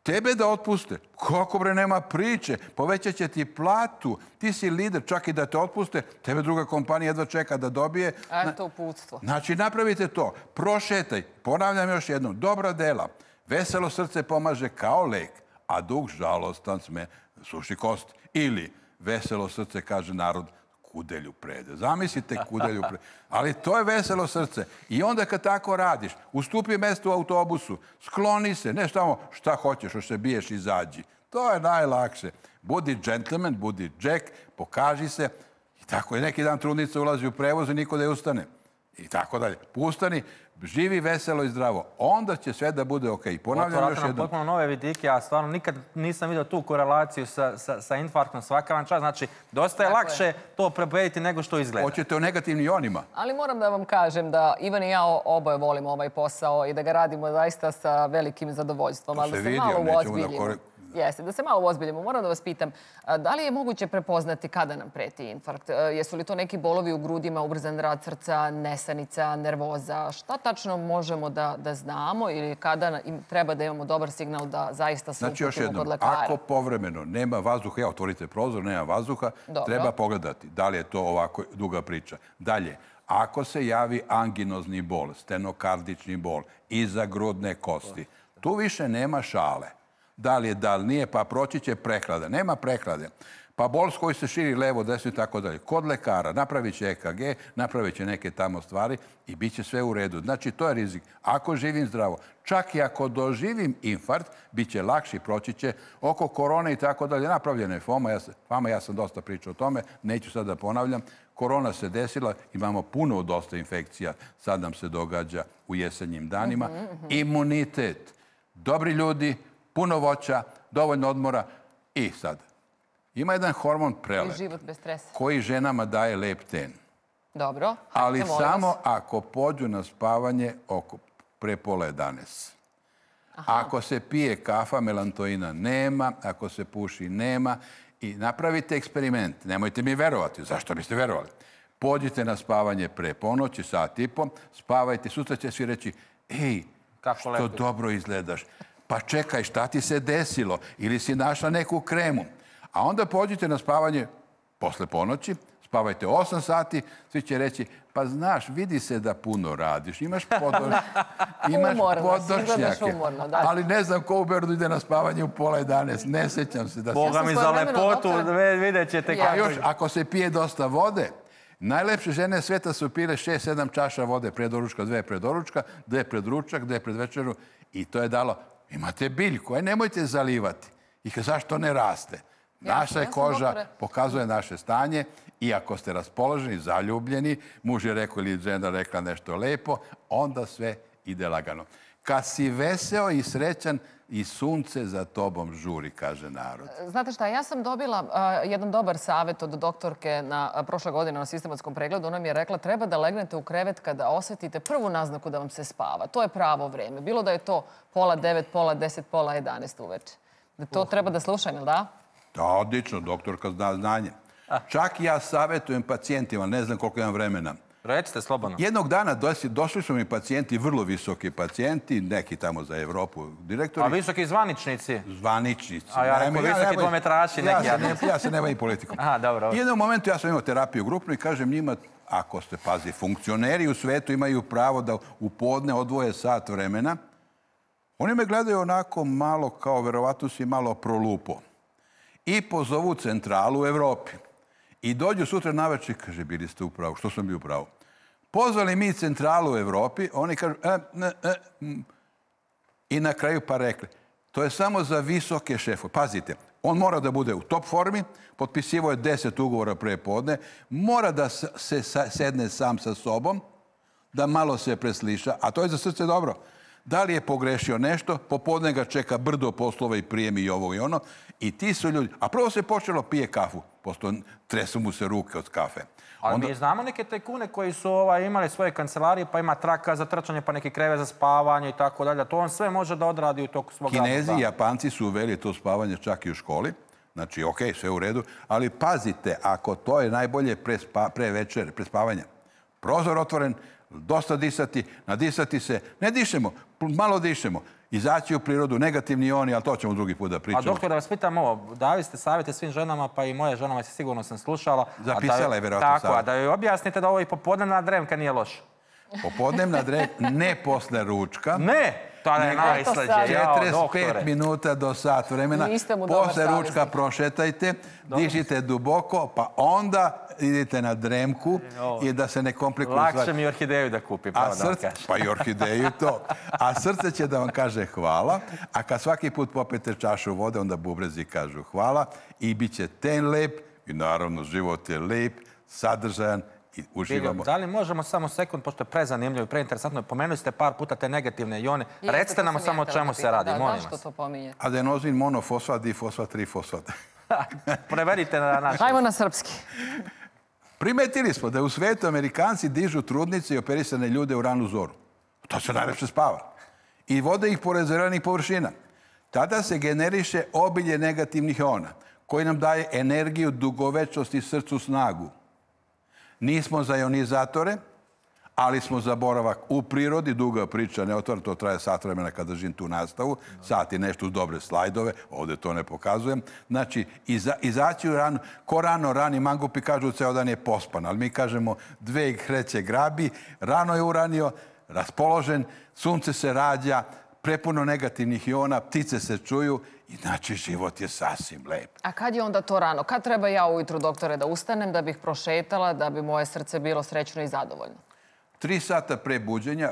Tebe da otpuste. Kako bre, nema priče. Povećat će ti platu. Ti si lider, čak i da te otpuste. Tebe druga kompanija jedva čeka da dobije. Eto uputstvo. Znači, napravite to. Prošetaj. Ponavljam još jednom. Dobra dela. Veselo srce pomaže kao lek, a duh žalostan suši kosti. Ili veselo srce, kaže narod, kudelju prede. Zamislite kudelju prede. Ali to je veselo srce. I onda kad tako radiš, ustupi mjesto u autobusu, skloni se, ne samo šta hoćeš, što se biješ, izađi. To je najlakše. Budi džentlmen, budi Jack, pokaži se. I tako je neki dan trudnica ulazi u prevoz i niko da je ustane. I tako dalje. Ustani, živi veselo i zdravo. Onda će sve da bude okej. Ponavljam još jednom. Potpuno nove vidike, ja stvarno nikad nisam vidio tu korelaciju sa infarktom. Svaka vam čast. Znači, dosta je lakše to prebediti nego što izgleda. Hoćete o negativnim ionima? Ali moram da vam kažem da Ivan i ja oboje volimo ovaj posao i da ga radimo zaista sa velikim zadovoljstvom. Ali da se malo uozbiljimo. Jeste, da se malo uozbiljimo. Moram da vas pitam, da li je moguće prepoznati kada nam preti infarkt? Jesu li to neki bolovi u grudima, ubrzan rad srca, nesanica, nervoza? Šta tačno možemo da znamo ili kada treba da imamo dobar signal da zaista se uputimo kod lekara? Ako povremeno nema vazduha, otvorite prozor, nema vazduha, treba pogledati da li je to ovako duga priča. Dalje, ako se javi anginozni bol, stenokardični bol, iza grudne kosti, tu više nema šale. Da li nije, pa proći će prehlada. Nema prehlade. Pa bol s koji se širi levo, desno i tako dalje. Kod lekara napravit će EKG, napravit će neke tamo stvari i bit će sve u redu. Znači, to je rizik. Ako živim zdravo, čak i ako doživim infarkt, bit će lakši, proći će oko korone i tako dalje. Napravljena je fama, ja sam dosta pričao o tome, neću sad da ponavljam. Korona se desila, imamo puno dosta infekcija, sad nam se događa u jesenjim danima. Imunitet. Dobri ljudi, puno voća, dovoljno odmora i sad. Ima jedan hormon prelep koji ženama daje lepten. Dobro. Ali samo ako pođu na spavanje pre pola 11. Ako se pije kafa, melantoina nema, ako se puši nema. I napravite eksperiment. Nemojte mi verovati. Zašto biste verovali? Pođite na spavanje pre ponoći, sat i po, spavajte. Sutra će svi reći, ej, što dobro izgledaš. Pa čekaj, šta ti se desilo? Ili si našla neku kremu? A onda pođite na spavanje posle ponoći, spavajte 8 sati, svi će reći, pa znaš, vidi se da puno radiš, imaš podršnjake. Ali ne znam ko u Beogradu ide na spavanje u pola 11, ne sećam se da se... Boga mi za lepotu, vidjet ćete kako... A još, ako se pije dosta vode, najlepše žene sveta su pile 6-7 čaša vode pred doručka, 2 pred doručka, 2 pred ručak, 2 pred večeru i to je dalo... Imate biljku, nemojte zalivati. I zašto ne raste? Naša koža pokazuje naše stanje i ako ste raspoloženi, zaljubljeni, muž je rekao ili žena rekla nešto lepo, onda sve ide lagano. Kad si veseo i srećan, i sunce za tobom žuri, kaže narod. Znate šta, ja sam dobila jedan dobar savjet od doktorke prošle godine na sistematskom pregledu. Ona mi je rekla, treba da legnete u krevet kada osjetite prvu naznaku da vam se spava. To je pravo vreme. Bilo da je to pola 9, pola 10, pola 11 uveče. To treba da slušam, ili da? Da, odlično, doktorka zna znanje. Čak ja savjetujem pacijentima, ne znam koliko imam vremena. Recite, slobodno. Jednog dana došli su mi pacijenti, vrlo visoki pacijenti, neki tamo za Evropu, direktori. A visoki zvaničnici? Zvaničnici. A ja rekao visoki dvometraši neki. Ja se ne bavim politikom. Aha, dobro. I jednom momentu ja sam imao terapiju grupnu i kažem njima, ako ste, pazi, funkcioneri u svetu imaju pravo da u podne odvoje sat vremena, oni me gledaju onako malo kao, verovatno si malo prolupo. I pozovu centralu u Evropi. I dođu sutra navečer, kaže, bili ste u pravu. Što sam bio u pravu? Pozvali mi centralu u Evropi, oni kažu, i na kraju pa rekli, to je samo za visoke šefove. Pazite, on mora da bude u top formi, potpisivo je 10 ugovora pre podne, mora da se sedne sam sa sobom, da malo se presliša, a to je za srce dobro. Da li je pogrešio nešto, popodne ga čeka brdo poslova i prijemi i ovo i ono. I ti su ljudi... A prvo se počelo pije kafu, posto tresu mu se ruke od kafe. Ali mi znamo neke tajkune koji su imali svoje kancelarije, pa ima traka za trčanje, pa neki kreve za spavanje i tako dalje. To on sve može da odradi u toku svog rada. Kinezi i Japanci su uveli to spavanje čak i u školi. Znači, okej, sve u redu. Ali pazite, ako to je najbolje pre večere, pre spavanja. Prozor otvoren, dosta disati, nadisati se. Ne dišemo, malo dišemo. Izaći u prirodu, negativni ioni, ali to ćemo drugi put da pričamo. A doktor, da vas pitam ovo, dali ste savjete svim ženama, pa i moja žena vas je sigurno sam slušala. Zapisala je vjerojatno savjet. Tako, savjet. a da joj objasnite da ovo i popodnevna dremka nije loša. Popodnevna dremka, ne posle ručka. Ne! To je najslađe. 45 minuta do sat vremena. Posle ručka prošetajte, dišite duboko, pa onda idete na dremku i da se ne komplikuje stvari. Lakše mi orhideju da kupim, pravo da vam kažem. Pa i orhideju to. A srce će da vam kaže hvala, a kad svaki put popijete čašu vode, onda bubrezi kažu hvala i bit će ten lep i naravno život je lep, sadržajan i uživamo. Da li možemo samo sekund, pošto je prezanimljivo i preinteresantno, pomenuli ste par puta te negativne ione. Recite nam samo o čemu se radi, molim vas. Zašto to pominjete? Adenozin, monofosfat, difosfat, trifosfat. Prevedite na naš. Ajmo na srpski. Primetili smo da u svetu Amerikanci dižu trudnice i operisane ljude u ranu zoru. To se najlepše spava. I vode ih pored zelenih površina. Tada se generiše obilje negativnih iona, koji nam daje energiju, dugovečnost i srcu snagu. Nismo za ionizatore, ali smo za boravak u prirodi. Duga priča, ne otvorim, to traje sat vremena kad držim tu nastavu. Sat i nešto uz dobre slajdove, ovdje to ne pokazujem. Znači, izaći u ranu, ko rano rani, mangupi kažu ceo dan je pospan, ali mi kažemo dve kreće grabi, rano je uranio, raspoložen, sunce se rađa, prepuno negativnih iona, ptice se čuju i znači život je sasvim lep. A kad je onda to rano? Kad treba ja ujutru, doktore, da ustanem, da bih prošetala, da bi moje srce bilo srećno i zadovoljno? 3 sata pre buđenja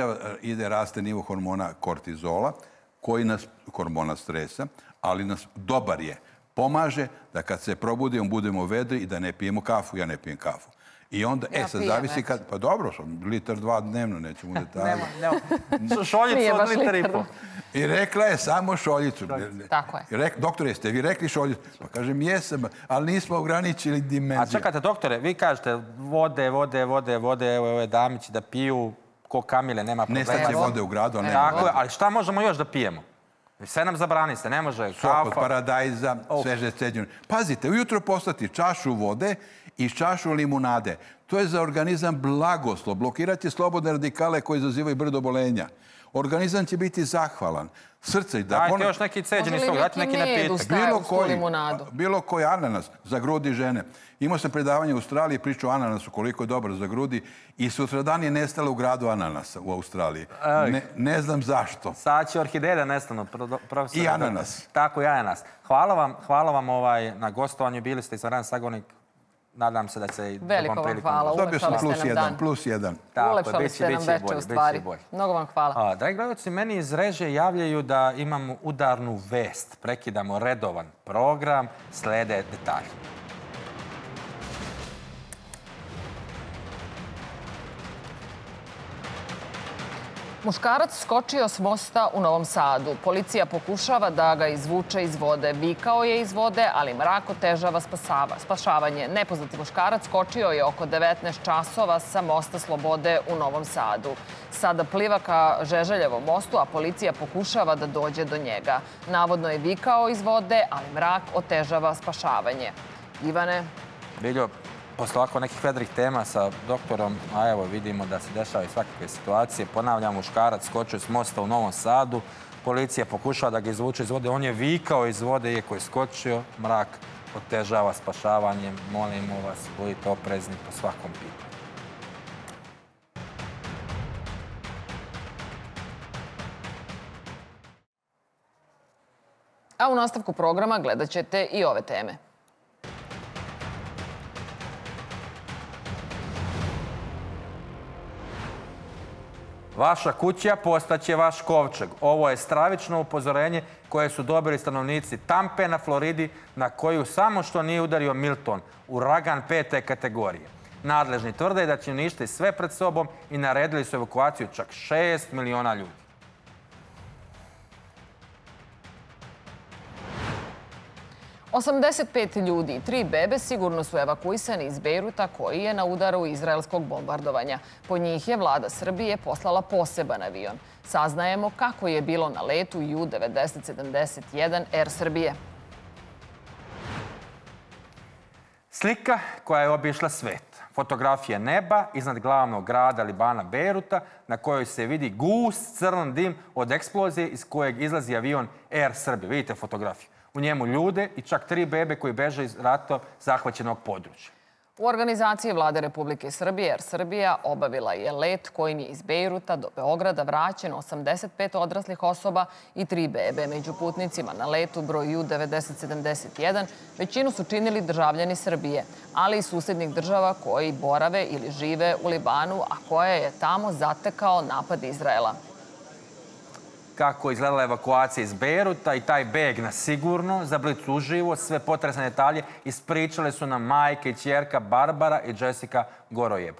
raste nivo hormona kortizola, koji nas, hormona stresa, ali nas dobar je. Pomaže da kad se probudimo, budemo vedri i da ne pijemo kafu. Ja ne pijem kafu. I onda, sad zavisi kad... Pa dobro, 1-2 litra dnevno, nećemo detalje. Šoljicu od 1,5 litra. I rekla je samo šoljicu. Tako je. Doktore, jeste vi rekli šoljicu? Pa kažem, jesam, ali nismo ograničili dimenziju. A čekajte, doktore, vi kažete vode, evo ove damići da piju ko kamile, nema problema. Nestaće vode u gradu, ali nema vode. Ali šta možemo još da pijemo? Sve nam zabraniste, ne može kafa. Sok od paradajza, sveže sceđene. Pazite, ujutro postati čašu vode i čašu limunade. To je za organizam blagoslov. Blokirati slobodne radikale koji izazivaju brdo obolenja. Organizam će biti zahvalan. Srce... Dajte još neki ceđeni sok, dajte neki napitak. Bilo koji ananas za grudi žene. Imao sam predavanje u Australiji, priču o ananasu, koliko je dobro za grudi. I sutradan je nestala u gradu ananasa u Australiji. Ne znam zašto. Sad će orhideje da nestanu, profesor. I ananas. Tako, i ananas. Hvala vam na gostovanju. Bili ste izvanredan sagovornik. Nadam se da će i veliko vam hvala. Dobio sam +1. Ulepšali ste nam veče u stvari. Mnogo vam hvala. Dragi gledalci, meni iz režije javljaju da imamo udarnu vest. Prekidamo redovan program. Slede detalji. Muškarac skočio s mosta u Novom Sadu. Policija pokušava da ga izvuče iz vode. Vikao je iz vode, ali mrak otežava spašavanje. Nepoznati muškarac skočio je oko 19 časova sa mosta Slobode u Novom Sadu. Sada pliva ka Žeželjevom mostu, a policija pokušava da dođe do njega. Navodno je vikao iz vode, ali mrak otežava spašavanje. Ivane? Biljo, posle ovako nekih vedrih tema sa doktorom, a evo vidimo da se dešava i svakakve situacije. Ponavljam, muškarac skočio s mosta u Novom Sadu. Policija pokušava da ga izvuče iz vode. On je vikao iz vode, iako je skočio. Mrak otežava spašavanje. Molimo vas, budite oprezni po svakom pitanju. A u nastavku programa gledat ćete i ove teme. Vaša kuća postaće vaš kovčeg. Ovo je stravično upozorenje koje su dobili stanovnici Tampe na Floridi, na koju samo što nije udario Milton, uragan 5. kategorije. Nadležni tvrde da će uništiti sve pred sobom i naredili su evakuaciju čak 6 miliona ljudi. $85 ljudi i 3 bebe sigurno su evakuisani iz Bejruta koji je na udaru izraelskog bombardovanja. Po njih je vlada Srbije poslala poseban avion. Saznajemo kako je bilo na letu U-9071 Air Srbije. Slika koja je obišla svet. Fotografija neba iznad glavnog grada Libana Bejruta na kojoj se vidi gust crn dim od eksplozije iz kojeg izlazi avion Air Srbije. Vidite fotografiju. U njemu ljude i čak 3 bebe koji beže iz rata zahvaćenog područja. U organizaciji Vlade Republike Srbije, Air Srbija obavila je let kojim je iz Bejruta do Beograda vraćeno 85 odraslih osoba i 3 bebe. Među putnicima na letu broj U-9071 većinu su činili državljani Srbije, ali i susednih država koji borave ili žive u Libanu, a koje je tamo zatekao napad Izraela. Kako je izgledala evakuacija iz Bejruta i taj beg na sigurno, za Blic uživo, sve potresne detalje ispričale su nam majka i ćerka Barbara i Jessica Gorojeb.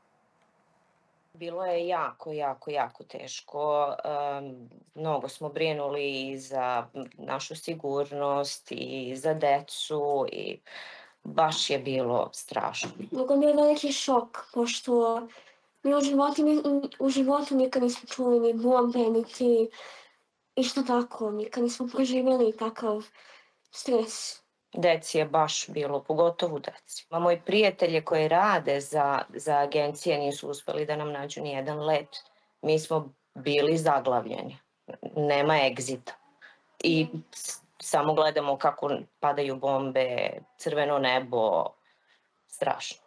Bilo je jako teško. Mnogo smo brinuli i za našu sigurnost i za decu i baš je bilo strašno. Mnogo mi je veliki šok, pošto mi u životu nikad nismo čuli ni bombe, niti isto tako. Nikad nismo proživjeli takav stres. Deci je baš bilo, pogotovo deci. Moji prijatelji koji rade za agencije nisu uspeli da nam nađu ni jedan let. Mi smo bili zaglavljeni. Nema egzita. I samo gledamo kako padaju bombe, crveno nebo, strašno.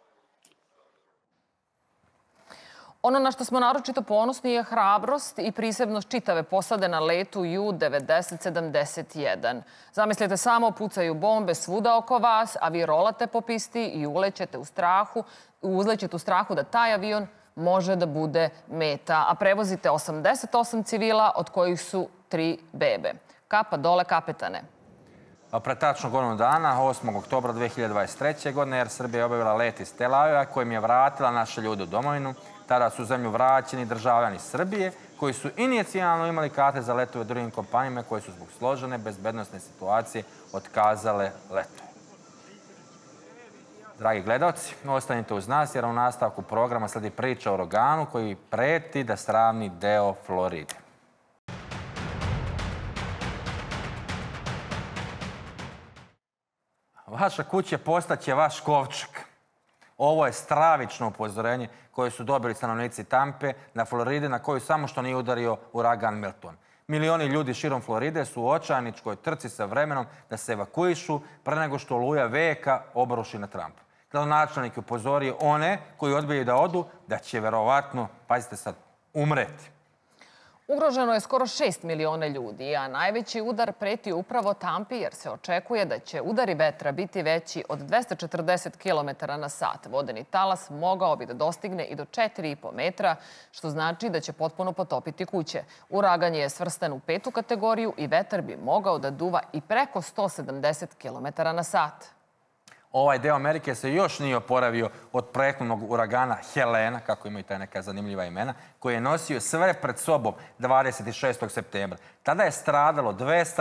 Ono na što smo naročito ponosni je hrabrost i prisebnost čitave posade na letu U-9071. Zamislite samo, pucaju bombe svuda oko vas, a vi rolate po pisti i uzlećete u strahu da taj avion može da bude meta. A prevozite 88 civila, od kojih su 3 bebe. Kapa dole, kapetane. Pre tačno godinu dana, 8. oktobra 2023. godine, Air Srbija je obavila let iz Tel Aviva kojim je vratila naše ljude u domovinu. Tada su u zemlju vraćeni državljani Srbije koji su inicijalno imali karte za letove drugim kompanijama koje su zbog složene bezbednosne situacije otkazale letove. Dragi gledalci, ostanite uz nas jer u nastavku programa sledi priča o uraganu koji preti da sravni deo Floride. Vaša kuća postaće vaš kovčeg. Ovo je stravično upozorenje koje su dobili stanovnici Tampe na Floride na koju samo što nije udario uragan Milton. Milioni ljudi širom Floride su u očajničkoj trci sa vremenom da se evakuišu pre nego što oluja veka obruši na Trumpa. Gradonačelnik je upozorio one koji odbijaju da odu da će verovatno, pazite sad, umreti. Ugroženo je skoro 6 miliona ljudi, a najveći udar preti upravo Tampi jer se očekuje da će udari vetra biti veći od 240 km na sat. Vodeni talas mogao bi da dostigne i do 4,5 metra, što znači da će potpuno potopiti kuće. Uragan je svrstan u 5. kategoriju i vetar bi mogao da duva i preko 170 km na sat. Ovaj deo Amerike se još nije oporavio od prethodnog uragana Helena, kako imaju taj neka zanimljiva imena, koji je nosio sve pred sobom 26. septembra. Tada je stradalo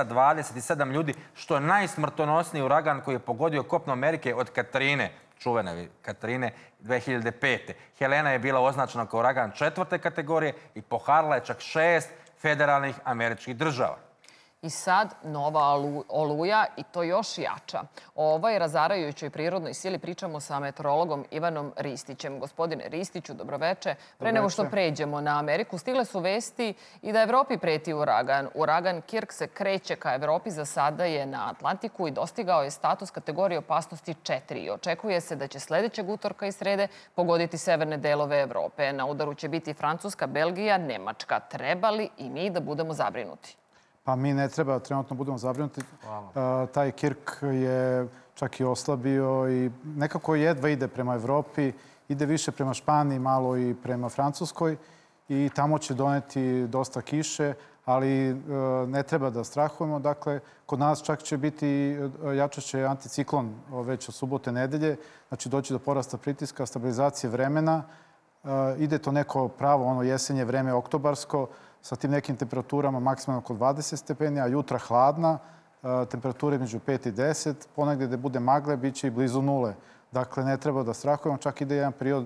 227 ljudi, što je najsmrtonosniji uragan koji je pogodio kopno Amerike od Katrine, čuvene Katrine, 2005. Helena je bila označena kao uragan 4. kategorije i poharala je čak 6 federalnih američkih država. I sad nova oluja i to još jača. O ovoj razarajućoj prirodnoj sili pričamo sa meteorologom Ivanom Ristićem. Gospodine Ristiću, dobroveče. Pre nego što pređemo na Ameriku, stigle su vesti i da Evropi preti uragan. Uragan Kirk se kreće ka Evropi, za sada je na Atlantiku i dostigao je status kategorije opasnosti 4. Očekuje se da će sledećeg utorka i srede pogoditi severne delove Evrope. Na udaru će biti Francuska, Belgija, Nemačka. Treba li i mi da budemo zabrinuti? Pa mi ne treba trenutno budemo zabrinuti. Taj Kirk je čak i oslabio i nekako jedva ide prema Evropi. Ide više prema Španiji, malo i prema Francuskoj. I tamo će doneti dosta kiše, ali ne treba da strahujemo. Dakle, kod nas čak će biti jačaće anticiklon već od subote, nedelje. Znači, doći do porasta pritiska, stabilizacije vremena. Ide to neko pravo jesenje vreme, oktobarsko, sa tim nekim temperaturama maksimalno oko 20 stepeni, a jutra hladna, temperature među 5 i 10. Ponegde gde bude magle, bit će i blizu nule. Dakle, ne treba da strahujemo, čak ide jedan period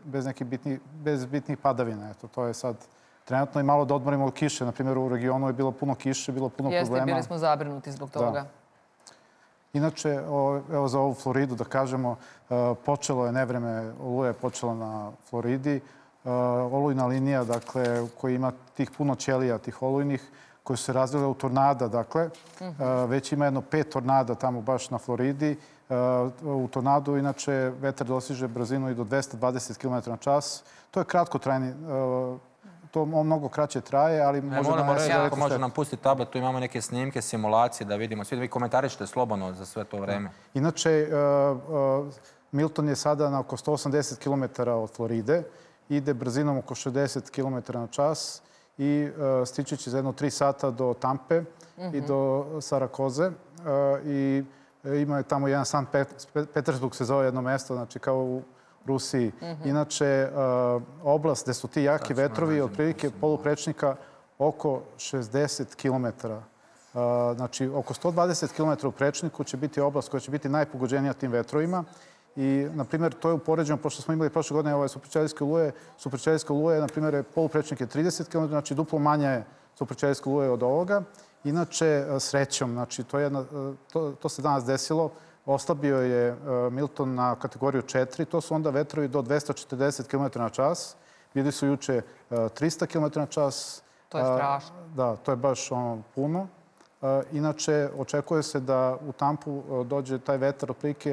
bez bitnih padavina. Eto, to je sad trenutno i malo da odmorimo od kiše. Naprimjer, u regionu je bilo puno kiše, bilo puno problema. Jeste, bili smo zabrinuti zbog toga. Inače, evo za ovu Floridu da kažemo, počelo je nevreme oluje, počelo na Floridi. Olujna linija, dakle, koja ima tih puno ćelija, tih olujnih, koje su se razvile u tornada, dakle. Već ima jedno 5 tornada tamo baš na Floridi. U tornadu, inače, vetar dosiže brzinu i do 220 km na čas. To je kratkotrajni, to mnogo kraće traje, ali može Moramo reći, ako može štetu. nam pustiti tablet, tu imamo neke snimke, simulacije da vidimo. Svi vi komentarišite slobodno za sve to vreme. Inače, Milton je sada na oko 180 km od Floride, ide brzinom oko 60 km na čas i stići će za jedno 3 sata do Tampe i do Sarakoze. I ima je tamo jedan Sankt Petersburg se zove jedno mesto, znači kao u Rusiji. Inače, oblast gde su ti jaki vetrovi, otprilike poluprečnika oko 60 km. Znači, oko 120 km u prečniku će biti oblast koja će biti najpogođenija tim vetrovima. I, na primjer, to je upoređeno, pošto smo imali prošle godine ove superćelijske oluje. Superćelijska oluja, na primjer, poluprečnik je 30 km, znači duplo manja je superćelijska oluje od ovoga. Inače, srećom, znači, to se danas desilo. Oslabio je Milton na kategoriju 4. To su onda vetrovi do 240 km na čas. Bili su juče 300 km na čas. To je strašno. Da, to je baš puno. Inače, očekuje se da u Tampu dođe taj vetar otprilike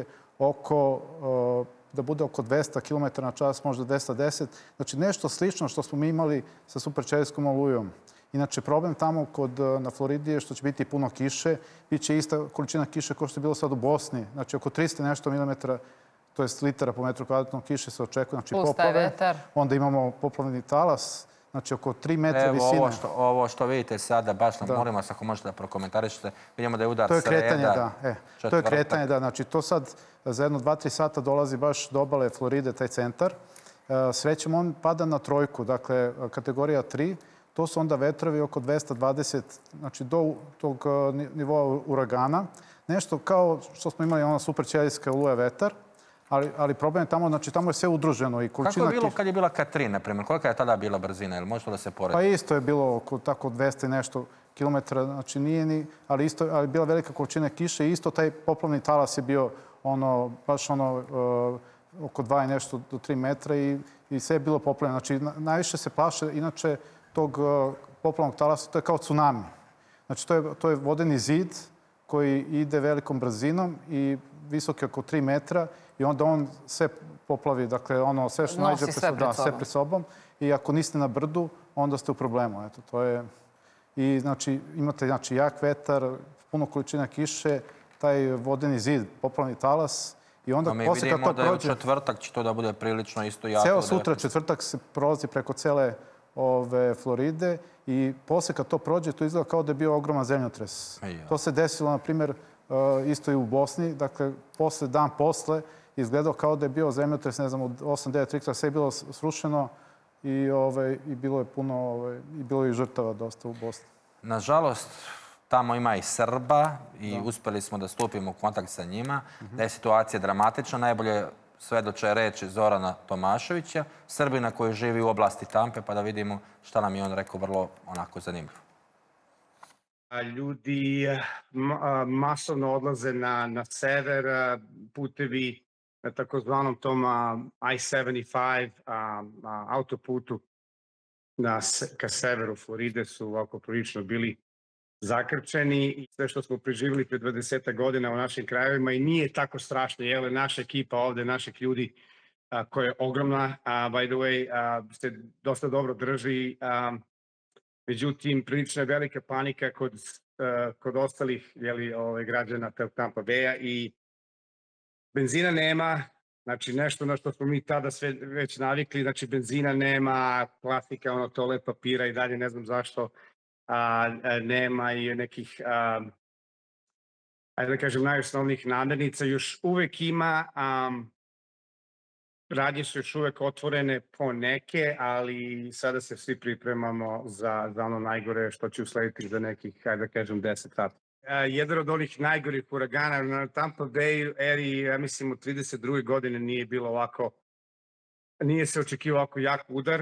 da bude oko 200 km na čas, možda 210. Znači, nešto slično što smo mi imali sa superćelijskom olujom. Inače, problem tamo na Floridi je što će biti puno kiše. Biće ista količina kiše kao što je bilo sad u Bosni. Znači, oko 300 nešto milimetara, to je litara po metru kvadratnom kiše se očekuje. Znači, plus taj vetar. Onda imamo poplavni talas. Znači, oko 3 metra visine. Evo, ovo što vidite sada, baš nam molim vas ako možete da prokomentarišete. Vidimo da je udar sreda. To je kretanje, da. To je kretanje, da. Znači, to sad za jedno 2-3 sata dolazi baš do obale Floride, taj centar. Srećom, on pada na 3, dakle, kategorija 3. To su onda vetrovi oko 220, znači do tog nivoa uragana. Nešto kao što smo imali ona superćelijska oluja vetar, ali problem je tamo, znači tamo je sve udruženo i količina... Kako je bilo kad je bila Katrin, na primjer? Kolika je tada bila brzina? Ili može to da se poredi? Pa isto je bilo oko tako 200 i nešto kilometra, znači nije ni... Ali bila velika količina kiše i isto taj poplavni talas je bio baš oko 2 i nešto do 3 metra i sve je bilo poplavljeno. Znači najviše se plaše, inače, tog poplavnog talasa, to je kao tsunami. Znači, to je vodeni zid koji ide velikom brzinom i visok je oko 3 metra i onda on sve poplavi, dakle, sve što nađe sve pred sobom. I ako niste na brdu, onda ste u problemu. Eto, to je... I, znači, imate jak vetar, puno količina kiše, taj vodeni zid, poplavni talas. I onda posle kad to prođe... Mi vidimo da je u četvrtak će to da bude prilično isto jako. Ceo sutra četvrtak se prolazi preko cele Floride i posle kad to prođe, to izgleda kao da je bio ogroman zemljotres. To se desilo, na primjer, isto i u Bosni. Dakle, dan posle izgledao kao da je bio zemljotres, ne znam, od 8-9 Richtera, sve je bilo srušeno i bilo je puno, i bilo je i žrtava dosta u Bosni. Nažalost, tamo ima i Srba i uspeli smo da stupimo u kontakt sa njima, da je situacija dramatična. Najbolje svedoče reči Zorana Tomaševića, Srbina koji živi u oblasti Tampe, pa da vidimo šta nam je on rekao, vrlo onako zanimljivo. Ljudi masovno odlaze na sever, putevi na takozvanom tom I-75 autoputu ka severu Floride su ovako prilično bili zakrčeni i sve što smo preživjeli pre 20 godina u našim krajevima i nije tako strašno. Jel, naša ekipa ovde, naših ljudi koja je ogromna, by the way, se dosta dobro drži. Međutim, prilično je velika panika kod ostalih građana Tampa Baya i benzina nema. Znači, nešto na što smo mi tada sve već navikli. Znači, benzina nema, plastika, toalet papira i dalje, ne znam zašto. Nema i nekih, ajde da kažem, najosnovnijih namirnica. Još uvek ima, radnje su još uvek otvorene po neke, ali sada se svi pripremamo za ono najgore što će uslediti za nekih, ajde da kažem, 10 sata. Jedan od onih najgorih uragana na Tampa Bay eri, ja mislim, u 32. godine nije se očekivao ovako jak udar.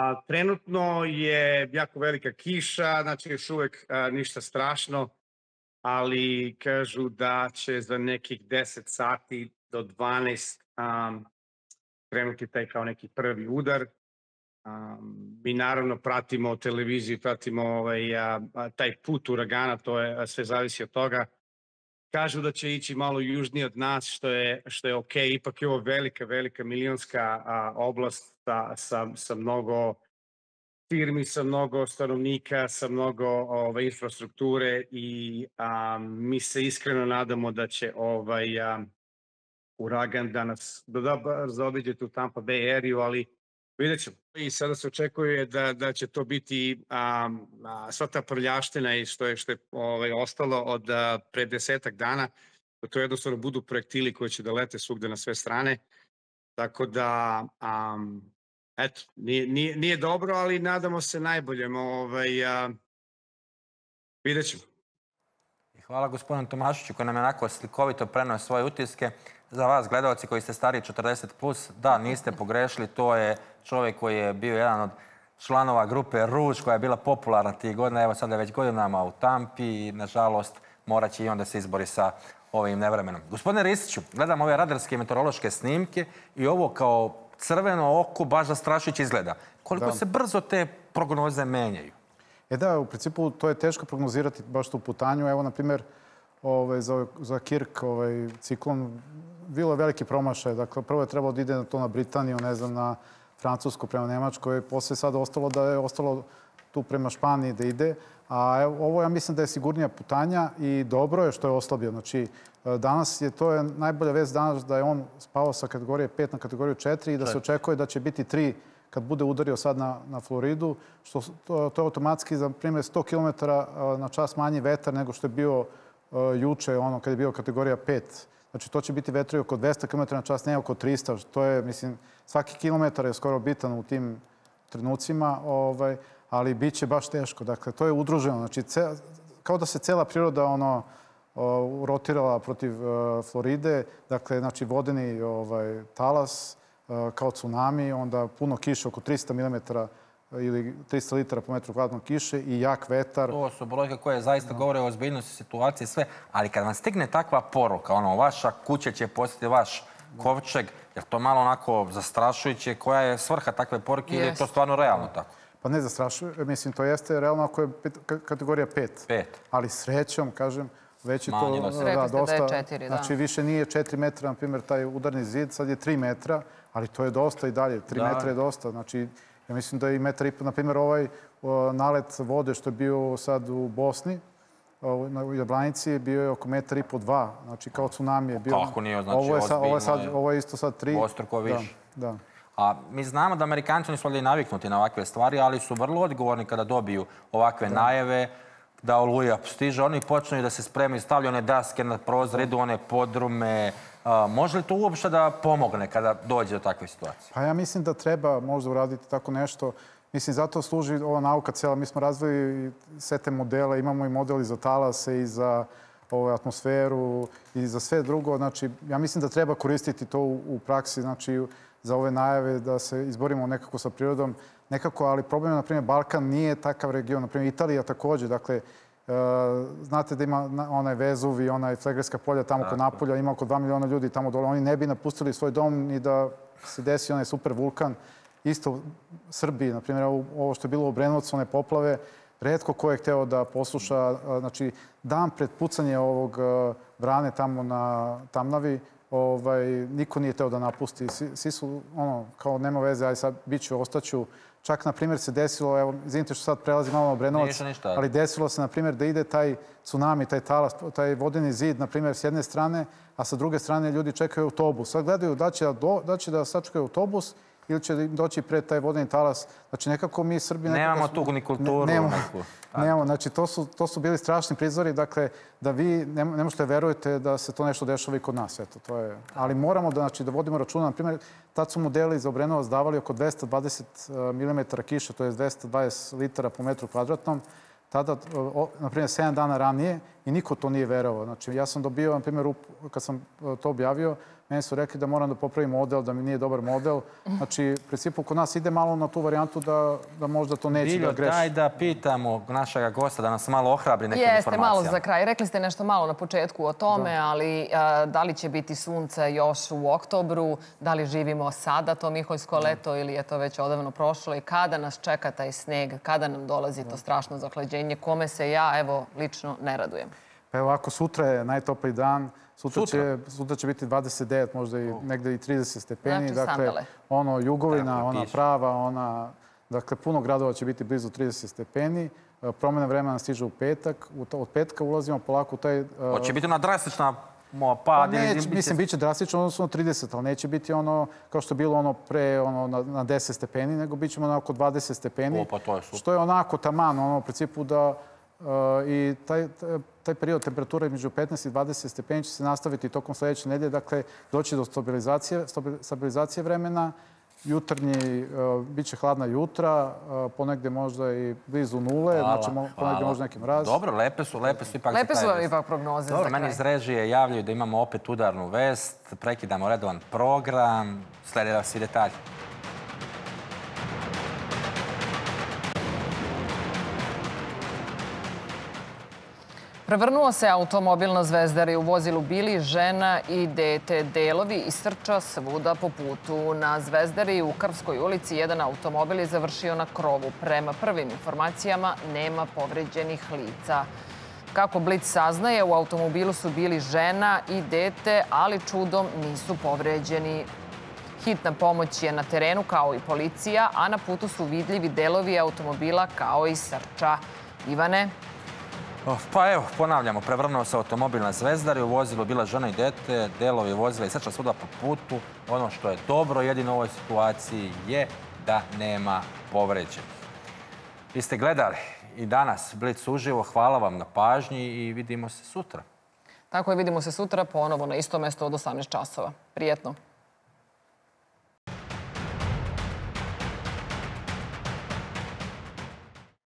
Trenutno je jako velika kiša, znači još uvek ništa strašno. ali kažu da će za nekih 10 sati do 12 krenuti taj kao neki prvi udar. Mi naravno pratimo televiziju, pratimo taj put uragana, to je sve zavisi od toga. Kažu da će ići malo južnije od nas, što je okej. Ipak je ovo velika milionska oblast sa mnogo firmi, sa mnogo stanovnika, sa mnogo infrastrukture i mi se iskreno nadamo da će uragan danas zaobiđe tu Tampa Bay eriju, ali vidjet ćemo. I sada se očekuje da će to biti sva ta prljavština i što je ostalo od pre 10-ak dana, da to jednostavno budu projektili koji će da lete svugde na sve strane. Tako da, eto, nije dobro, ali nadamo se najboljem. Vidjet ćemo. Hvala gospodinu Tomašiću koji nam je onako slikovito preneo svoje utiske. Za vas, gledalci koji ste stariji 40+, da, niste pogrešili. To je čovjek koji je bio jedan od članova grupe Ruž koja je bila popularna tih godina. Evo sada je već godinama u Tampi i nažalost morat će i on da se izbori sa ovim nevremenom. Gospodine Ristiću, gledam ove radarske meteorološke snimke i ovo kao crveno oko baš zastrašujuće izgleda. Koliko se brzo te prognoze menjaju? Da, u principu to je teško prognozirati baš tu putanju. Evo, na primjer, za Kirk ciklon bilo je veliki promašaj. Dakle, prvo je trebalo da ide to na Britaniju, ne znam, na Francusku prema Nemačkoj. Posle je sad ostalo da je ostalo tu prema Španiji da ide. A ovo ja mislim da je sigurnija putanja i dobro je što je oslabio. Znači, danas to je najbolja vest danas da je on spao sa kategorije 5 na kategoriju 4 i da se očekuje da će biti 3 kad bude udario sad na Floridu, što to je automatski za primjer 100 km na čas manji vetar nego što je bio juče, kad je bio kategorija 5. Znači, to će biti vetri oko 200 km na čas, ne oko 300. To je, mislim, svaki kilometar je skoro bitan u tim trenucima, ali bit će baš teško. Dakle, to je udruženo. Znači, kao da se cela priroda rotirala protiv Floride. Dakle, znači, vodeni talas, kao tsunami, onda puno kiše, oko 300 mm ili 300 litara po metru kvadratnog kiše i jak vetar. To su brojke koje zaista govore o ozbiljnosti situacije i sve, ali kad vam stigne takva poruka, vaša kuća će postati vaš kovčeg, je to malo onako zastrašujuće? Koja je svrha takve poruke ili je to stvarno realno tako? Pa ne zastrašuje, mislim, to jeste realno ako je kategorija 5. Ali srećom, kažem, već je to dosta. Znači, više nije 4 metra, na primjer, taj udarni zid, sad je 3 metra, ali to je dosta i dalje. 3 metra je dosta. Znači, ja mislim da je i 1,5 metra, na primjer, ovaj nalet vode što je bio sad u Bosni, u Jablanici, bio je oko 1,5 metra, 2. Znači, kao tsunami je bio. Kako nije, znači, ozbiljno. Ovo je isto sad 3. Dvostruko više. Da. A mi znamo da Amerikanci nisu valjda naviknuti na ovakve stvari, ali su vrlo odgovorni kada dobiju ovakve najave da oluja stiže. Oni počnu da se spremaju, stavljaju one daske na prozor, idu one podrume. Može li to uopšte da pomogne kada dođe do takve situacije? Pa ja mislim da treba možda uraditi tako nešto. Mislim, zato služi ova nauka cijela. Mi smo razvili sve te modele, imamo i modeli za talase i za atmosferu i za sve drugo. Znači, ja mislim da treba koristiti to u praksi, znači, za ove najave da se izborimo nekako sa prirodom. Nekako, ali problem je, na primjer, Balkan nije takav region. Na primjer, Italija također. Dakle, znate da ima onaj Vezuv i onaj Flegrska polja tamo kod Napolja, ima oko 2 miliona ljudi tamo dole. Oni ne bi napustili svoj dom ni da se desi onaj super vulkan. Isto Srbiji, na primjer, ovo što je bilo u Obrenovcu, one poplave, retko ko je hteo da posluša. Znači, dan pred pucanje ovog brane tamo na Tamnavi, niko nije teo da napusti. Svi su, kao nema veze, aj sad bit ću, ostaću. Čak, na primjer, se desilo, evo, izvinite što sad prelazi malo na Obrenovac, ali desilo se, na primjer, da ide taj tsunami, taj talas, taj vodeni zid, na primjer, s jedne strane, a sa druge strane ljudi čekaju autobus. Sad gledaju da će da sačekaju autobus ili će doći pred taj vodeni talas. Znači, nekako mi Srbi... Nemamo tu ni kulturu. Nemamo. Znači, to su bili strašni prizori. Dakle, da vi ne možete verujete da se to nešto dešava i kod nas. Eto, to je... Ali moramo da vodimo računa. Na primjer, tad su modeli za Obrenovac davali oko 220 mm kiše, to je 220 litara po metru kvadratnom. Tada, na primjer, 7 dana ranije i niko to nije verovao. Znači, ja sam dobio, na primjer, kad sam to objavio, Meni su rekli da moram da popravim model, da mi nije dobar model. Znači, u principu, kod nas ide malo na tu varijantu da možda to neće da greši. Daj da pitamo našega gosta da nas malo ohrabri nekim informacijama. Jeste, malo za kraj. Rekli ste nešto malo na početku o tome, ali da li će biti sunce još u oktobru? Da li živimo sada to miholjsko leto ili je to već odavno prošlo? I kada nas čeka taj sneg? Kada nam dolazi to strašno zahlađenje? Kome se ja, evo, lično ne radujem? Pa evo, ako sutra je najtopliji dan, sutra će biti 29, možda i negde i 30 stepeni. Znači, sandale. Ono jugovina, ona prava, ona... Dakle, puno gradova će biti blizu 30 stepeni. Promjena vremena stiže u petak. Od petka ulazimo polako u taj... Hoće biti ona drastična pad? Mislim, bit će drastično odnosno 30, ali neće biti ono kao što je bilo ono pre na 10 stepeni, nego bit ćemo na oko 20 stepeni. Što je onako taman, ono u principu da i taj period temperature između 15 i 20 stepeni će se nastaviti tokom sljedeće nedelje. Dakle, doći do stabilizacije vremena. Jutarnji, bit će hladna jutra, ponegde možda i blizu nule, znači ponegde možda neki mraz. Dobro, lepe su ipak. Lepe su ipak prognoze. Dobro, meni iz režije javljaju da imamo opet udarnu vest, prekidamo redovan program, slijede vas svi detalji. Prevrnuo se automobil na Zvezdari. U vozilu bili žena i dete. Delovi istrča svuda po putu. Na Zvezdari u Krvskoj ulici jedan automobil je završio na krovu. Prema prvim informacijama nema povređenih lica. Kako Blic saznaje, u automobilu su bili žena i dete, ali čudom nisu povređeni. Hitna pomoć je na terenu kao i policija, a na putu su vidljivi delovi automobila kao i srča. Ivane? Pa evo, ponavljamo, prevrnuo se automobil na Zvezdari, u vozilu bila žena i dete, delovi vozila i srča svuda po putu. Ono što je dobro jedino u ovoj situaciji je da nema povređenih. Vi ste gledali i danas Blic uživo. Hvala vam na pažnji i vidimo se sutra. Tako je, vidimo se sutra ponovo na isto mesto od 18 časova. Prijetno.